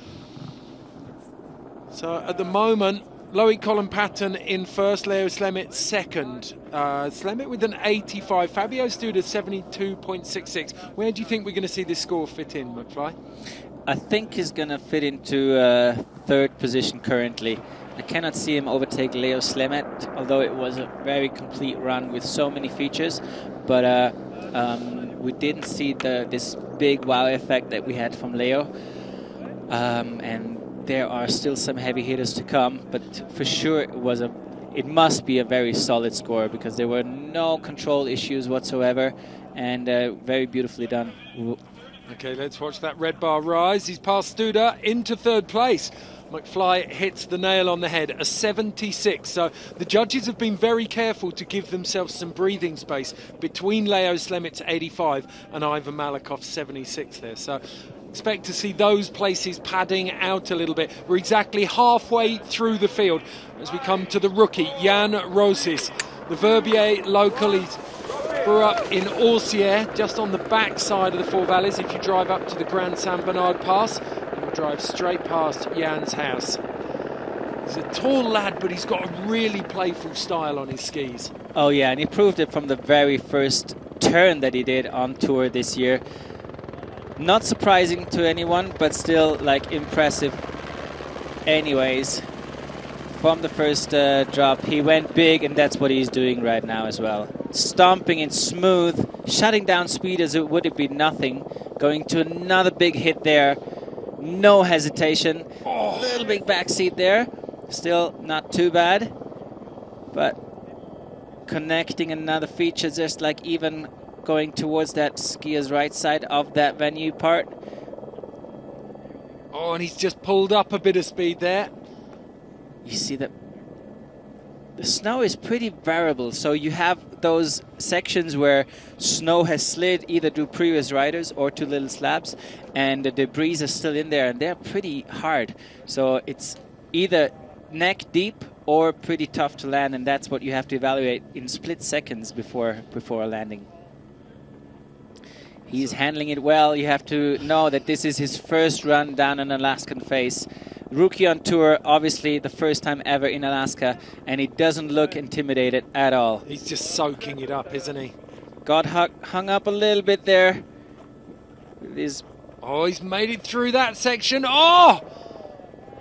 So at the moment, Loic Collin-Patton in first, Leo Slemit second. Slemit with an 85, Fabio Studa 72.66. Where do you think we're going to see this score fit in, McFly? I think he's going to fit into third position currently. I cannot see him overtake Leo Slemit, although it was a very complete run with so many features. But we didn't see this big wow effect that we had from Leo. And there are still some heavy hitters to come, but for sure it must be a very solid score, because there were no control issues whatsoever, and very beautifully done. Okay, let's watch that red bar rise. He's past Studa into third place. McFly hits the nail on the head, a 76. So the judges have been very careful to give themselves some breathing space between Leo Slemit's 85 and Ivan Malakhov's 76 there. So expect to see those places padding out a little bit. We're exactly halfway through the field as we come to the rookie, Jan Rossis. The Verbier local, he's grew up in Orsières, just on the back side of the Four Valleys. If you drive up to the Grand Saint Bernard Pass, you'll drive straight past Jan's house. He's a tall lad, but he's got a really playful style on his skis. Oh yeah, and he proved it from the very first turn that he did on tour this year. Not surprising to anyone, but still like impressive anyways. From the first drop, he went big, and that's what he's doing right now as well. Stomping it smooth, shutting down speed as it would have been nothing. Going to another big hit there. No hesitation. Oh. Little big backseat there. Still not too bad. But connecting another feature, just like even going towards that skier's right side of that venue part. Oh, and he's just pulled up a bit of speed there. You see that the snow is pretty variable, so you have those sections where snow has slid either to previous riders or to little slabs, and the debris is still in there, and they're pretty hard. So it's either neck deep or pretty tough to land, and that's what you have to evaluate in split seconds before a landing. He's handling it well. You have to know that this is his first run down an Alaskan face. Rookie on tour, obviously the first time ever in Alaska, and he doesn't look intimidated at all. He's just soaking it up, isn't he? Got hung up a little bit there. Oh, he's made it through that section. Oh!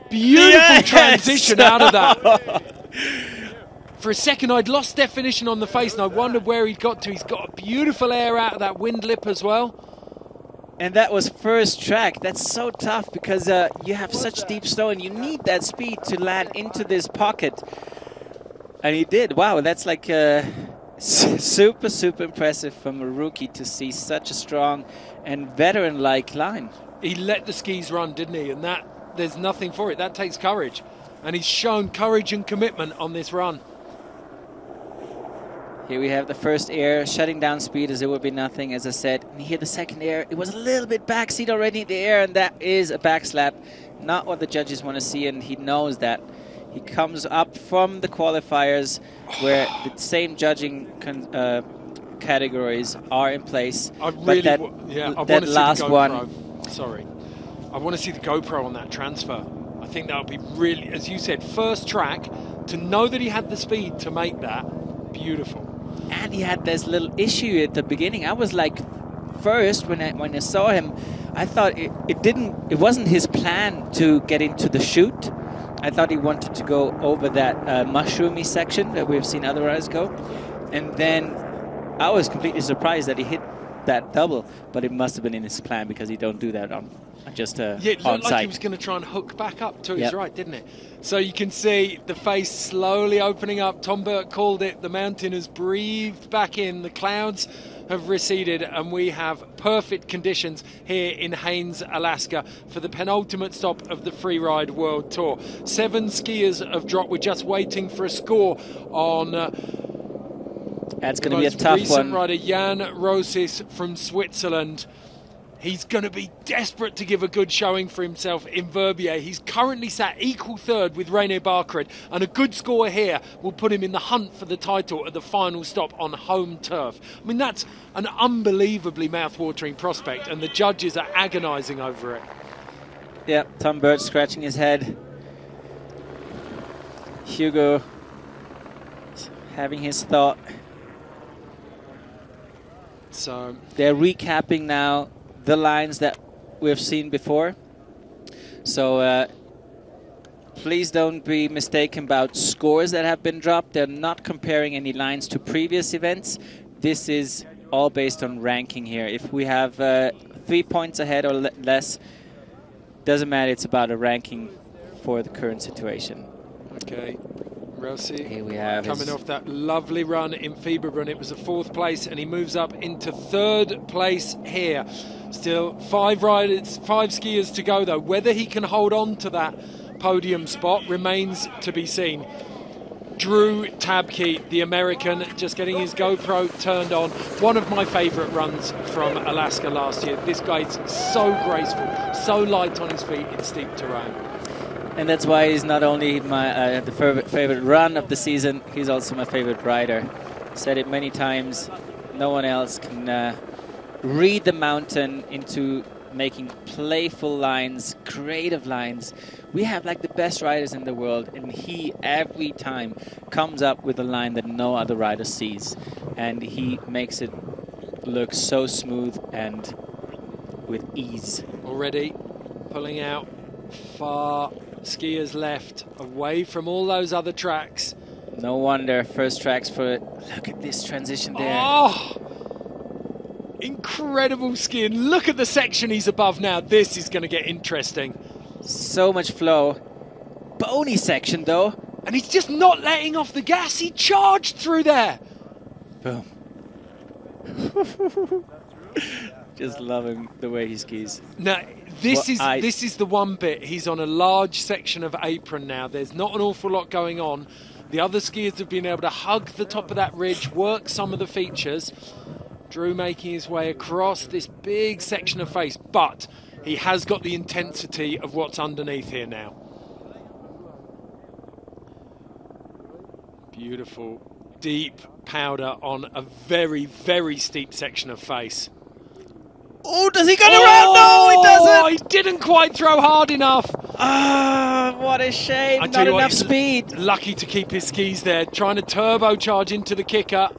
beautiful transition out of that. For a second, I'd lost definition on the face, and I wondered where he'd got to. He's got a beautiful air out of that wind lip as well. And that was first track. That's so tough because you have such deep snow and you need that speed to land into this pocket. And he did. Wow, that's like super, super impressive from a rookie to see such a strong and veteran-like line. He let the skis run, didn't he? And that there's nothing for it. That takes courage. And he's shown courage and commitment on this run. Here we have the first air, shutting down speed as it would be nothing, as I said. And here the second air, it was a little bit backseat already in the air, and that is a backslap. Not what the judges want to see, and he knows that. He comes up from the qualifiers where the same judging categories are in place. I really, that I want that to see last the GoPro. one. Sorry. I want to see the GoPro on that transfer. I think that would be really, as you said, first track, to know that he had the speed to make that, beautiful. And he had this little issue at the beginning. I was like, first when I saw him, I thought it wasn't his plan to get into the chute. I thought he wanted to go over that mushroomy section that we've seen other riders go. And then I was completely surprised that he hit that double, but it must have been in his plan because he don't do that on just yeah, it looked on like site. he was going to try and hook back up to his Yep. right, didn't it? So you can see the face slowly opening up. Tom Burt called it. The mountain has breathed back in. The clouds have receded, and we have perfect conditions here in Haines, Alaska for the penultimate stop of the Freeride World Tour. 7 skiers have dropped. We're just waiting for a score on That's the going to be a most tough recent one. rider, Jan Rosis from Switzerland. He's going to be desperate to give a good showing for himself in Verbier. He's currently sat equal third with René Barkred, and a good score here will put him in the hunt for the title at the final stop on home turf. I mean, that's an unbelievably mouth-watering prospect, and the judges are agonising over it. Yeah, Tom Burt scratching his head. Hugo having his thought. So they're recapping now the lines that we've seen before. So please don't be mistaken about scores that have been dropped. They're not comparing any lines to previous events. This is all based on ranking here. If we have 3 points ahead or less, doesn't matter. It's about a ranking for the current situation. Okay. Rossi here we have coming off that lovely run in Fieberbrunn. It was a 4th place, and he moves up into 3rd place here. Still 5 skiers to go, though. Whether he can hold on to that podium spot remains to be seen. Drew Tabke, the American, just getting his GoPro turned on. One of my favourite runs from Alaska last year. This guy's so graceful, so light on his feet in steep terrain. And that's why he's not only my the favorite run of the season, he's also my favorite rider. Said it many times, no one else can read the mountain into making playful lines, creative lines. We have like the best riders in the world, and he every time comes up with a line that no other rider sees. And he makes it look so smooth and with ease. Already pulling out far skiers left, away from all those other tracks. No wonder, first tracks for it. Look at this transition there. Oh! Incredible skiing. Look at the section he's above now. This is going to get interesting. So much flow. Bony section, though. And he's just not letting off the gas. He charged through there. Boom. Just loving the way he skis. Now, this is the one bit. He's on a large section of apron now. There's not an awful lot going on. The other skiers have been able to hug the top of that ridge, work some of the features. Drew making his way across this big section of face, but he has got the intensity of what's underneath here now. Beautiful, deep powder on a very, very steep section of face. Oh, does he go around? No, he doesn't! He didn't quite throw hard enough. Ah, what a shame. Not enough speed. Lucky to keep his skis there, trying to turbocharge into the kicker.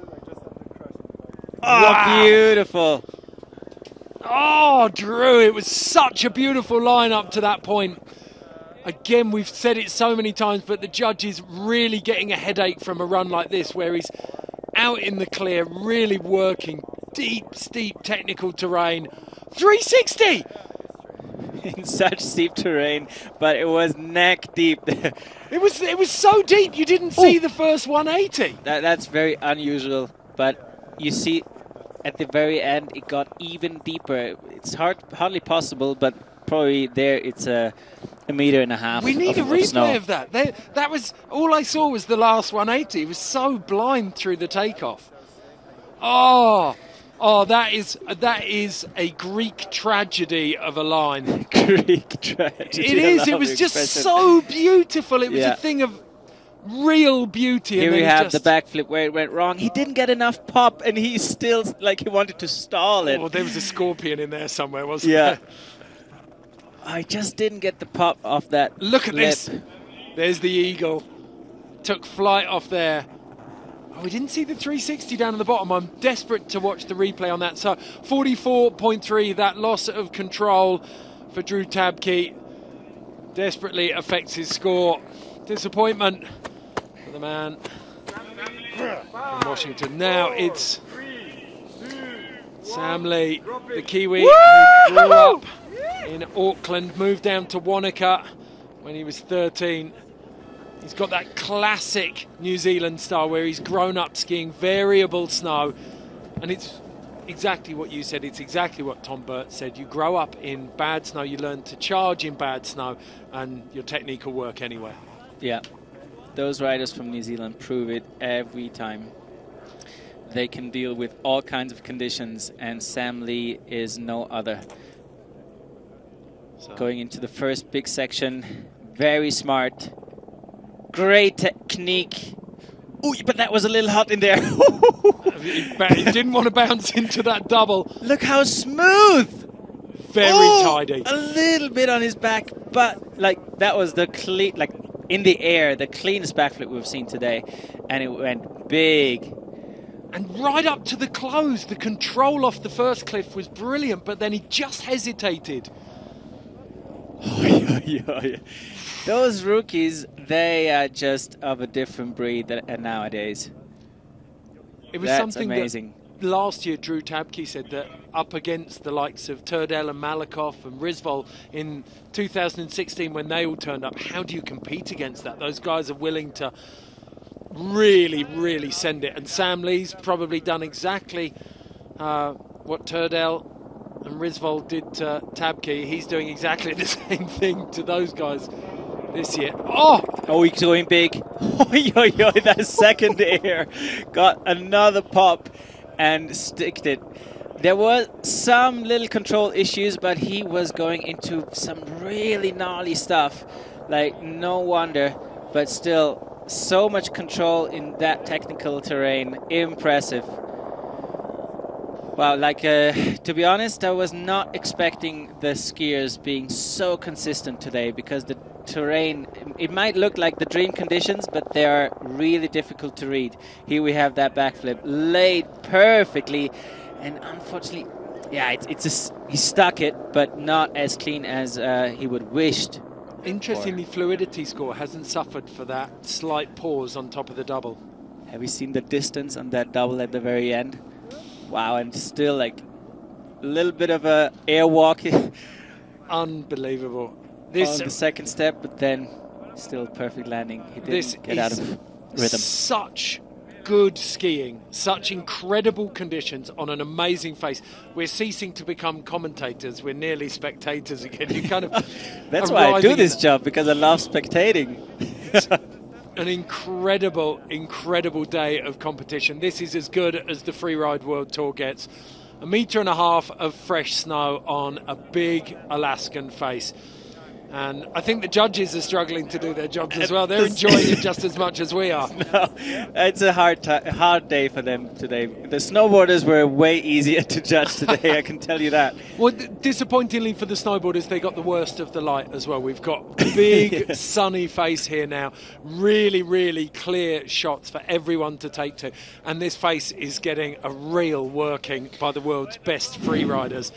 Oh, wow. Beautiful. Oh, Drew, it was such a beautiful line up to that point. Again, we've said it so many times, but the judge is really getting a headache from a run like this, where he's out in the clear, really working deep, steep technical terrain. 360! In such steep terrain, but it was neck deep. It was so deep you didn't see the first 180. That's very unusual, but you see at the very end it got even deeper. It's hardly possible, but probably there it's a meter and a half. We need a of replay snow. of that. That was all I saw was the last 180. It was so blind through the takeoff. Oh, that is a Greek tragedy of a line. Greek tragedy. It is. It was just so beautiful. It was a thing of real beauty. Here and we then have the backflip where it went wrong. He didn't get enough pop, and he still he wanted to stall it. Oh, there was a scorpion in there somewhere, wasn't there? there? I just didn't get the pop off that. Look at lip. this. There's the eagle. Took flight off there. Oh, we didn't see the 360 down at the bottom. I'm desperate to watch the replay on that. So 44.3, that loss of control for Drew Tabke desperately affects his score. Disappointment for the man from Washington. Now it's Sam Lee, the Kiwi, who grew up in Auckland, moved down to Wanaka when he was 13. He's got that classic New Zealand style where he's grown up skiing variable snow, and it's exactly what you said. It's exactly what Tom Burt said. You grow up in bad snow, you learn to charge in bad snow, and your technique will work anywhere. Yeah, those riders from New Zealand prove it every time. They can deal with all kinds of conditions, and Sam Lee is no other. So. Going into the first big section, very smart. Great technique. Ooh, but that was a little hot in there. He didn't want to bounce into that double. Look how smooth. Very tidy. A little bit on his back, but that was the clean, in the air, the cleanest backflip we've seen today, and it went big. And right up to the close, the control off the first cliff was brilliant, but then he just hesitated. Those rookies, they are just of a different breed nowadays. It was something amazing. That last year Drew Tabke said that up against the likes of Turdell and Malakoff and Risvol in 2016 when they all turned up, how do you compete against that? Those guys are willing to really, really send it. And Sam Lee's probably done exactly what Turdell and Risvol did to Tabke. He's doing exactly the same thing to those guys this year. Oh, he's going big. That second air got another pop and sticked it. There was some little control issues, but he was going into some really gnarly stuff. No wonder, but still so much control in that technical terrain. Impressive. Wow, to be honest, I was not expecting the skiers being so consistent today, because the terrain, it might look like the dream conditions, but they are really difficult to read. Here we have that backflip laid perfectly, and unfortunately, he stuck it, but not as clean as he would wished. Interestingly, fluidity score hasn't suffered for that slight pause on top of the double. Have you seen the distance on that double at the very end? Wow, and still a little bit of a airwalk. Unbelievable. On the second step, but then still perfect landing. He didn't get out of rhythm. Such good skiing, such incredible conditions on an amazing face. We're ceasing to become commentators. We're nearly spectators again. You kind of That's why I do this job, because I love spectating. An incredible, incredible day of competition. This is as good as the Freeride World Tour gets. 1.5 meters of fresh snow on a big Alaskan face. And I think the judges are struggling to do their jobs as well. They're enjoying it just as much as we are. No, it's a hard day for them today. The snowboarders were way easier to judge today, I can tell you that. Well, disappointingly for the snowboarders, they got the worst of the light as well. We've got big sunny face here now. Really, really clear shots for everyone to take to. And this face is getting a real working by the world's best free riders.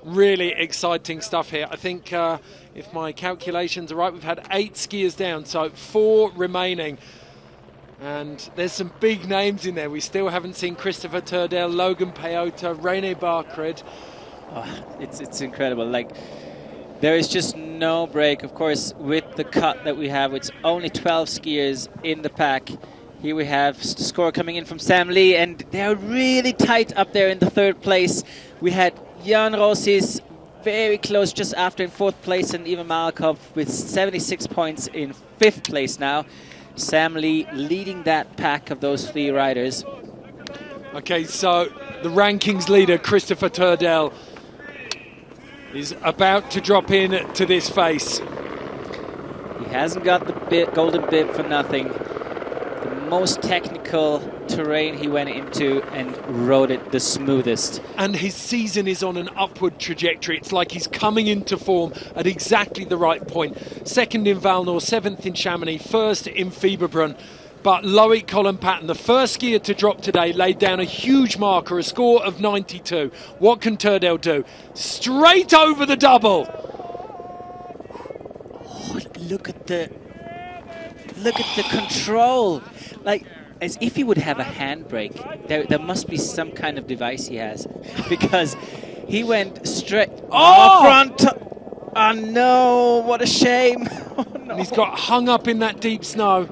really exciting stuff here. I think if my calculations are right, we've had 8 skiers down, so 4 remaining. And there's some big names in there. We still haven't seen Christopher Turdell, Logan Peyote, René Barcred. Oh, it's incredible. Like, there is just no break. Of course, with the cut that we have, it's only 12 skiers in the pack. Here we have the score coming in from Sam Lee, and they're really tight up there in the 3rd place. We had Jan Rosis very close just after in 4th place, and Ivan Malakov with 76 points in 5th place now. Sam Lee leading that pack of those 3 riders. Okay, so the rankings leader, Christopher Turdell, is about to drop in to this face. He hasn't got the golden bib for nothing. The most technical terrain he went into and rode it the smoothest. And his season is on an upward trajectory. It's like he's coming into form at exactly the right point. 2nd in Valnor, 7th in Chamonix, 1st in Fieberbrunn. But Loic Colin-Patton, the first skier to drop today, laid down a huge marker, a score of 92. What can Turdell do? Straight over the double. Oh, look at the control. Like, as if he would have a handbrake. There must be some kind of device he has, because he went straight front. Oh no, what a shame. Oh, no. And he's got hung up in that deep snow.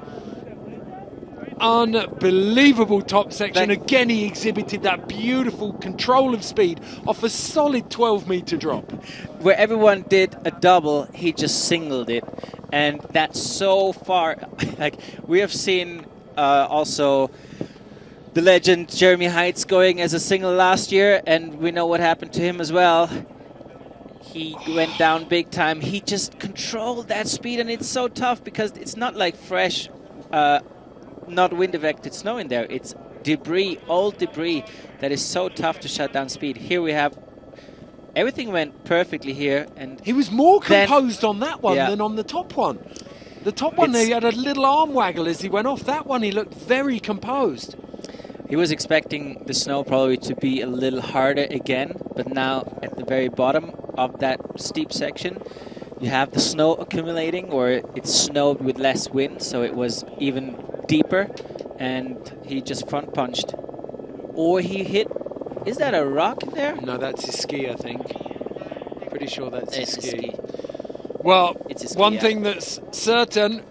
Unbelievable top section. Again, he exhibited that beautiful control of speed off a solid 12-meter drop. Where everyone did a double, he just singled it. And that's so far. Like, we have seen also the legend Jeremy Heights going as a single last year, and we know what happened to him as well. He went down big time. He just controlled that speed, and it's so tough because it's not like fresh, not wind-affected snow in there. It's debris, old debris, that is so tough to shut down speed. Here we have everything went perfectly here, and he was more composed on that one than on the top one. The top one, he had a little arm waggle as he went off. That one, he looked very composed. He was expecting the snow probably to be a little harder again, but now at the very bottom of that steep section, you have the snow accumulating, or it snowed with less wind, so it was even deeper, and he just front punched. Or he hit, is that a rock there? No, that's his ski, I think. Pretty sure that's his ski. Well, one thing that's certain,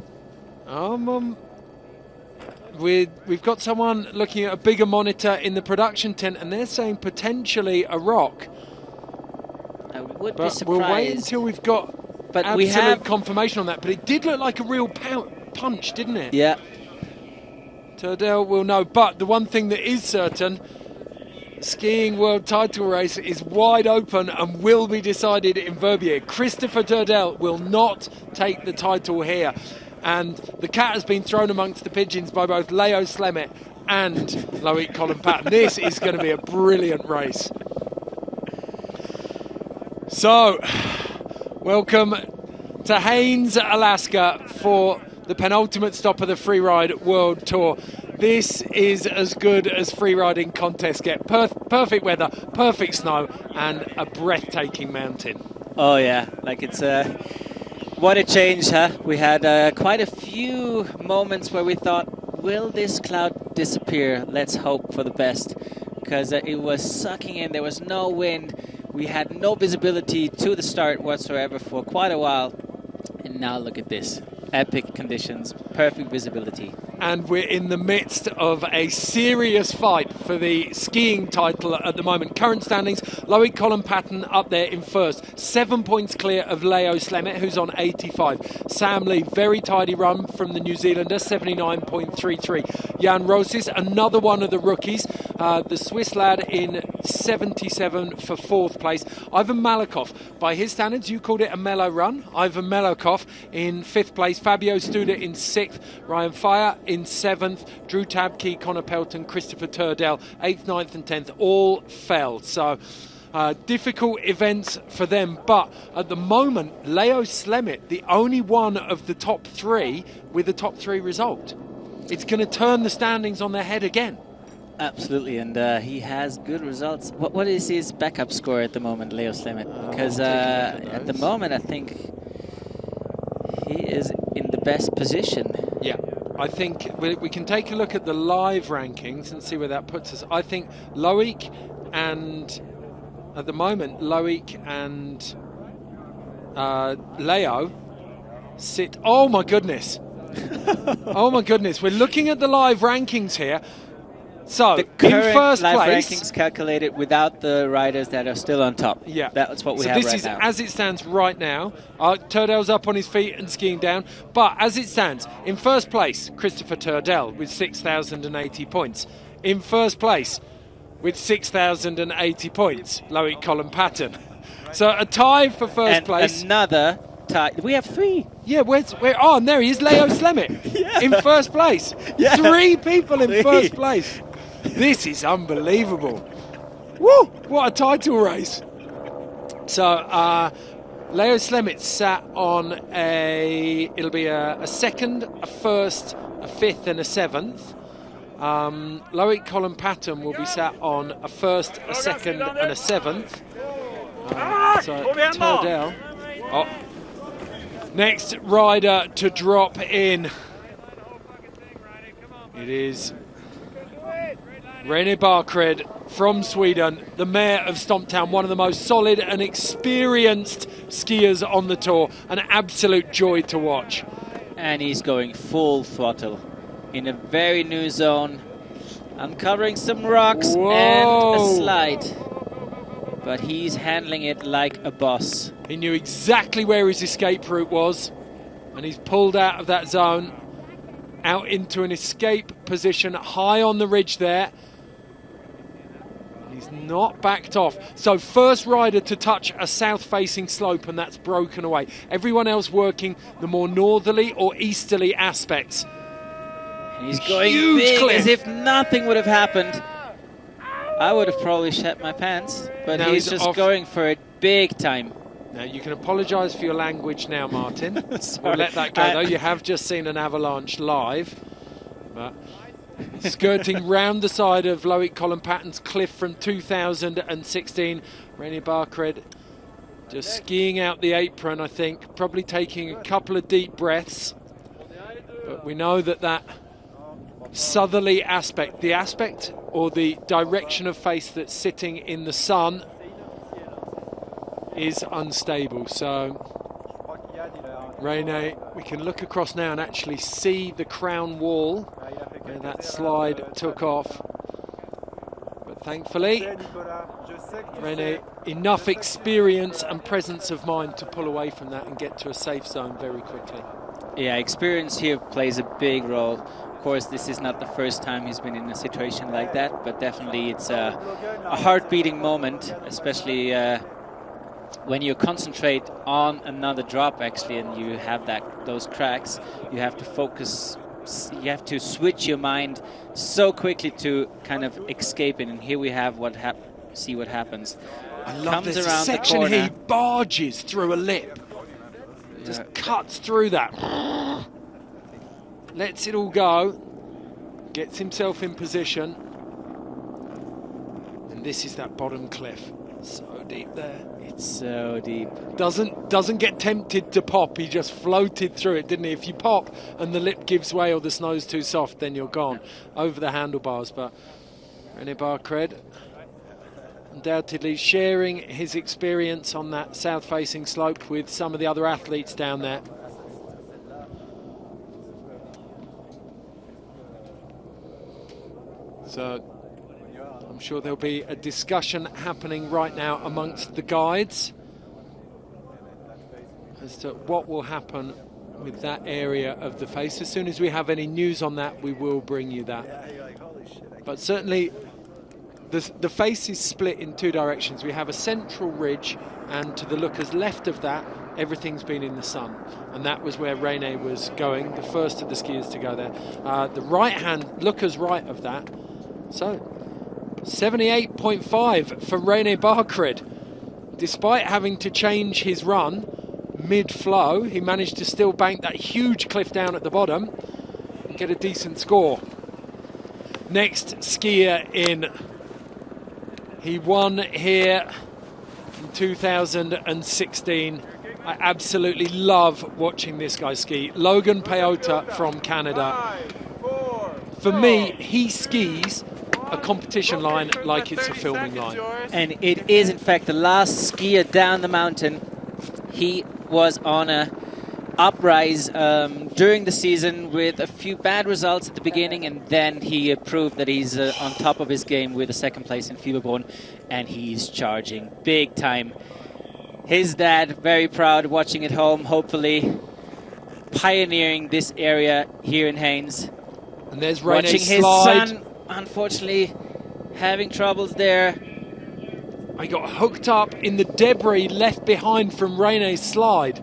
we've got someone looking at a bigger monitor in the production tent, and they're saying potentially a rock. I would but be surprised. We'll wait until we've got absolute confirmation on that. But it did look like a real punch, didn't it? Yeah. Turdell will know. But the one thing that is certain, skiing world title race is wide open and will be decided in Verbier. Christopher Turdell will not take the title here. And the cat has been thrown amongst the pigeons by both Leo Slemmet and Loic Colin-Patton. This is going to be a brilliant race. So, welcome to Haines, Alaska for the penultimate stop of the Freeride World Tour. This is as good as freeriding contests get. Perfect weather, perfect snow, and a breathtaking mountain. Oh yeah, like it's what a change, huh? We had quite a few moments where we thought, will this cloud disappear? Let's hope for the best, because it was sucking in. There was no wind. We had no visibility to the start whatsoever for quite a while. And now look at this. Epic conditions, perfect visibility. And we're in the midst of a serious fight for the skiing title at the moment. Current standings, Loic Colin-Patton up there in first. 7 points clear of Leo Slemmet, who's on 85. Sam Lee, very tidy run from the New Zealander, 79.33. Jan Rosis, another one of the rookies. The Swiss lad in 77 for fourth place. Ivan Malakov, by his standards, you called it a mellow run. Ivan Malakov in fifth place. Fabio Studer in sixth. Ryan Fire in seventh. Drew Tabke, Connor Pelton, Christopher Turdell, 8th, 9th and 10th, all fell. So difficult events for them. But at the moment, Leo Slemmet, the only one of the top three with a top three result. It's going to turn the standings on their head again. Absolutely, and he has good results. What is his backup score at the moment, Leo Slemmet? Because at the moment, I think he is in the best position. Yeah, I think we can take a look at the live rankings and see where that puts us. I think Loic and, at the moment, Loic and Leo sit... Oh, my goodness. Oh, my goodness. We're looking at the live rankings here. So, the in current first live place, rankings calculated without the riders that are still on top. Yeah, that's what we so have this right is now. as it stands right now. Turdell's up on his feet and skiing down. But as it stands, in first place, Christopher Turdell with 6,080 points. In first place, with 6,080 points, Loic Collin-Patton. So a tie for first place. Another tie. We have 3. Yeah, where? Oh, and there he is, Leo Slemmet in first place. Yeah. 3 people in first place. This is unbelievable. Woo! What a title race. So, Leo Slemmet sat on it'll be a second, a first, a fifth and a seventh. Loic Collin-Patton will be sat on a first, a second and a seventh. So Turdell. Oh. Next rider to drop in. It is René Barkred from Sweden, the mayor of Stomptown, one of the most solid and experienced skiers on the tour. An absolute joy to watch. And he's going full throttle in a very new zone, uncovering some rocks and a slide. But he's handling it like a boss. He knew exactly where his escape route was, and he's pulled out of that zone, out into an escape position high on the ridge there. He's not backed off. So first rider to touch a south-facing slope, and that's broken away. Everyone else working the more northerly or easterly aspects. And he's going big as if nothing would have happened. I would have probably shat my pants, but now he's just going for it big time. Now you can apologise for your language now, Martin. We'll let that go though. You have just seen an avalanche live. But skirting round the side of Loic Collin-Patton's cliff from 2016. René Barkred just skiing out the apron, I think, probably taking a couple of deep breaths. But we know that southerly aspect, the aspect or the direction of face that's sitting in the sun, is unstable. So René, we can look across now and actually see the crown wall where that slide took off. But thankfully, René, enough experience and presence of mind to pull away from that and get to a safe zone very quickly. Yeah, experience here plays a big role. Of course, this is not the first time he's been in a situation like that, but definitely it's a heart-beating moment, especially when you concentrate on another drop, actually, and you have those cracks. You have to focus, you have to switch your mind so quickly to kind of escape it. And here we have see what happens. I love this section here. He barges through a lip. Just cuts through that. Lets it all go. Gets himself in position. And this is that bottom cliff. So deep there. It's so deep. Doesn't get tempted to pop. He just floated through it, didn't he? If you pop and the lip gives way or the snow's too soft, then you're gone over the handlebars. But René Barkred undoubtedly sharing his experience on that south-facing slope with some of the other athletes down there. So I'm sure there'll be a discussion happening right now amongst the guides as to what will happen with that area of the face. As soon as we have any news on that, we will bring you that. But certainly the face is split in two directions. We have a central ridge, and to the lookers left of that, everything's been in the sun. And that was where René was going, the first of the skiers to go there. The right hand, lookers right of that. So 78.5 for René Barkred. Despite having to change his run mid-flow, he managed to still bank that huge cliff down at the bottom and get a decent score. next skier in. He won here in 2016. I absolutely love watching this guy ski. Logan Peota from Canada. For me, he skis a competition line like it's a filming line. And it is, in fact, the last skier down the mountain. He was on a uprise during the season with a few bad results at the beginning, and then he proved that he's on top of his game with a second place in Fieberbrunn, and he's charging big time. His dad, very proud, watching at home, hopefully pioneering this area here in Haynes. And there's René watching his slide. son, unfortunately, having troubles there. I got hooked up in the debris left behind from René's slide.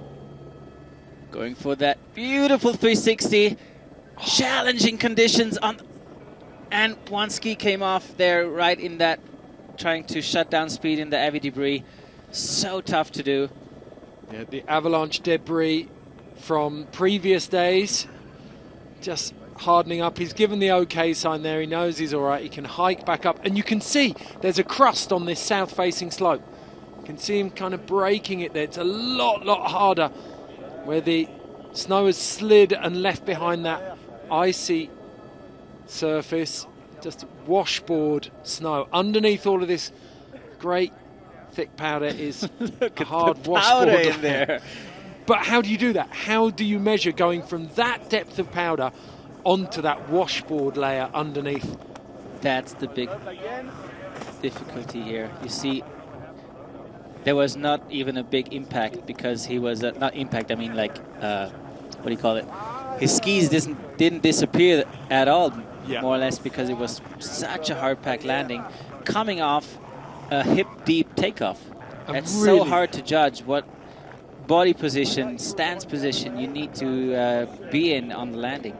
Going for that beautiful 360. Challenging conditions on, and one ski came off there right in that, trying to shut down speed in the heavy debris. So tough to do. Yeah, the avalanche debris from previous days just hardening up. He's given the OK sign there. He knows he's all right. He can hike back up. And you can see there's a crust on this south-facing slope. You can see him kind of breaking it there. It's a lot harder where the snow has slid and left behind that icy surface. Just washboard snow. Underneath all of this great thick powder is a hard washboard in there. But how do you do that? How do you measure going from that depth of powder onto that washboard layer underneath? That's the big difficulty here. You see, there was not even a big impact because he was not impact. I mean, like what do you call it? His skis didn't disappear at all, more or less, because it was such a hard pack landing, coming off a hip deep takeoff. It's so hard to judge what body position, stance position you need to be in on the landing.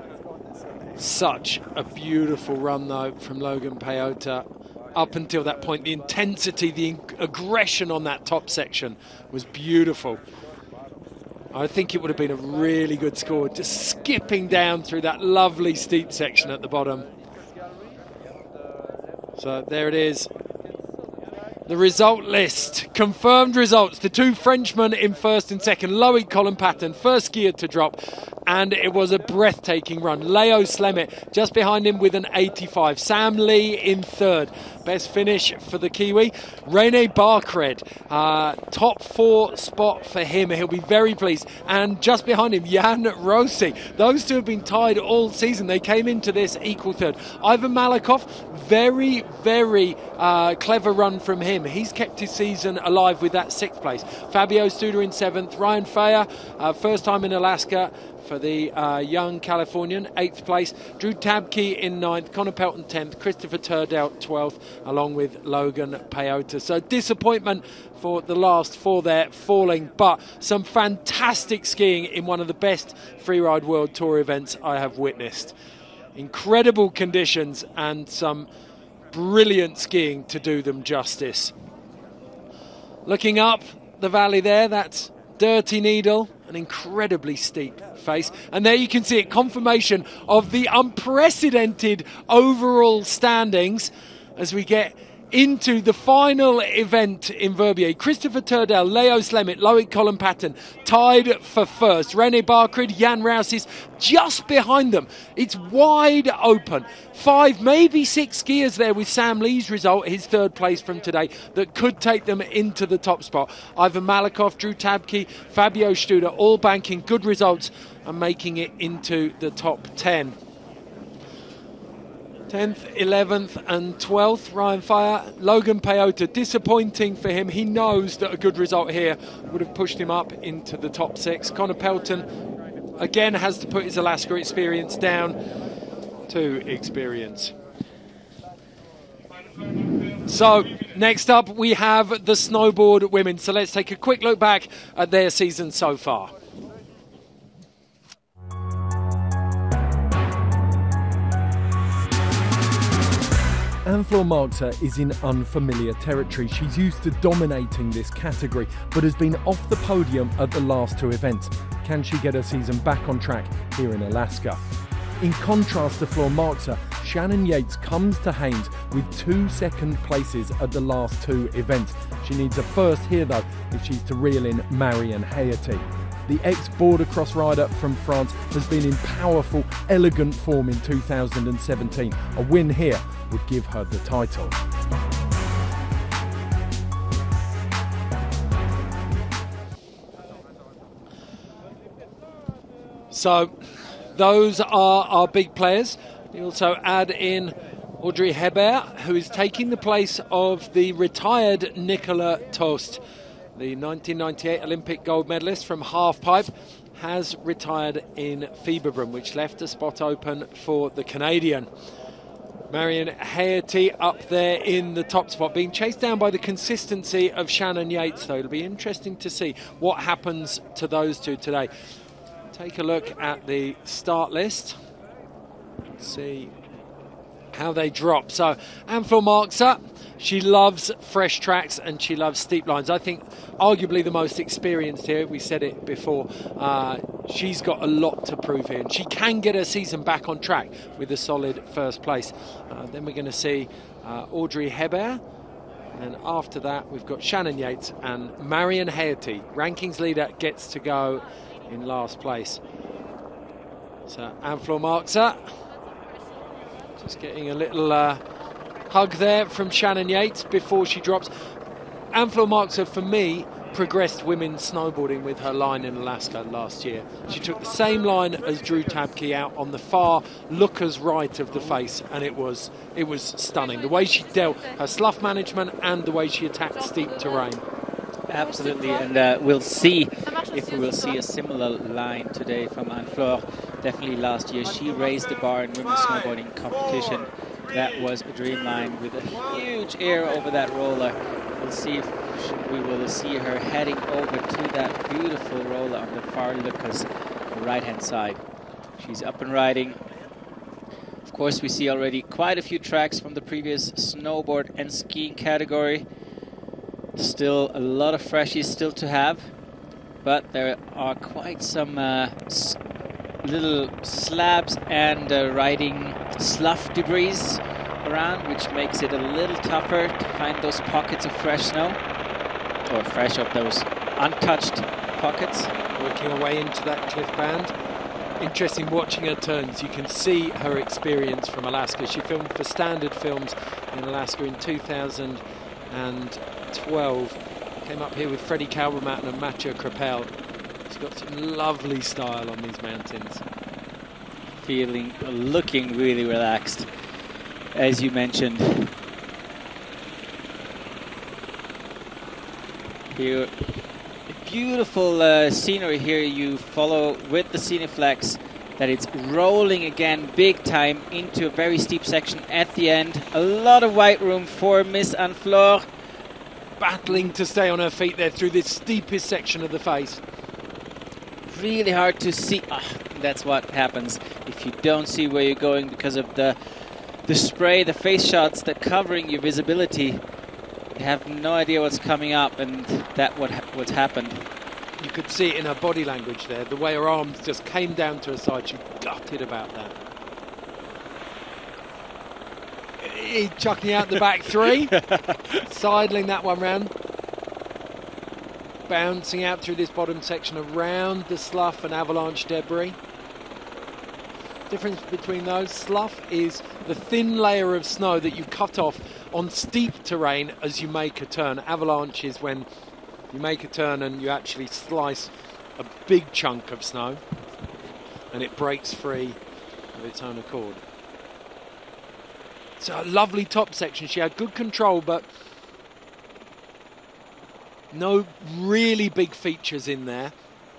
Such a beautiful run, though, from Logan Peota. Up until that point, the intensity, the aggression on that top section was beautiful. I think it would have been a really good score, just skipping down through that lovely steep section at the bottom. So there it is. The result list, confirmed results. The two Frenchmen in first and second. Loic Colin-Patton, first skier to drop. And it was a breathtaking run. Leo Slemmet just behind him with an 85. Sam Lee in third. Best finish for the Kiwi. René Barcred, top 4 spot for him. He'll be very pleased. And just behind him, Jan Rossi. Those two have been tied all season. They came into this equal third. Ivan Malakoff, very clever run from him. He's kept his season alive with that 6th place. Fabio Studer in 7th. Ryan Fayer, first time in Alaska for the young Californian, 8th place. Drew Tabke in 9th. Connor Pelton 10th. Christopher Turdell 12th, along with Logan Peota. So disappointment for the last 4 there, falling, but some fantastic skiing in one of the best Freeride World Tour events I have witnessed. Incredible conditions and some brilliant skiing to do them justice. Looking up the valley there, that's Dirty Needle, an incredibly steep face. And there you can see it, confirmation of the unprecedented overall standings as we get into the final event in Verbier. Christopher Turdell, Leo Slemmet, Loic Colin-Patton tied for first. René Barcred, Jan Rausis just behind them. It's wide open. 5, maybe 6 skiers there with Sam Lee's result, his 3rd place from today, that could take them into the top spot. Ivan Malakoff, Drew Tabke, Fabio Studer, all banking good results and making it into the top 10. 10th, 11th and 12th, Ryan Fayer. Logan Peota, disappointing for him. He knows that a good result here would have pushed him up into the top 6. Connor Pelton, again, has to put his Alaska experience down to experience. So, next up, we have the snowboard women. So let's take a quick look back at their season so far. Anne-Fleur Marxer is in unfamiliar territory. She's used to dominating this category, but has been off the podium at the last 2 events. Can she get her season back on track here in Alaska? In contrast to Floor Marxer, Shannon Yates comes to Haynes with 2 second places at the last 2 events. She needs a first here though if she's to reel in Marion Haerty. The ex-border cross rider from France has been in powerful, elegant form in 2017. A win here would give her the title. So those are our big players. You also add in Audrey Hebert, who is taking the place of the retired Nicola Tost. The 1998 Olympic gold medalist from halfpipe has retired in Fieberbrunn, which left a spot open for the Canadian. Marion Haerty up there in the top spot, being chased down by the consistency of Shannon Yates, though. It'll be interesting to see what happens to those two today. Take a look at the start list. See how they drop. So Anne-Fleur Marxer, she loves fresh tracks and she loves steep lines. I think arguably the most experienced here. We said it before. She's got a lot to prove here, and she can get her season back on track with a solid first place. Then we're going to see Audrey Hebert, and after that we've got Shannon Yates and Marion Haerty. Rankings leader gets to go in last place. So Anne-Fleur Marxer just getting a little hug there from Shannon Yates before she drops. Anne-Fleur Marxer, for me, progressed women's snowboarding with her line in Alaska last year. She took the same line as Drew Tabke out on the far looker's right of the face, and it was stunning. The way she dealt her slough management and the way she attacked steep terrain. Absolutely, and we'll see if we will see a similar line today from Anne-Fleur. Definitely last year she raised the bar in women's snowboarding competition. That was a dream line with a huge air over that roller. We'll see if we will see her heading over to that beautiful roller on the far looker's right-hand side. She's up and riding. Of course, we see already quite a few tracks from the previous snowboard and skiing category. Still a lot of freshies still to have, but there are quite some little slabs and riding slough debris around, which makes it a little tougher to find those pockets of fresh snow, or fresh of those untouched pockets. Working her way into that cliff band. Interesting watching her turns. You can see her experience from Alaska. She filmed for Standard Films in Alaska in 2012. Came up here with Freddie Kalbermatten and Mathieu Crepel. She's got some lovely style on these mountains. Looking really relaxed, as you mentioned. Here, beautiful scenery here you follow with the Cineflex, that it's rolling again big time into a very steep section at the end. A lot of white room for Miss Anne-Fleur. Battling to stay on her feet there through this steepest section of the face. Really hard to see. That's what happens if you don't see where you're going because of the spray, the face shots that covering your visibility. You have no idea what's coming up, and what's happened. You could see it in her body language there, the way her arms just came down to her side. She gutted about that. Chucking out the back three, sidling that one round, bouncing out through this bottom section around the slough and avalanche debris. Difference between those: slough is the thin layer of snow that you cut off on steep terrain as you make a turn. Avalanche is when you make a turn and you actually slice a big chunk of snow and it breaks free of its own accord. So a lovely top section. She had good control, but no really big features in there.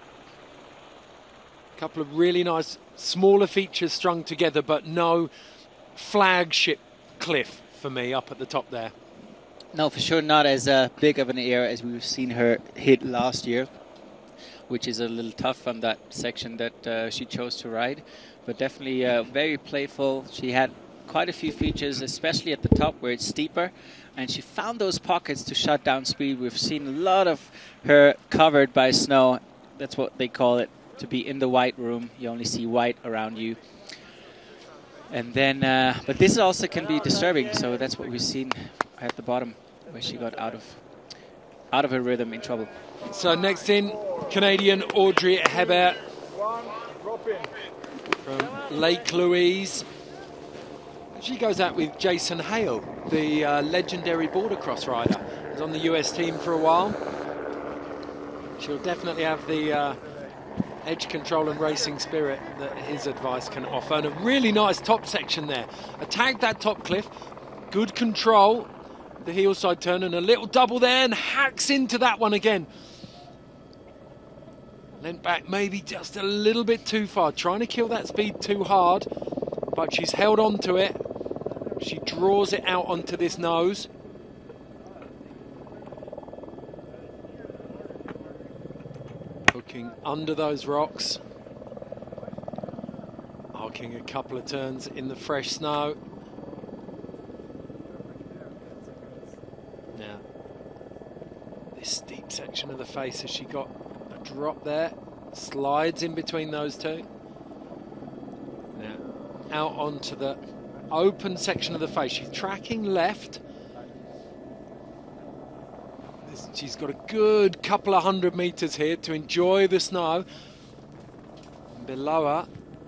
A couple of really nice smaller features strung together, but no flagship cliff for me up at the top there. No, for sure not as big of an area as we've seen her hit last year, which is a little tough on that section that she chose to ride, but definitely very playful. She had quite a few features, especially at the top where it's steeper, and she found those pockets to shut down speed. We've seen a lot of her covered by snow. That's what they call it, to be in the white room. You only see white around you. And then, but this also can be disturbing. So that's what we've seen at the bottom, where she got out of her rhythm, in trouble. So next in, Canadian Audrey Hebert from Lake Louise. She goes out with Jason Hale, the legendary border cross rider. He was on the US team for a while. She'll definitely have the edge control and racing spirit that his advice can offer. And a really nice top section there. Attacked that top cliff, good control, the heel side turn, and a little double there, and hacks into that one again. Leant back maybe just a little bit too far, trying to kill that speed too hard, but she's held on to it. She draws it out onto this nose. Hooking under those rocks. Arcing a couple of turns in the fresh snow. Now, this steep section of the face, has she got a drop there? Slides in between those two. Now, out onto the open section of the face. She's tracking left. She's got a good couple of 100 meters here to enjoy the snow. And below her,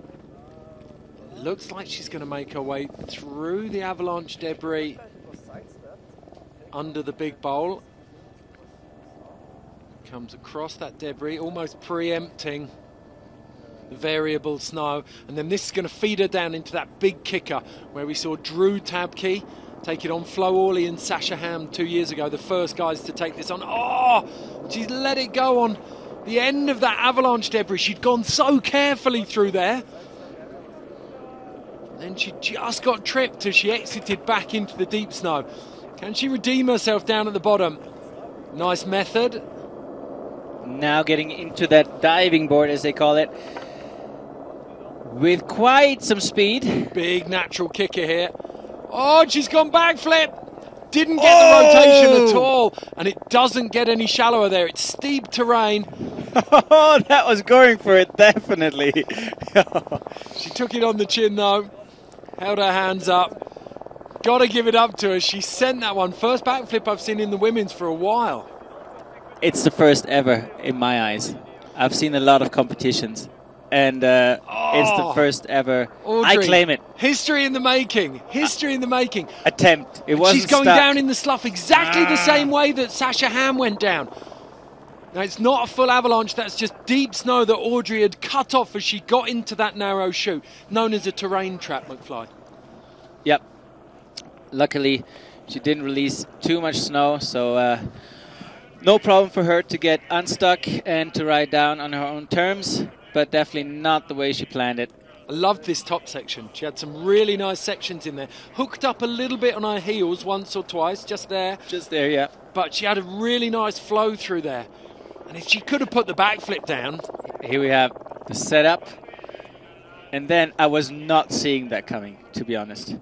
looks like she's going to make her way through the avalanche debris under the big bowl. Comes across that debris, almost preempting the variable snow. And then this is going to feed her down into that big kicker where we saw Drew Tabke take it on Flo Orley and Sasha Ham 2 years ago, the first guys to take this on. Oh, she's let it go on the end of that avalanche debris. She'd gone so carefully through there. Then she just got tripped as she exited back into the deep snow. Can she redeem herself down at the bottom? Nice method. Now getting into that diving board, as they call it, with quite some speed. Big natural kicker here. Oh, she's gone backflip. Didn't get the rotation at all. And it doesn't get any shallower there. It's steep terrain. Oh, that was going for it, definitely. She took it on the chin, though. Held her hands up. Got to give it up to her. She sent that one. First backflip I've seen in the women's for a while. It's the first ever in my eyes. I've seen a lot of competitions. And it's the first ever. Audrey, I claim it. History in the making. History in the making. Attempt. It wasn't She's going stuck. down in the slough exactly the same way that Sasha Ham went down. Now, it's not a full avalanche. That's just deep snow that Audrey had cut off as she got into that narrow chute, known as a terrain trap, McFly. Yep. Luckily, she didn't release too much snow, so no problem for her to get unstuck and to ride down on her own terms. But definitely not the way she planned it. I loved this top section. She had some really nice sections in there. Hooked up a little bit on her heels once or twice, just there. Just there, yeah. But she had a really nice flow through there. And if she could have put the backflip down. Here we have the setup. And then I was not seeing that coming, to be honest.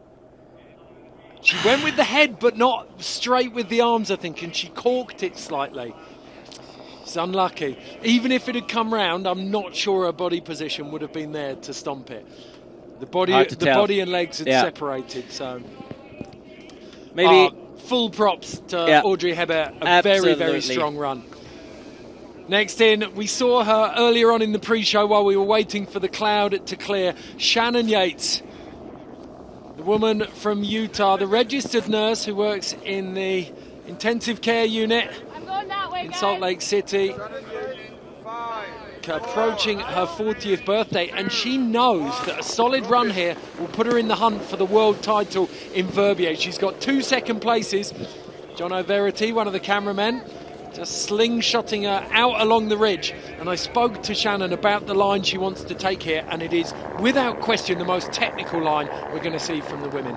She went with the head, but not straight with the arms, I think, and she corked it slightly. It's unlucky. Even if it had come round, I'm not sure her body position would have been there to stomp it. The body and legs had separated, so maybe full props to Audrey Hebert. A very, very strong run. Next in, we saw her earlier on in the pre-show while we were waiting for the cloud to clear. Shannon Yates, the woman from Utah, the registered nurse who works in the intensive care unit in Salt Lake City, approaching her 40th birthday, and she knows that a solid run here will put her in the hunt for the world title in Verbier. She's got 2 second places. John O'Verity, one of the cameramen, just slingshotting her out along the ridge, and I spoke to Shannon about the line she wants to take here, and it is without question the most technical line we're going to see from the women.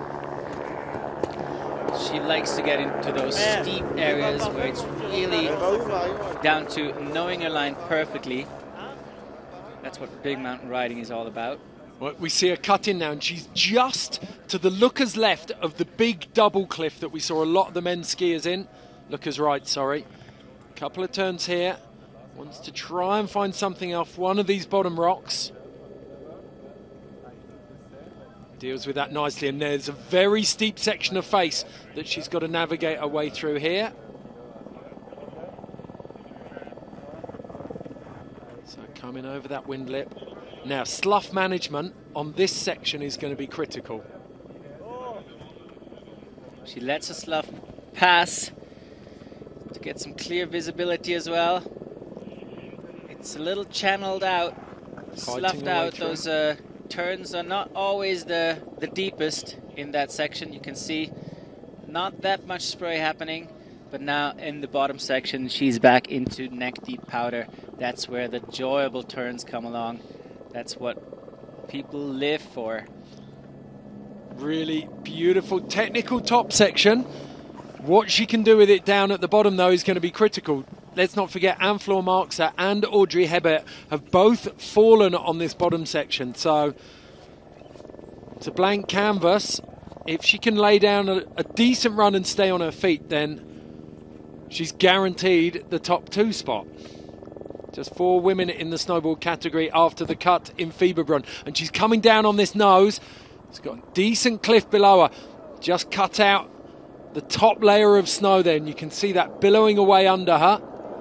She likes to get into those steep areas where it's really down to knowing her line perfectly. That's what big mountain riding is all about. Well, we see her cut in now, and she's just to the looker's left of the big double cliff that we saw a lot of the men's skiers in. Looker's right, sorry. Couple of turns here. Wants to try and find something off one of these bottom rocks. Deals with that nicely, and there's a very steep section of face that she's got to navigate her way through here. So coming over that wind lip. Now, slough management on this section is going to be critical. She lets her slough pass to get some clear visibility as well. It's a little channeled out, sloughed out. Those turns are not always the deepest in that section. You can see not that much spray happening, but now in the bottom section she's back into neck deep powder. That's where the enjoyable turns come along. That's what people live for. Really beautiful technical top section. What she can do with it down at the bottom, though, is going to be critical. Let's not forget Anne-Fleur Marxer and Audrey Hebert have both fallen on this bottom section. So it's a blank canvas. If she can lay down a decent run and stay on her feet, then she's guaranteed the top 2 spot. Just 4 women in the snowboard category after the cut in Fieberbrunn. And she's coming down on this nose. It's got a decent cliff below her. Just cut out the top layer of snow there, and you can see that billowing away under her.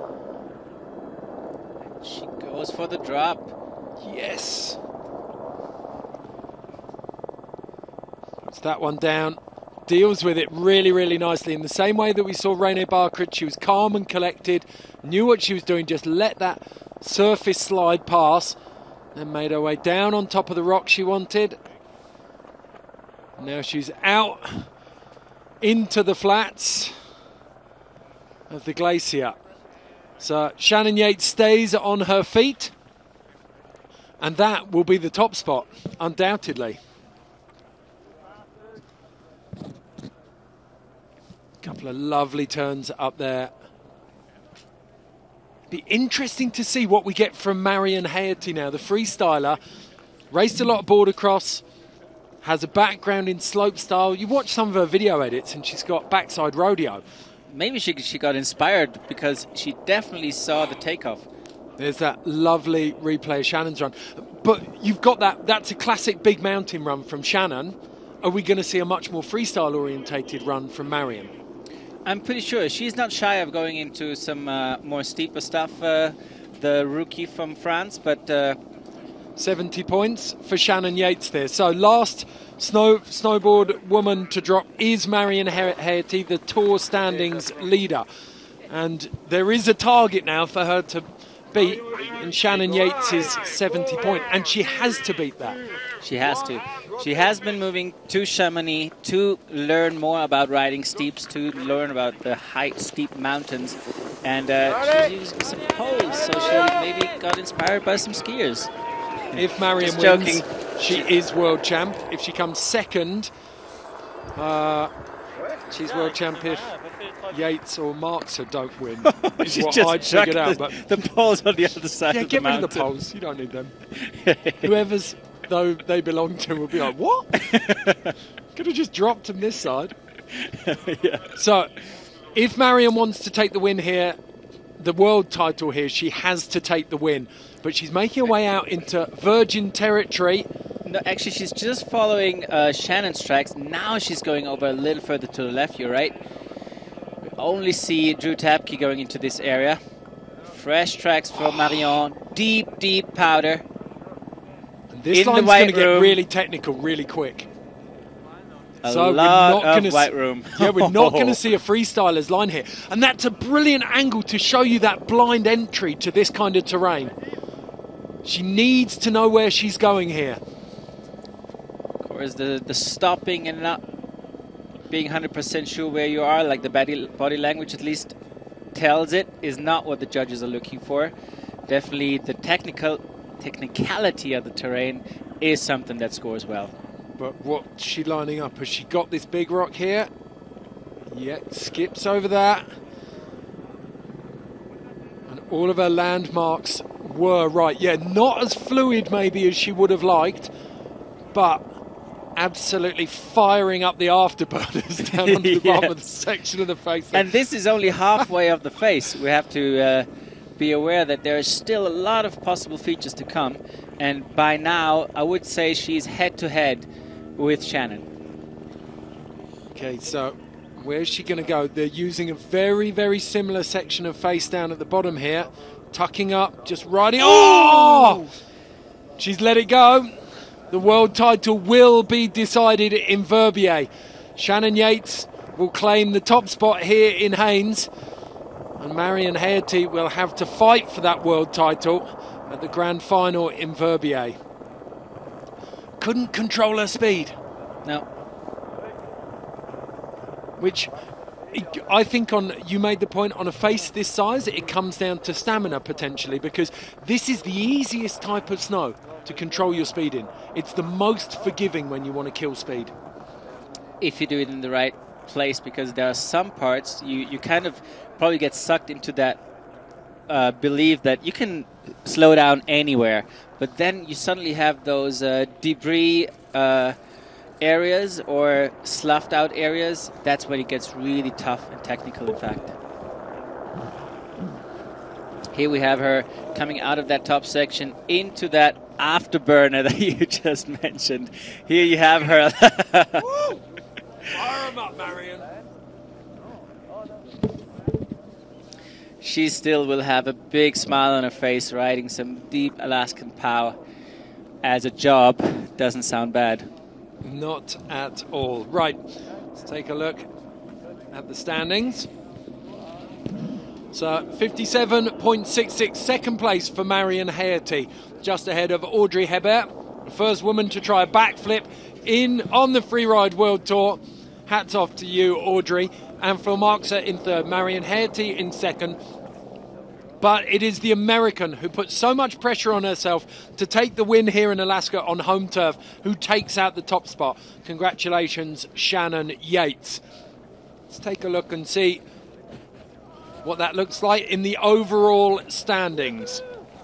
She goes for the drop. Yes. Puts that one down. Deals with it really, really nicely. In the same way that we saw René Barkert, she was calm and collected, knew what she was doing, just let that surface slide pass, then made her way down on top of the rock she wanted. Now she's out into the flats of the glacier. So Shannon Yates stays on her feet, and that will be the top spot, undoubtedly. Couple of lovely turns up there. Be interesting to see what we get from Marion Haerty now, the freestyler. Raced a lot of border cross, has a background in slopestyle. You watch some of her video edits and she's got backside rodeo. Maybe she got inspired because she definitely saw the takeoff. There's that lovely replay of Shannon's run. But you've got that's a classic big mountain run from Shannon. Are we going to see a much more freestyle orientated run from Marion? I'm pretty sure she's not shy of going into some more steeper stuff, the rookie from France, but 70 points for Shannon Yates there. So last snowboard woman to drop is Marion Haerty, the Tour standings leader. And there is a target now for her to beat, and Shannon Yates is 70 points, and she has to beat that. She has to. She has been moving to Chamonix to learn more about riding steeps, to learn about the high, steep mountains. And she's using some poles, so she maybe got inspired by some skiers. If Marion wins, she is world champ. If she comes second, she's world champ if Yates or Marxer don't win. Is what I'd figured out. But the poles on the other side of the mountain. Yeah, get rid of the poles. You don't need them. Whoever's though they belong to will be like, what? Could have just dropped them this side. Yeah. So, if Marion wants to take the win here, the world title here, she has to take the win. But she's making her way out into virgin territory. No, actually, she's just following Shannon's tracks. Now she's going over a little further to the left, you're right. We only see Drew Tapke going into this area. Fresh tracks from Marion. Deep, deep powder. This line's going to get really technical really quick. So lot of white room. Yeah, we're not going to see a freestyler's line here. And that's a brilliant angle to show you that blind entry to this kind of terrain. She needs to know where she's going here. Of course, the stopping and not being 100% sure where you are, like the body language at least tells it, is not what the judges are looking for. Definitely the technicality of the terrain is something that scores well. But what's she lining up? Has she got this big rock here? Yeah, skips over that. And all of her landmarks were right. Yeah, not as fluid maybe as she would have liked, but absolutely firing up the afterburners down onto the bottom of the section of the face. And this is only halfway of the face. We have to be aware that there is still a lot of possible features to come. And by now, I would say she's head-to-head with Shannon. Okay, so where's she going to go? They're using a very, very similar section of face down at the bottom here. Tucking up, just riding. Oh! She's let it go. The world title will be decided in Verbier. Shannon Yates will claim the top spot here in Haynes. And Marion Haerty will have to fight for that world title at the grand final in Verbier. Couldn't control her speed. No. Which I think you made the point, on a face this size, it comes down to stamina potentially, because this is the easiest type of snow to control your speed in. It's the most forgiving when you want to kill speed. If you do it in the right place, because there are some parts you kind of probably get sucked into that belief that you can slow down anywhere, but then you suddenly have those debris areas or sloughed out areas. That's when it gets really tough and technical, in fact. Here we have her coming out of that top section into that afterburner that you just mentioned. Here you have her. Woo! Fire 'em up, Marion. She still will have a big smile on her face riding some deep Alaskan pow. As a job, doesn't sound bad. Not at all. Right, let's take a look at the standings. So 57.66, second place for Marion Haerty, just ahead of Audrey Hebert, the first woman to try a backflip on the Freeride World Tour. Hats off to you, Audrey. And Phil Markser in third, Marion Haerty in second. But it is the American who puts so much pressure on herself to take the win here in Alaska on home turf, who takes out the top spot. Congratulations, Shannon Yates. Let's take a look and see what that looks like in the overall standings.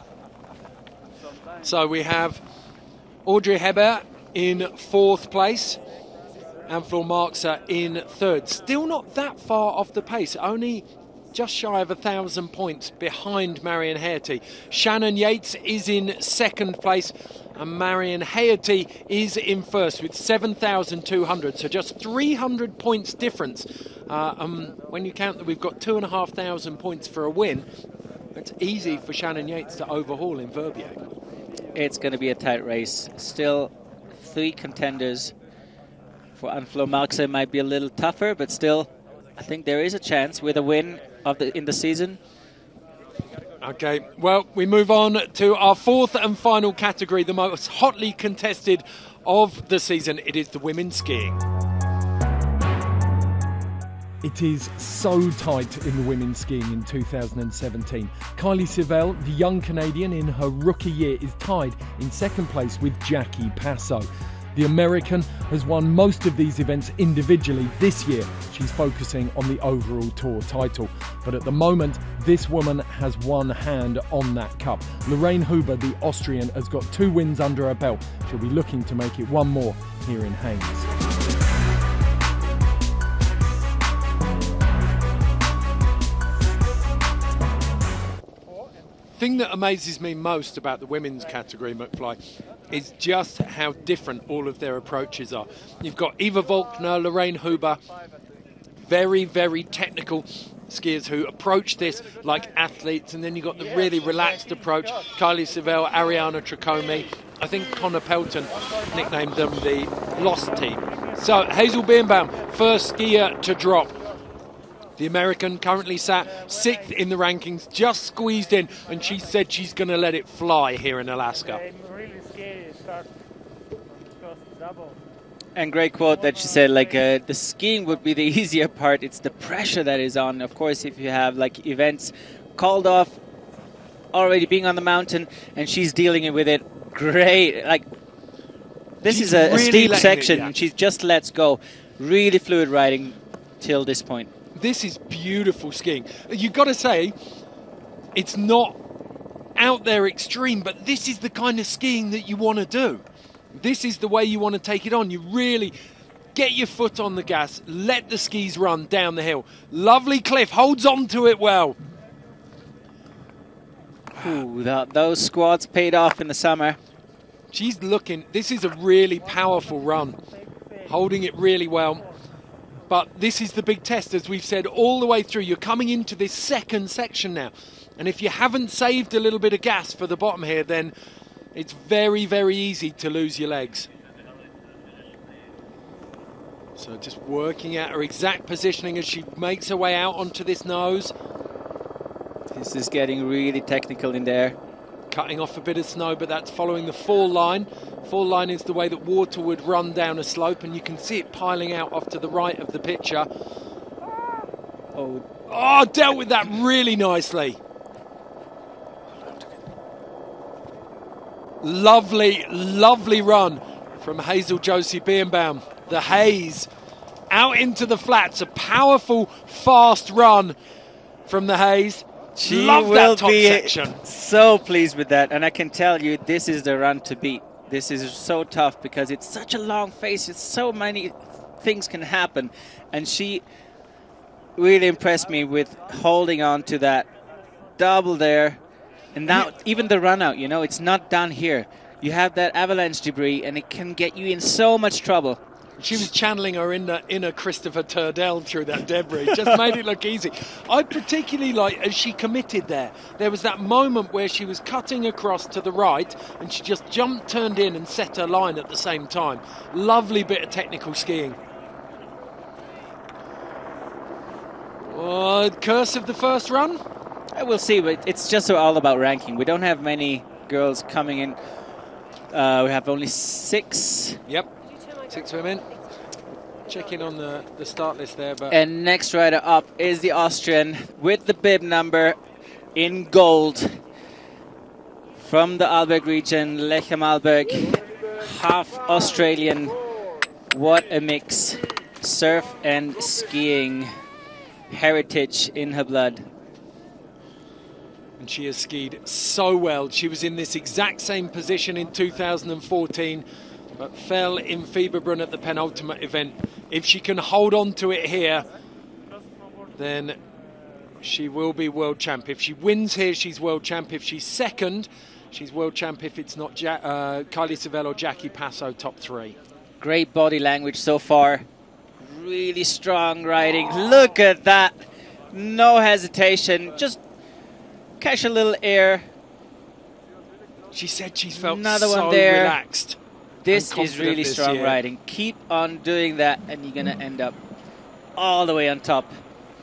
So we have Audrey Hebert in fourth place and Phil Markser in third. Still not that far off the pace, only just shy of 1,000 points behind Marion Haerty. Shannon Yates is in second place and Marion Haerty is in first with 7,200, so just 300 points difference. When you count that we've got 2,500 points for a win, it's easy for Shannon Yates to overhaul in Verbier. It's going to be a tight race. Still 3 contenders. For Anne-Fleur Markser it might be a little tougher, but still I think there is a chance with a win in the season. Okay, well, we move on to our fourth and final category, the most hotly contested of the season. It is the women's skiing. It is so tight in the women's skiing in 2017. Kylie Sivell, the young Canadian in her rookie year, is tied in second place with Jackie Passo. The American has won most of these events individually this year. She's focusing on the overall tour title. But at the moment, this woman has one hand on that cup. Lorraine Huber, the Austrian, has got 2 wins under her belt. She'll be looking to make it one more here in Haynes. The thing that amazes me most about the women's category, McFly, is just how different all of their approaches are. You've got Eva Volkner, Lorraine Huber, very, very technical skiers who approach this like athletes, and then you've got the really relaxed approach, Kylie Sivell, Ariana Tricome. I think Connor Pelton nicknamed them the Lost Team. So Hazel Birnbaum, first skier to drop. The American currently sat 6th in the rankings, just squeezed in, and she said she's going to let it fly here in Alaska. And great quote that she said, like, the skiing would be the easier part. It's the pressure that is on. Of course, if you have like events called off, already being on the mountain, and she's dealing with it, great. Like, this is a steep section, and she just lets go. Really fluid riding till this point. This is beautiful skiing. You've got to say, it's not out there extreme, but this is the kind of skiing that you want to do. This is the way you want to take it on. You really get your foot on the gas, let the skis run down the hill. Lovely cliff, holds on to it well. Ooh, those squads paid off in the summer. She's looking, this is a really powerful run holding it really well. But this is the big test, as we've said all the way through. You're coming into this second section now. And if you haven't saved a little bit of gas for the bottom here, then it's very, very easy to lose your legs. So just working out her exact positioning as she makes her way out onto this nose. This is getting really technical in there. Cutting off a bit of snow, but that's following the fall line. Fall line is the way that water would run down a slope, and you can see it piling out off to the right of the picture. Oh, dealt with that really nicely. Lovely, lovely run from Hazel Josie Birnbaum. The Haze out into the flats. A powerful, fast run from the Haze. She Love will that top be section. so pleased with that, and I can tell you this is the run to beat. This is so tough because it's such a long face. It's so many things can happen, and she really impressed me with holding on to that double there. And now even the run out, you know, it's not done here. You have that avalanche debris, and it can get you in so much trouble. She was channeling her inner Christopher Turdell through that debris. Just made it look easy. I particularly like as she committed there. There was that moment where she was cutting across to the right and she just jumped, turned in and set her line at the same time. Lovely bit of technical skiing. Curse of the first run? We'll see, but it's just all about ranking. We don't have many girls coming in. We have only 6. Yep. 6 women. Checking on the start list there. But and next rider up is the Austrian with the bib number in gold. From the Arlberg region, Lechem Arlberg, half Australian. What a mix. Surf and skiing heritage in her blood. And she has skied so well. She was in this exact same position in 2014. But fell in Fieberbrunn at the penultimate event. If she can hold on to it here, then she will be world champ. If she wins here, she's world champ. If she's second, she's world champ if it's not Kylie Savelle or Jackie Passo top 3. Great body language so far. Really strong riding. Look at that. No hesitation. Just catch a little air. She said she felt Another so one there. relaxed. This is really strong riding. Keep on doing that and you're going to end up all the way on top.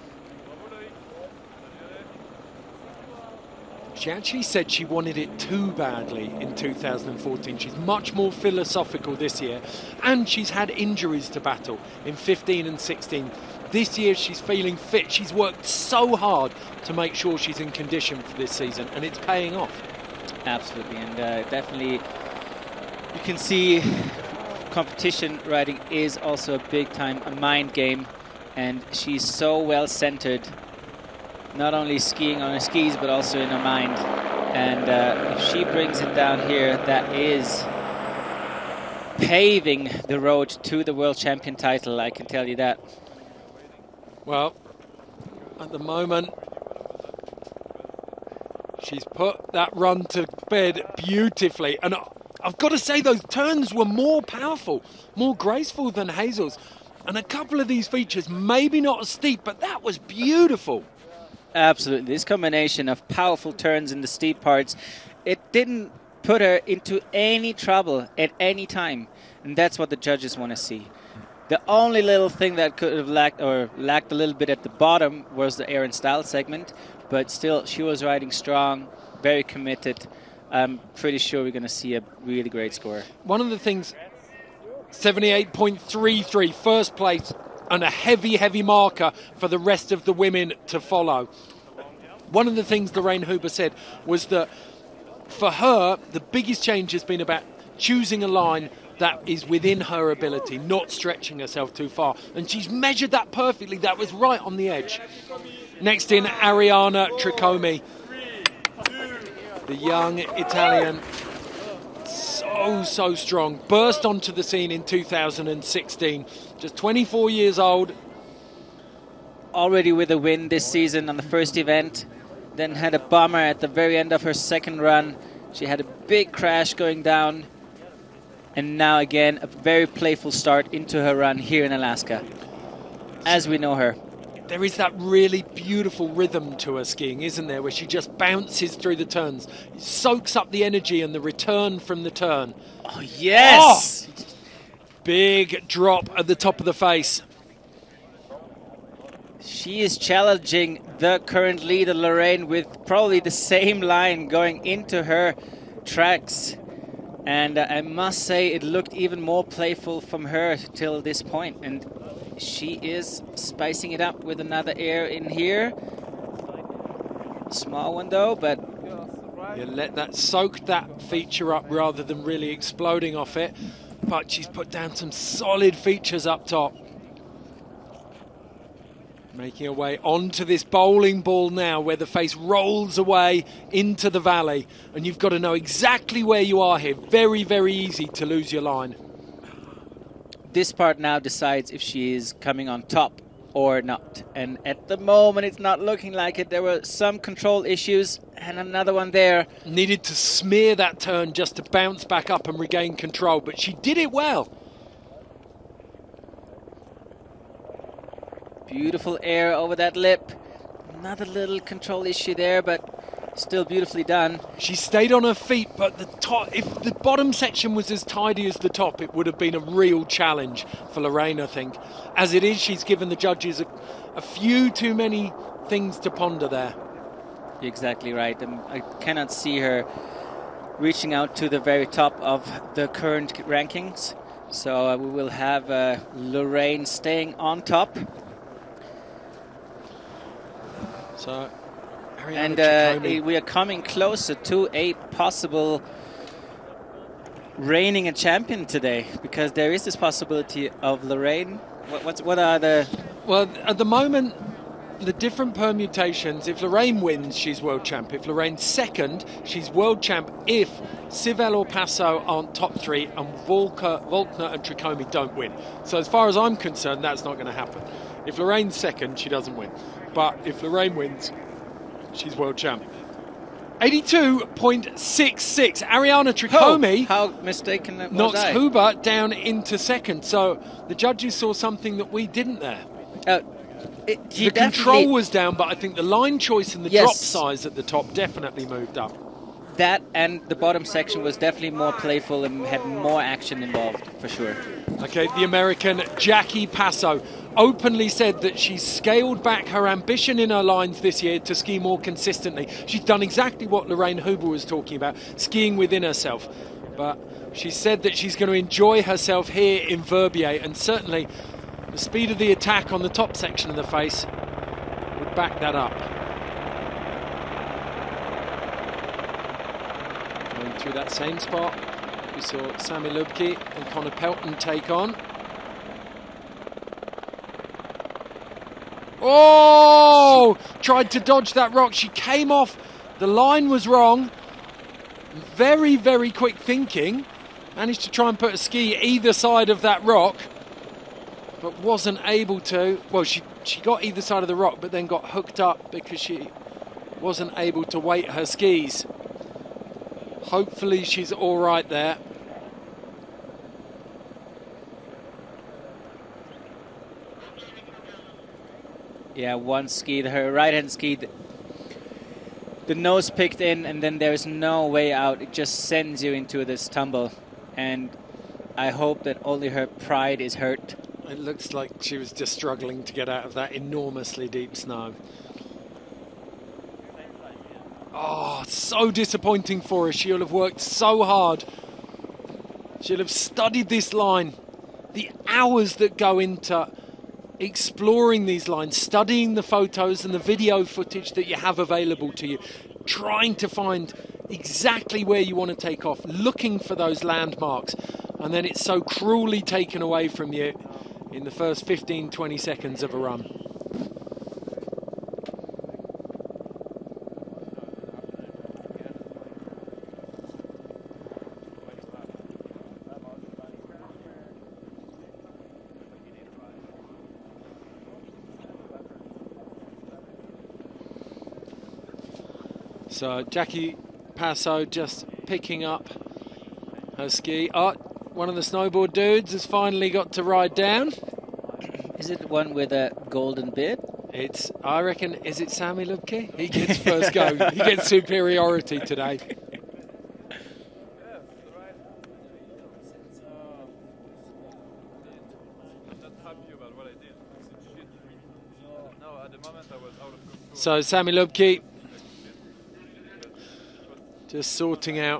She actually said she wanted it too badly in 2014. She's much more philosophical this year, and she's had injuries to battle in 15 and 16. This year she's feeling fit. She's worked so hard to make sure she's in condition for this season, and it's paying off. Absolutely, and definitely you can see competition riding is also a big time a mind game, and she's so well centered, not only skiing on her skis but also in her mind, and if she brings it down here, that is paving the road to the world champion title, I can tell you that. Well, at the moment she's put that run to bed beautifully, and I've got to say those turns were more powerful, more graceful than Hazel's. And a couple of these features, maybe not as steep, but that was beautiful. Absolutely. This combination of powerful turns in the steep parts, it didn't put her into any trouble at any time. And that's what the judges want to see. The only little thing that could have lacked a little bit at the bottom was the air and style segment. But still, she was riding strong, very committed. I'm pretty sure we're going to see a really great score. One of the things, 78.33, first place, and a heavy, heavy marker for the rest of the women to follow. One of the things Lorraine Huber said was that for her, the biggest change has been about choosing a line that is within her ability, not stretching herself too far. And she's measured that perfectly. That was right on the edge. Next in, Ariana Tricomi. The young Italian, so strong. Burst onto the scene in 2016. Just 24 years old. Already with a win this season on the first event. Then had a bummer at the very end of her second run. She had a big crash going down. And now again, a very playful start into her run here in Alaska, as we know her. There is that really beautiful rhythm to her skiing, isn't there, where she just bounces through the turns, soaks up the energy and the return from the turn. Oh, yes! Oh! Big drop at the top of the face. She is challenging the current leader, Lorraine, with probably the same line going into her tracks. And I must say, it looked even more playful from her till this point. And she is spicing it up with another air in here. Small one though, but you let that soak that feature up rather than really exploding off it. But she's put down some solid features up top. Making her way onto this bowling ball now, where the face rolls away into the valley. And you've got to know exactly where you are here. Very, very easy to lose your line. This part now decides if she is coming on top or not. And at the moment, it's not looking like it. There were some control issues and another one there. Needed to smear that turn just to bounce back up and regain control, but she did it well. Beautiful air over that lip. Another little control issue there, but still beautifully done. She stayed on her feet, but the top, if the bottom section was as tidy as the top, it would have been a real challenge for Lorraine, I think. As it is, she's given the judges a few too many things to ponder there. You're exactly right. I cannot see her reaching out to the very top of the current rankings. So we will have Lorraine staying on top. So, and we are coming closer to a possible reigning a champion today, because there is this possibility of Lorraine. What are the... Well, at the moment, the different permutations, if Lorraine wins, she's world champ. If Lorraine's second, she's world champ if Civelle or Passo aren't top three and Volkner and Tricomi don't win. So as far as I'm concerned, that's not going to happen. If Lorraine's second, she doesn't win. But if Lorraine wins, she's world champ. 82.66. Ariana Tricomi how mistaken was knocks I? Huber down into second. So the judges saw something that we didn't there. The control was down, but I think the line choice and the drop size at the top definitely moved up. That and the bottom section was definitely more playful and had more action involved, for sure. Okay, the American Jackie Passo openly said that she's scaled back her ambition in her lines this year to ski more consistently. She's done exactly what Lorraine Huber was talking about, skiing within herself. But she said that she's going to enjoy herself here in Verbier, and certainly the speed of the attack on the top section of the face would back that up. Going through that same spot, we saw Sami Lubke and Connor Pelton take on. Oh! Tried to dodge that rock. She came off. The line was wrong. Very, very quick thinking. Managed to try and put a ski either side of that rock, but wasn't able to. Well, she got either side of the rock, but then got hooked up because she wasn't able to weight her skis. Hopefully she's all right there. Yeah, one ski, her right-hand ski, the nose picked in, and then there's no way out. It just sends you into this tumble. And I hope that only her pride is hurt. It looks like she was just struggling to get out of that enormously deep snow. Oh, so disappointing for her. She'll have worked so hard. She'll have studied this line. The hours that go into exploring these lines, studying the photos and the video footage that you have available to you, trying to find exactly where you want to take off, looking for those landmarks, and then it's so cruelly taken away from you in the first 15-20 seconds of a run. So Jackie Passo just picking up her ski. one of the snowboard dudes has finally got to ride down. Is it one with a golden bib? It's, I reckon, is it Sami Lubke? He gets first go. He gets superiority today. So Sami Lubke just sorting out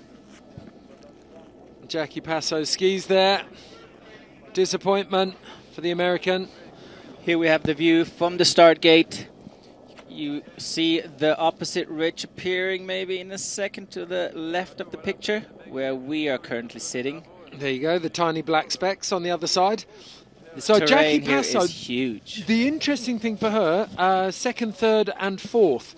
Jackie Passo's skis there. Disappointment for the American. Here we have the view from the start gate. You see the opposite ridge appearing maybe in a second to the left of the picture, where we are currently sitting. There you go, the tiny black specks on the other side. The so Jackie terrain Passo here is huge. The interesting thing for her, second, third and fourth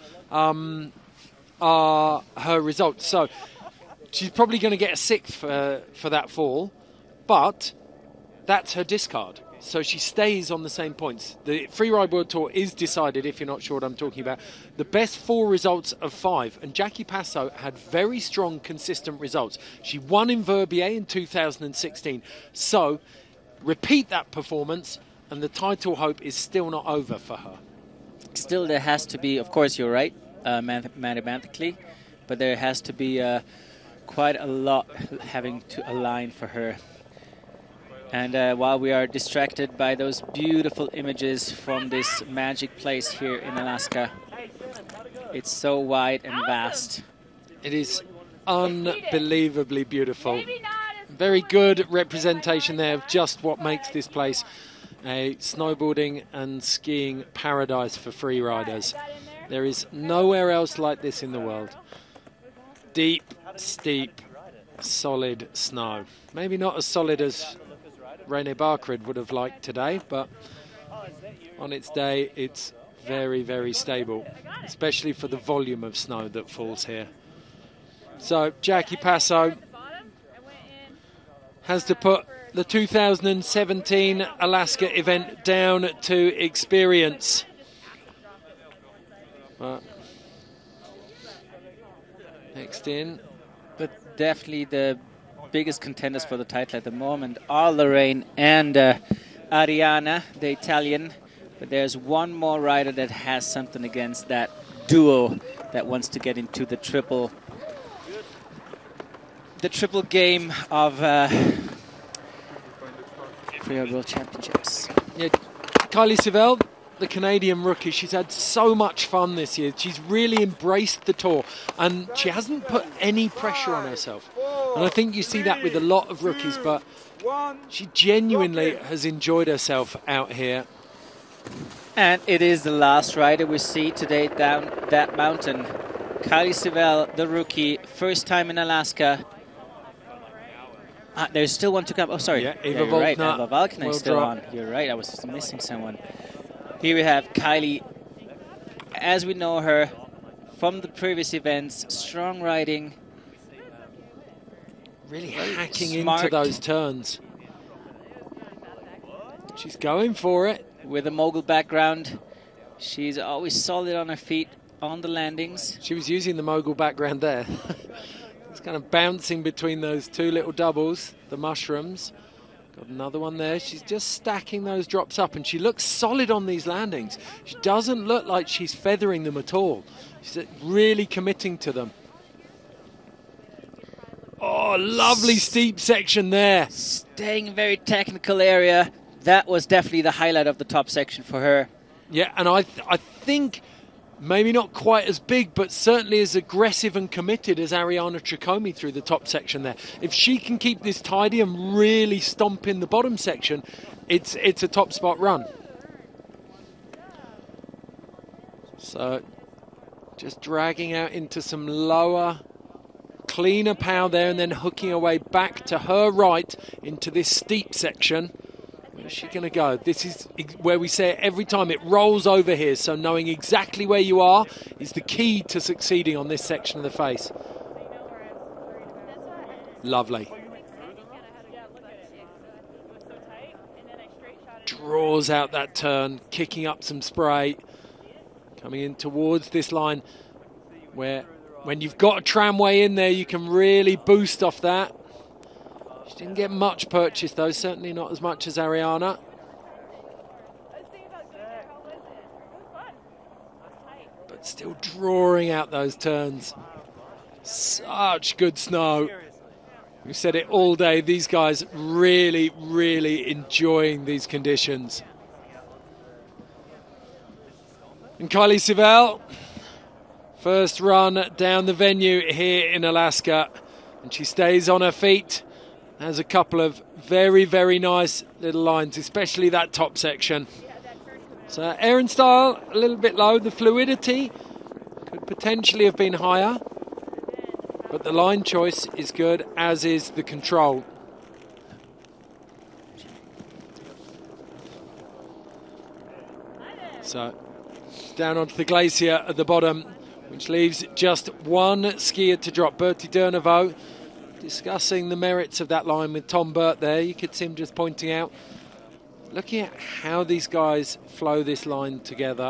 are her results. So she's probably going to get a sixth for that fall, but that's her discard. So she stays on the same points. The Freeride World Tour is decided, if you're not sure what I'm talking about, the best 4 results of 5. And Jackie Passo had very strong, consistent results. She won in Verbier in 2016. So repeat that performance, and the title hope is still not over for her. Still, there has to be, of course, you're right, mathematically, but there has to be quite a lot having to align for her. And while we are distracted by those beautiful images from this magic place here in Alaska, it's so wide and vast. It is unbelievably beautiful. Very good representation there of just what makes this place a snowboarding and skiing paradise for free riders. There is nowhere else like this in the world. Deep, steep, solid snow. Maybe not as solid as Rene Barkrid would have liked today, but on its day it's very, very stable, especially for the volume of snow that falls here. So Jackie Passo has to put the 2017 Alaska event down to experience. But next in. But definitely the biggest contenders for the title at the moment are Lorraine and Ariana, the Italian. But there's one more rider that has something against that duo that wants to get into the triple game of Freeride World Championships. Yeah, Kylie Savelle, the Canadian rookie, she's had so much fun this year. She's really embraced the tour and she hasn't put any pressure on herself. And I think you see that with a lot of rookies, but she genuinely has enjoyed herself out here. And it is the last rider we see today down that mountain. Kylie Savelle, the rookie, first time in Alaska. There's still one to come. Oh, sorry. Yeah, Eva Volkner. Right. Eva Volkner is still drop. on. You're right. I was missing someone. Here we have Kylie, as we know her from the previous events, strong riding. Really hacking smart into those turns. She's going for it. With a mogul background, she's always solid on her feet on the landings. She was using the mogul background there. It's kind of bouncing between those two little doubles, the mushrooms. Got another one there. She's just stacking those drops up, and she looks solid on these landings. She doesn't look like she's feathering them at all. She's really committing to them. Oh, lovely steep section there. Staying in a very technical area. That was definitely the highlight of the top section for her. Yeah, and I think maybe not quite as big, but certainly as aggressive and committed as Ariana Tricomi through the top section there. If she can keep this tidy and really stomp in the bottom section, it's a top spot run. So just dragging out into some lower, cleaner pow there, and then hooking her way back to her right into this steep section. Where's she going to go? This is where we say it every time, it rolls over here, so knowing exactly where you are is the key to succeeding on this section of the face. Lovely. Draws out that turn, kicking up some spray, coming in towards this line where when you've got a tramway in there, you can really boost off that. She didn't get much purchase though, certainly not as much as Ariana. But still drawing out those turns. Such good snow. We've said it all day, these guys really, really enjoying these conditions. And Kylie Sivell, first run down the venue here in Alaska, and she stays on her feet. Has a couple of very, very nice little lines, especially that top section. So Erin style a little bit low, the fluidity could potentially have been higher, but the line choice is good, as is the control. So down onto the glacier at the bottom, which leaves just one skier to drop. Bertie Derniveau discussing the merits of that line with Tom Burt there. You could see him just pointing out, looking at how these guys flow this line together.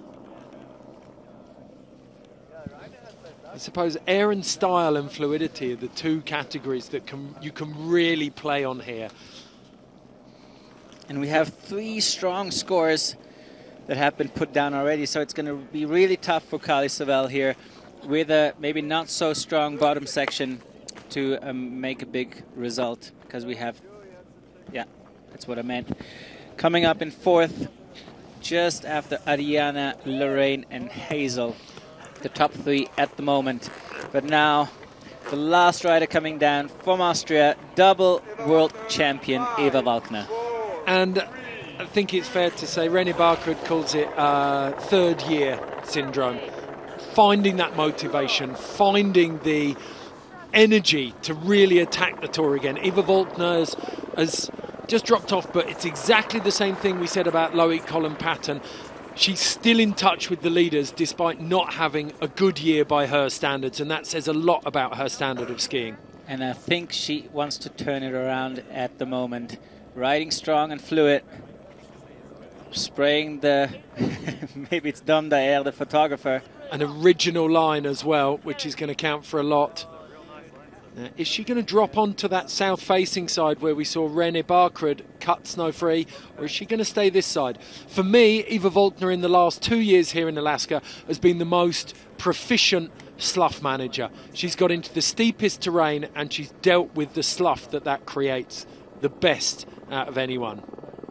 I suppose air and style and fluidity are the two categories that you can really play on here. And we have 3 strong scores that have been put down already, so it's going to be really tough for Kylie Sivell here with a maybe not so strong bottom section to make a big result, because we have, yeah, that's what I meant. Coming up in 4th, just after Ariana, Lorraine and Hazel, the top 3 at the moment. But now the last rider coming down from Austria, double world champion Eva Walkner. And I think it's fair to say René Barkrud calls it third year syndrome. Finding that motivation, finding the energy to really attack the tour again. Eva Walkner has just dropped off, but it's exactly the same thing we said about Loic Collin-Patton. She's still in touch with the leaders despite not having a good year by her standards, and that says a lot about her standard of skiing. And I think she wants to turn it around at the moment. Riding strong and fluid. Spraying the, maybe it's Dom Daer, the photographer. An original line as well, which is going to count for a lot. Is she going to drop onto that south-facing side where we saw René Barkrud cut snow-free, or is she going to stay this side? For me, Eva Walkner in the last 2 years here in Alaska has been the most proficient slough manager. She's got into the steepest terrain and she's dealt with the slough that creates, the best out of anyone.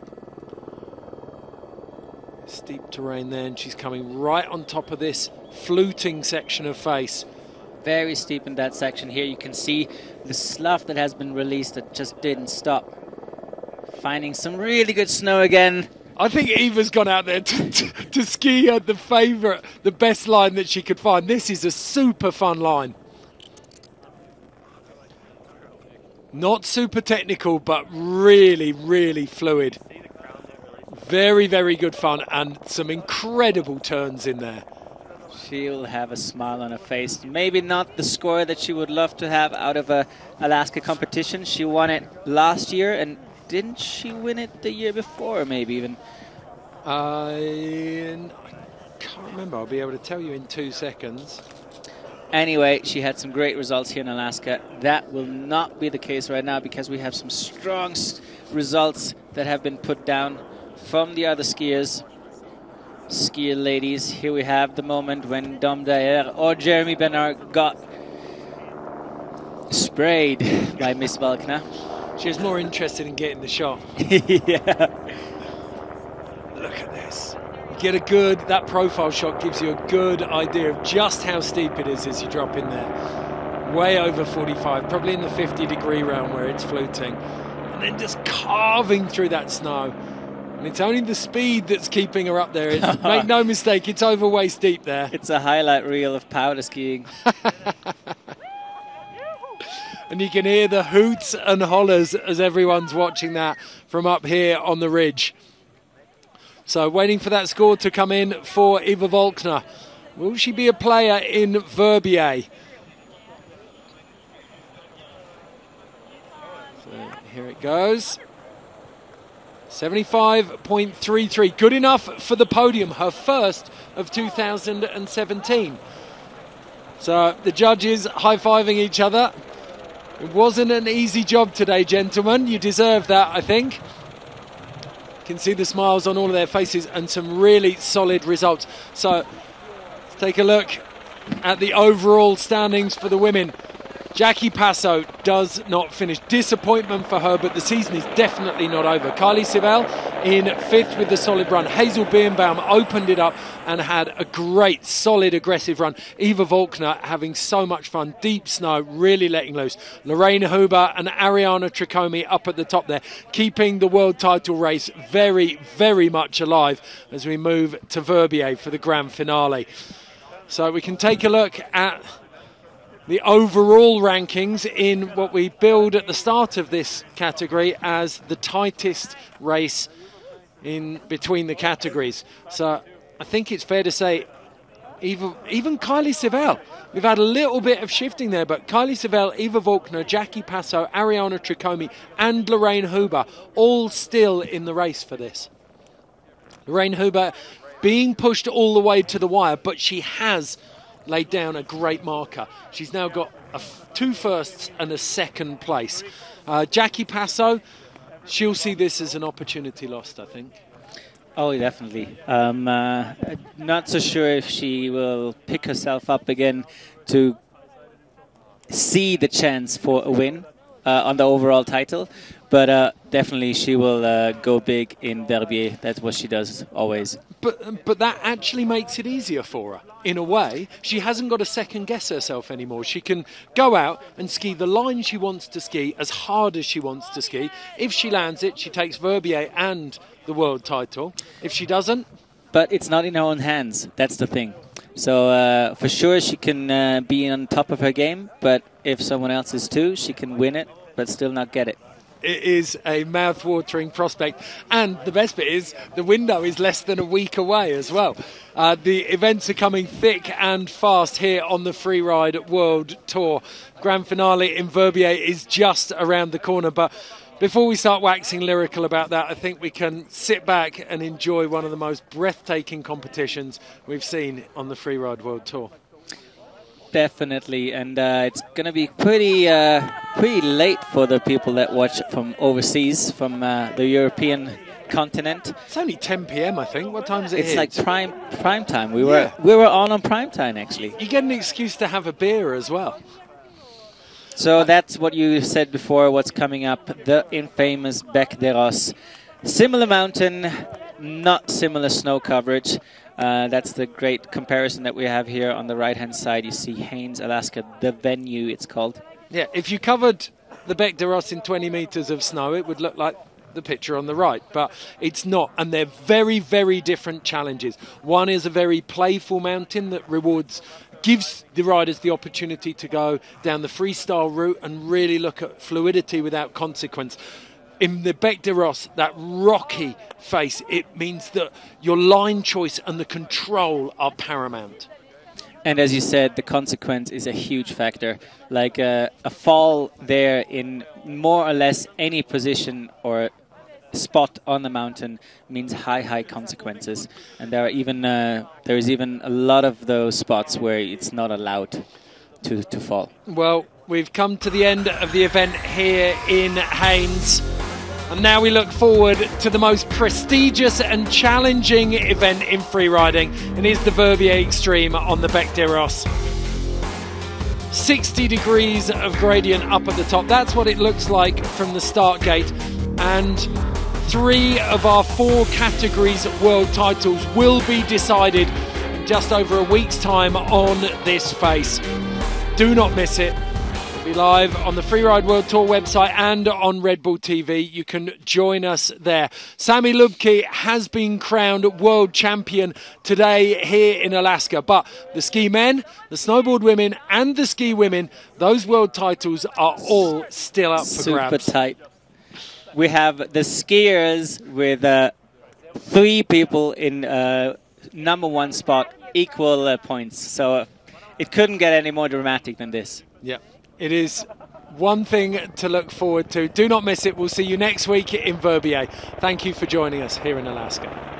Steep terrain there, and she's coming right on top of this fluting section of face. Very steep in that section here. You can see the slough that has been released that just didn't stop. Finding some really good snow again. I think Eva's gone out there to ski at the favourite, the best line that she could find. This is a super fun line. Not super technical, but really, really fluid. Very, very good fun, and some incredible turns in there. She'll have a smile on her face. Maybe not the score that she would love to have out of a Alaska competition. She won it last year, and didn't she win it the year before, maybe even? I can't remember. I'll be able to tell you in 2 seconds. Anyway, she had some great results here in Alaska. That will not be the case right now, because we have some strong results that have been put down from the other skiers. Skier ladies, here we have the moment when Dom Daer or Jeremy Bernard got sprayed by Miss Walkner. She was more interested in getting the shot. Yeah. Look at this. You get a good, that profile shot gives you a good idea of just how steep it is as you drop in there. Way over 45, probably in the 50-degree realm where it's fluting. And then just carving through that snow. And it's only the speed that's keeping her up there. Make no mistake, it's over way steep there. It's a highlight reel of powder skiing. And you can hear the hoots and hollers as everyone's watching that from up here on the ridge. So waiting for that score to come in for Eva Walkner. Will she be a player in Verbier? So here it goes. 75.33, good enough for the podium, her first of 2017. So the judges high-fiving each other. It wasn't an easy job today, gentlemen. You deserve that, I think. You can see the smiles on all of their faces and some really solid results. So let's take a look at the overall standings for the women. Jackie Passo does not finish. Disappointment for her, but the season is definitely not over. Kylie Sivell in 5th with the solid run. Hazel Birnbaum opened it up and had a great, solid, aggressive run. Eva Volkner having so much fun. Deep snow, really letting loose. Lorraine Huber and Ariana Tricomi up at the top there, keeping the world title race very, very much alive as we move to Verbier for the grand finale. So we can take a look at the overall rankings in what we build at the start of this category as the tightest race in between the categories. So I think it's fair to say even Kylie Sivell, we've had a little bit of shifting there, but Kylie Sivell, Eva Volkner, Jackie Passo, Ariana Tricomi and Lorraine Huber all still in the race for this. Lorraine Huber being pushed all the way to the wire, but she has laid down a great marker. She's now got 2 firsts and a 2nd place. Jackie Passo, she'll see this as an opportunity lost, I think. Oh, definitely. Not so sure if she will pick herself up again to see the chance for a win on the overall title. But definitely she will go big in Verbier. That's what she does always. But that actually makes it easier for her. In a way, she hasn't got to second guess herself anymore. She can go out and ski the line she wants to ski as hard as she wants to ski. If she lands it, she takes Verbier and the world title. If she doesn't... But it's not in her own hands. That's the thing. So for sure she can be on top of her game, but if someone else is too, she can win it, but still not get it. It is a mouth-watering prospect. And the best bit is the window is less than a week away as well. The events are coming thick and fast here on the Freeride World Tour. Grand finale in Verbier is just around the corner. But before we start waxing lyrical about that, I think we can sit back and enjoy one of the most breathtaking competitions we've seen on the Freeride World Tour. Definitely, and it's going to be pretty late for the people that watch from overseas, from the European continent. It's only 10 p.m. I think. What time is it? It's here? like prime time. We were on prime time actually. You get an excuse to have a beer as well. So that's what you said before. What's coming up? The infamous Bec des Roses. Similar mountain, not similar snow coverage. That's the great comparison that we have here on the right-hand side. You see Haines, Alaska, the venue it's called. Yeah, if you covered the Bec des Roses in 20 metres of snow, it would look like the picture on the right, but it's not. And they're very, very different challenges. One is a very playful mountain that gives the riders the opportunity to go down the freestyle route and really look at fluidity without consequence. In the Bec des Roses, that rocky face, it means that your line choice and the control are paramount. And as you said, the consequence is a huge factor. Like a fall there in more or less any position or spot on the mountain means high consequences. And there is even a lot of those spots where it's not allowed to fall. Well, we've come to the end of the event here in Haines. And now we look forward to the most prestigious and challenging event in freeriding, and is the Verbier Extreme on the Bec des Roses. 60 degrees of gradient up at the top. That's what it looks like from the start gate. And 3 of our 4 categories world titles will be decided in just over a week's time on this face. Do not miss it. Be live on the Freeride World Tour website and on Red Bull TV. You can join us there. Sami Lubke has been crowned world champion today here in Alaska, but the ski men, the snowboard women and the ski women, those world titles are all still up for grabs. Super tight. We have the skiers with 3 people in number 1 spot, equal points. So it couldn't get any more dramatic than this. Yeah. It is one thing to look forward to. Do not miss it. We'll see you next week in Verbier. Thank you for joining us here in Alaska.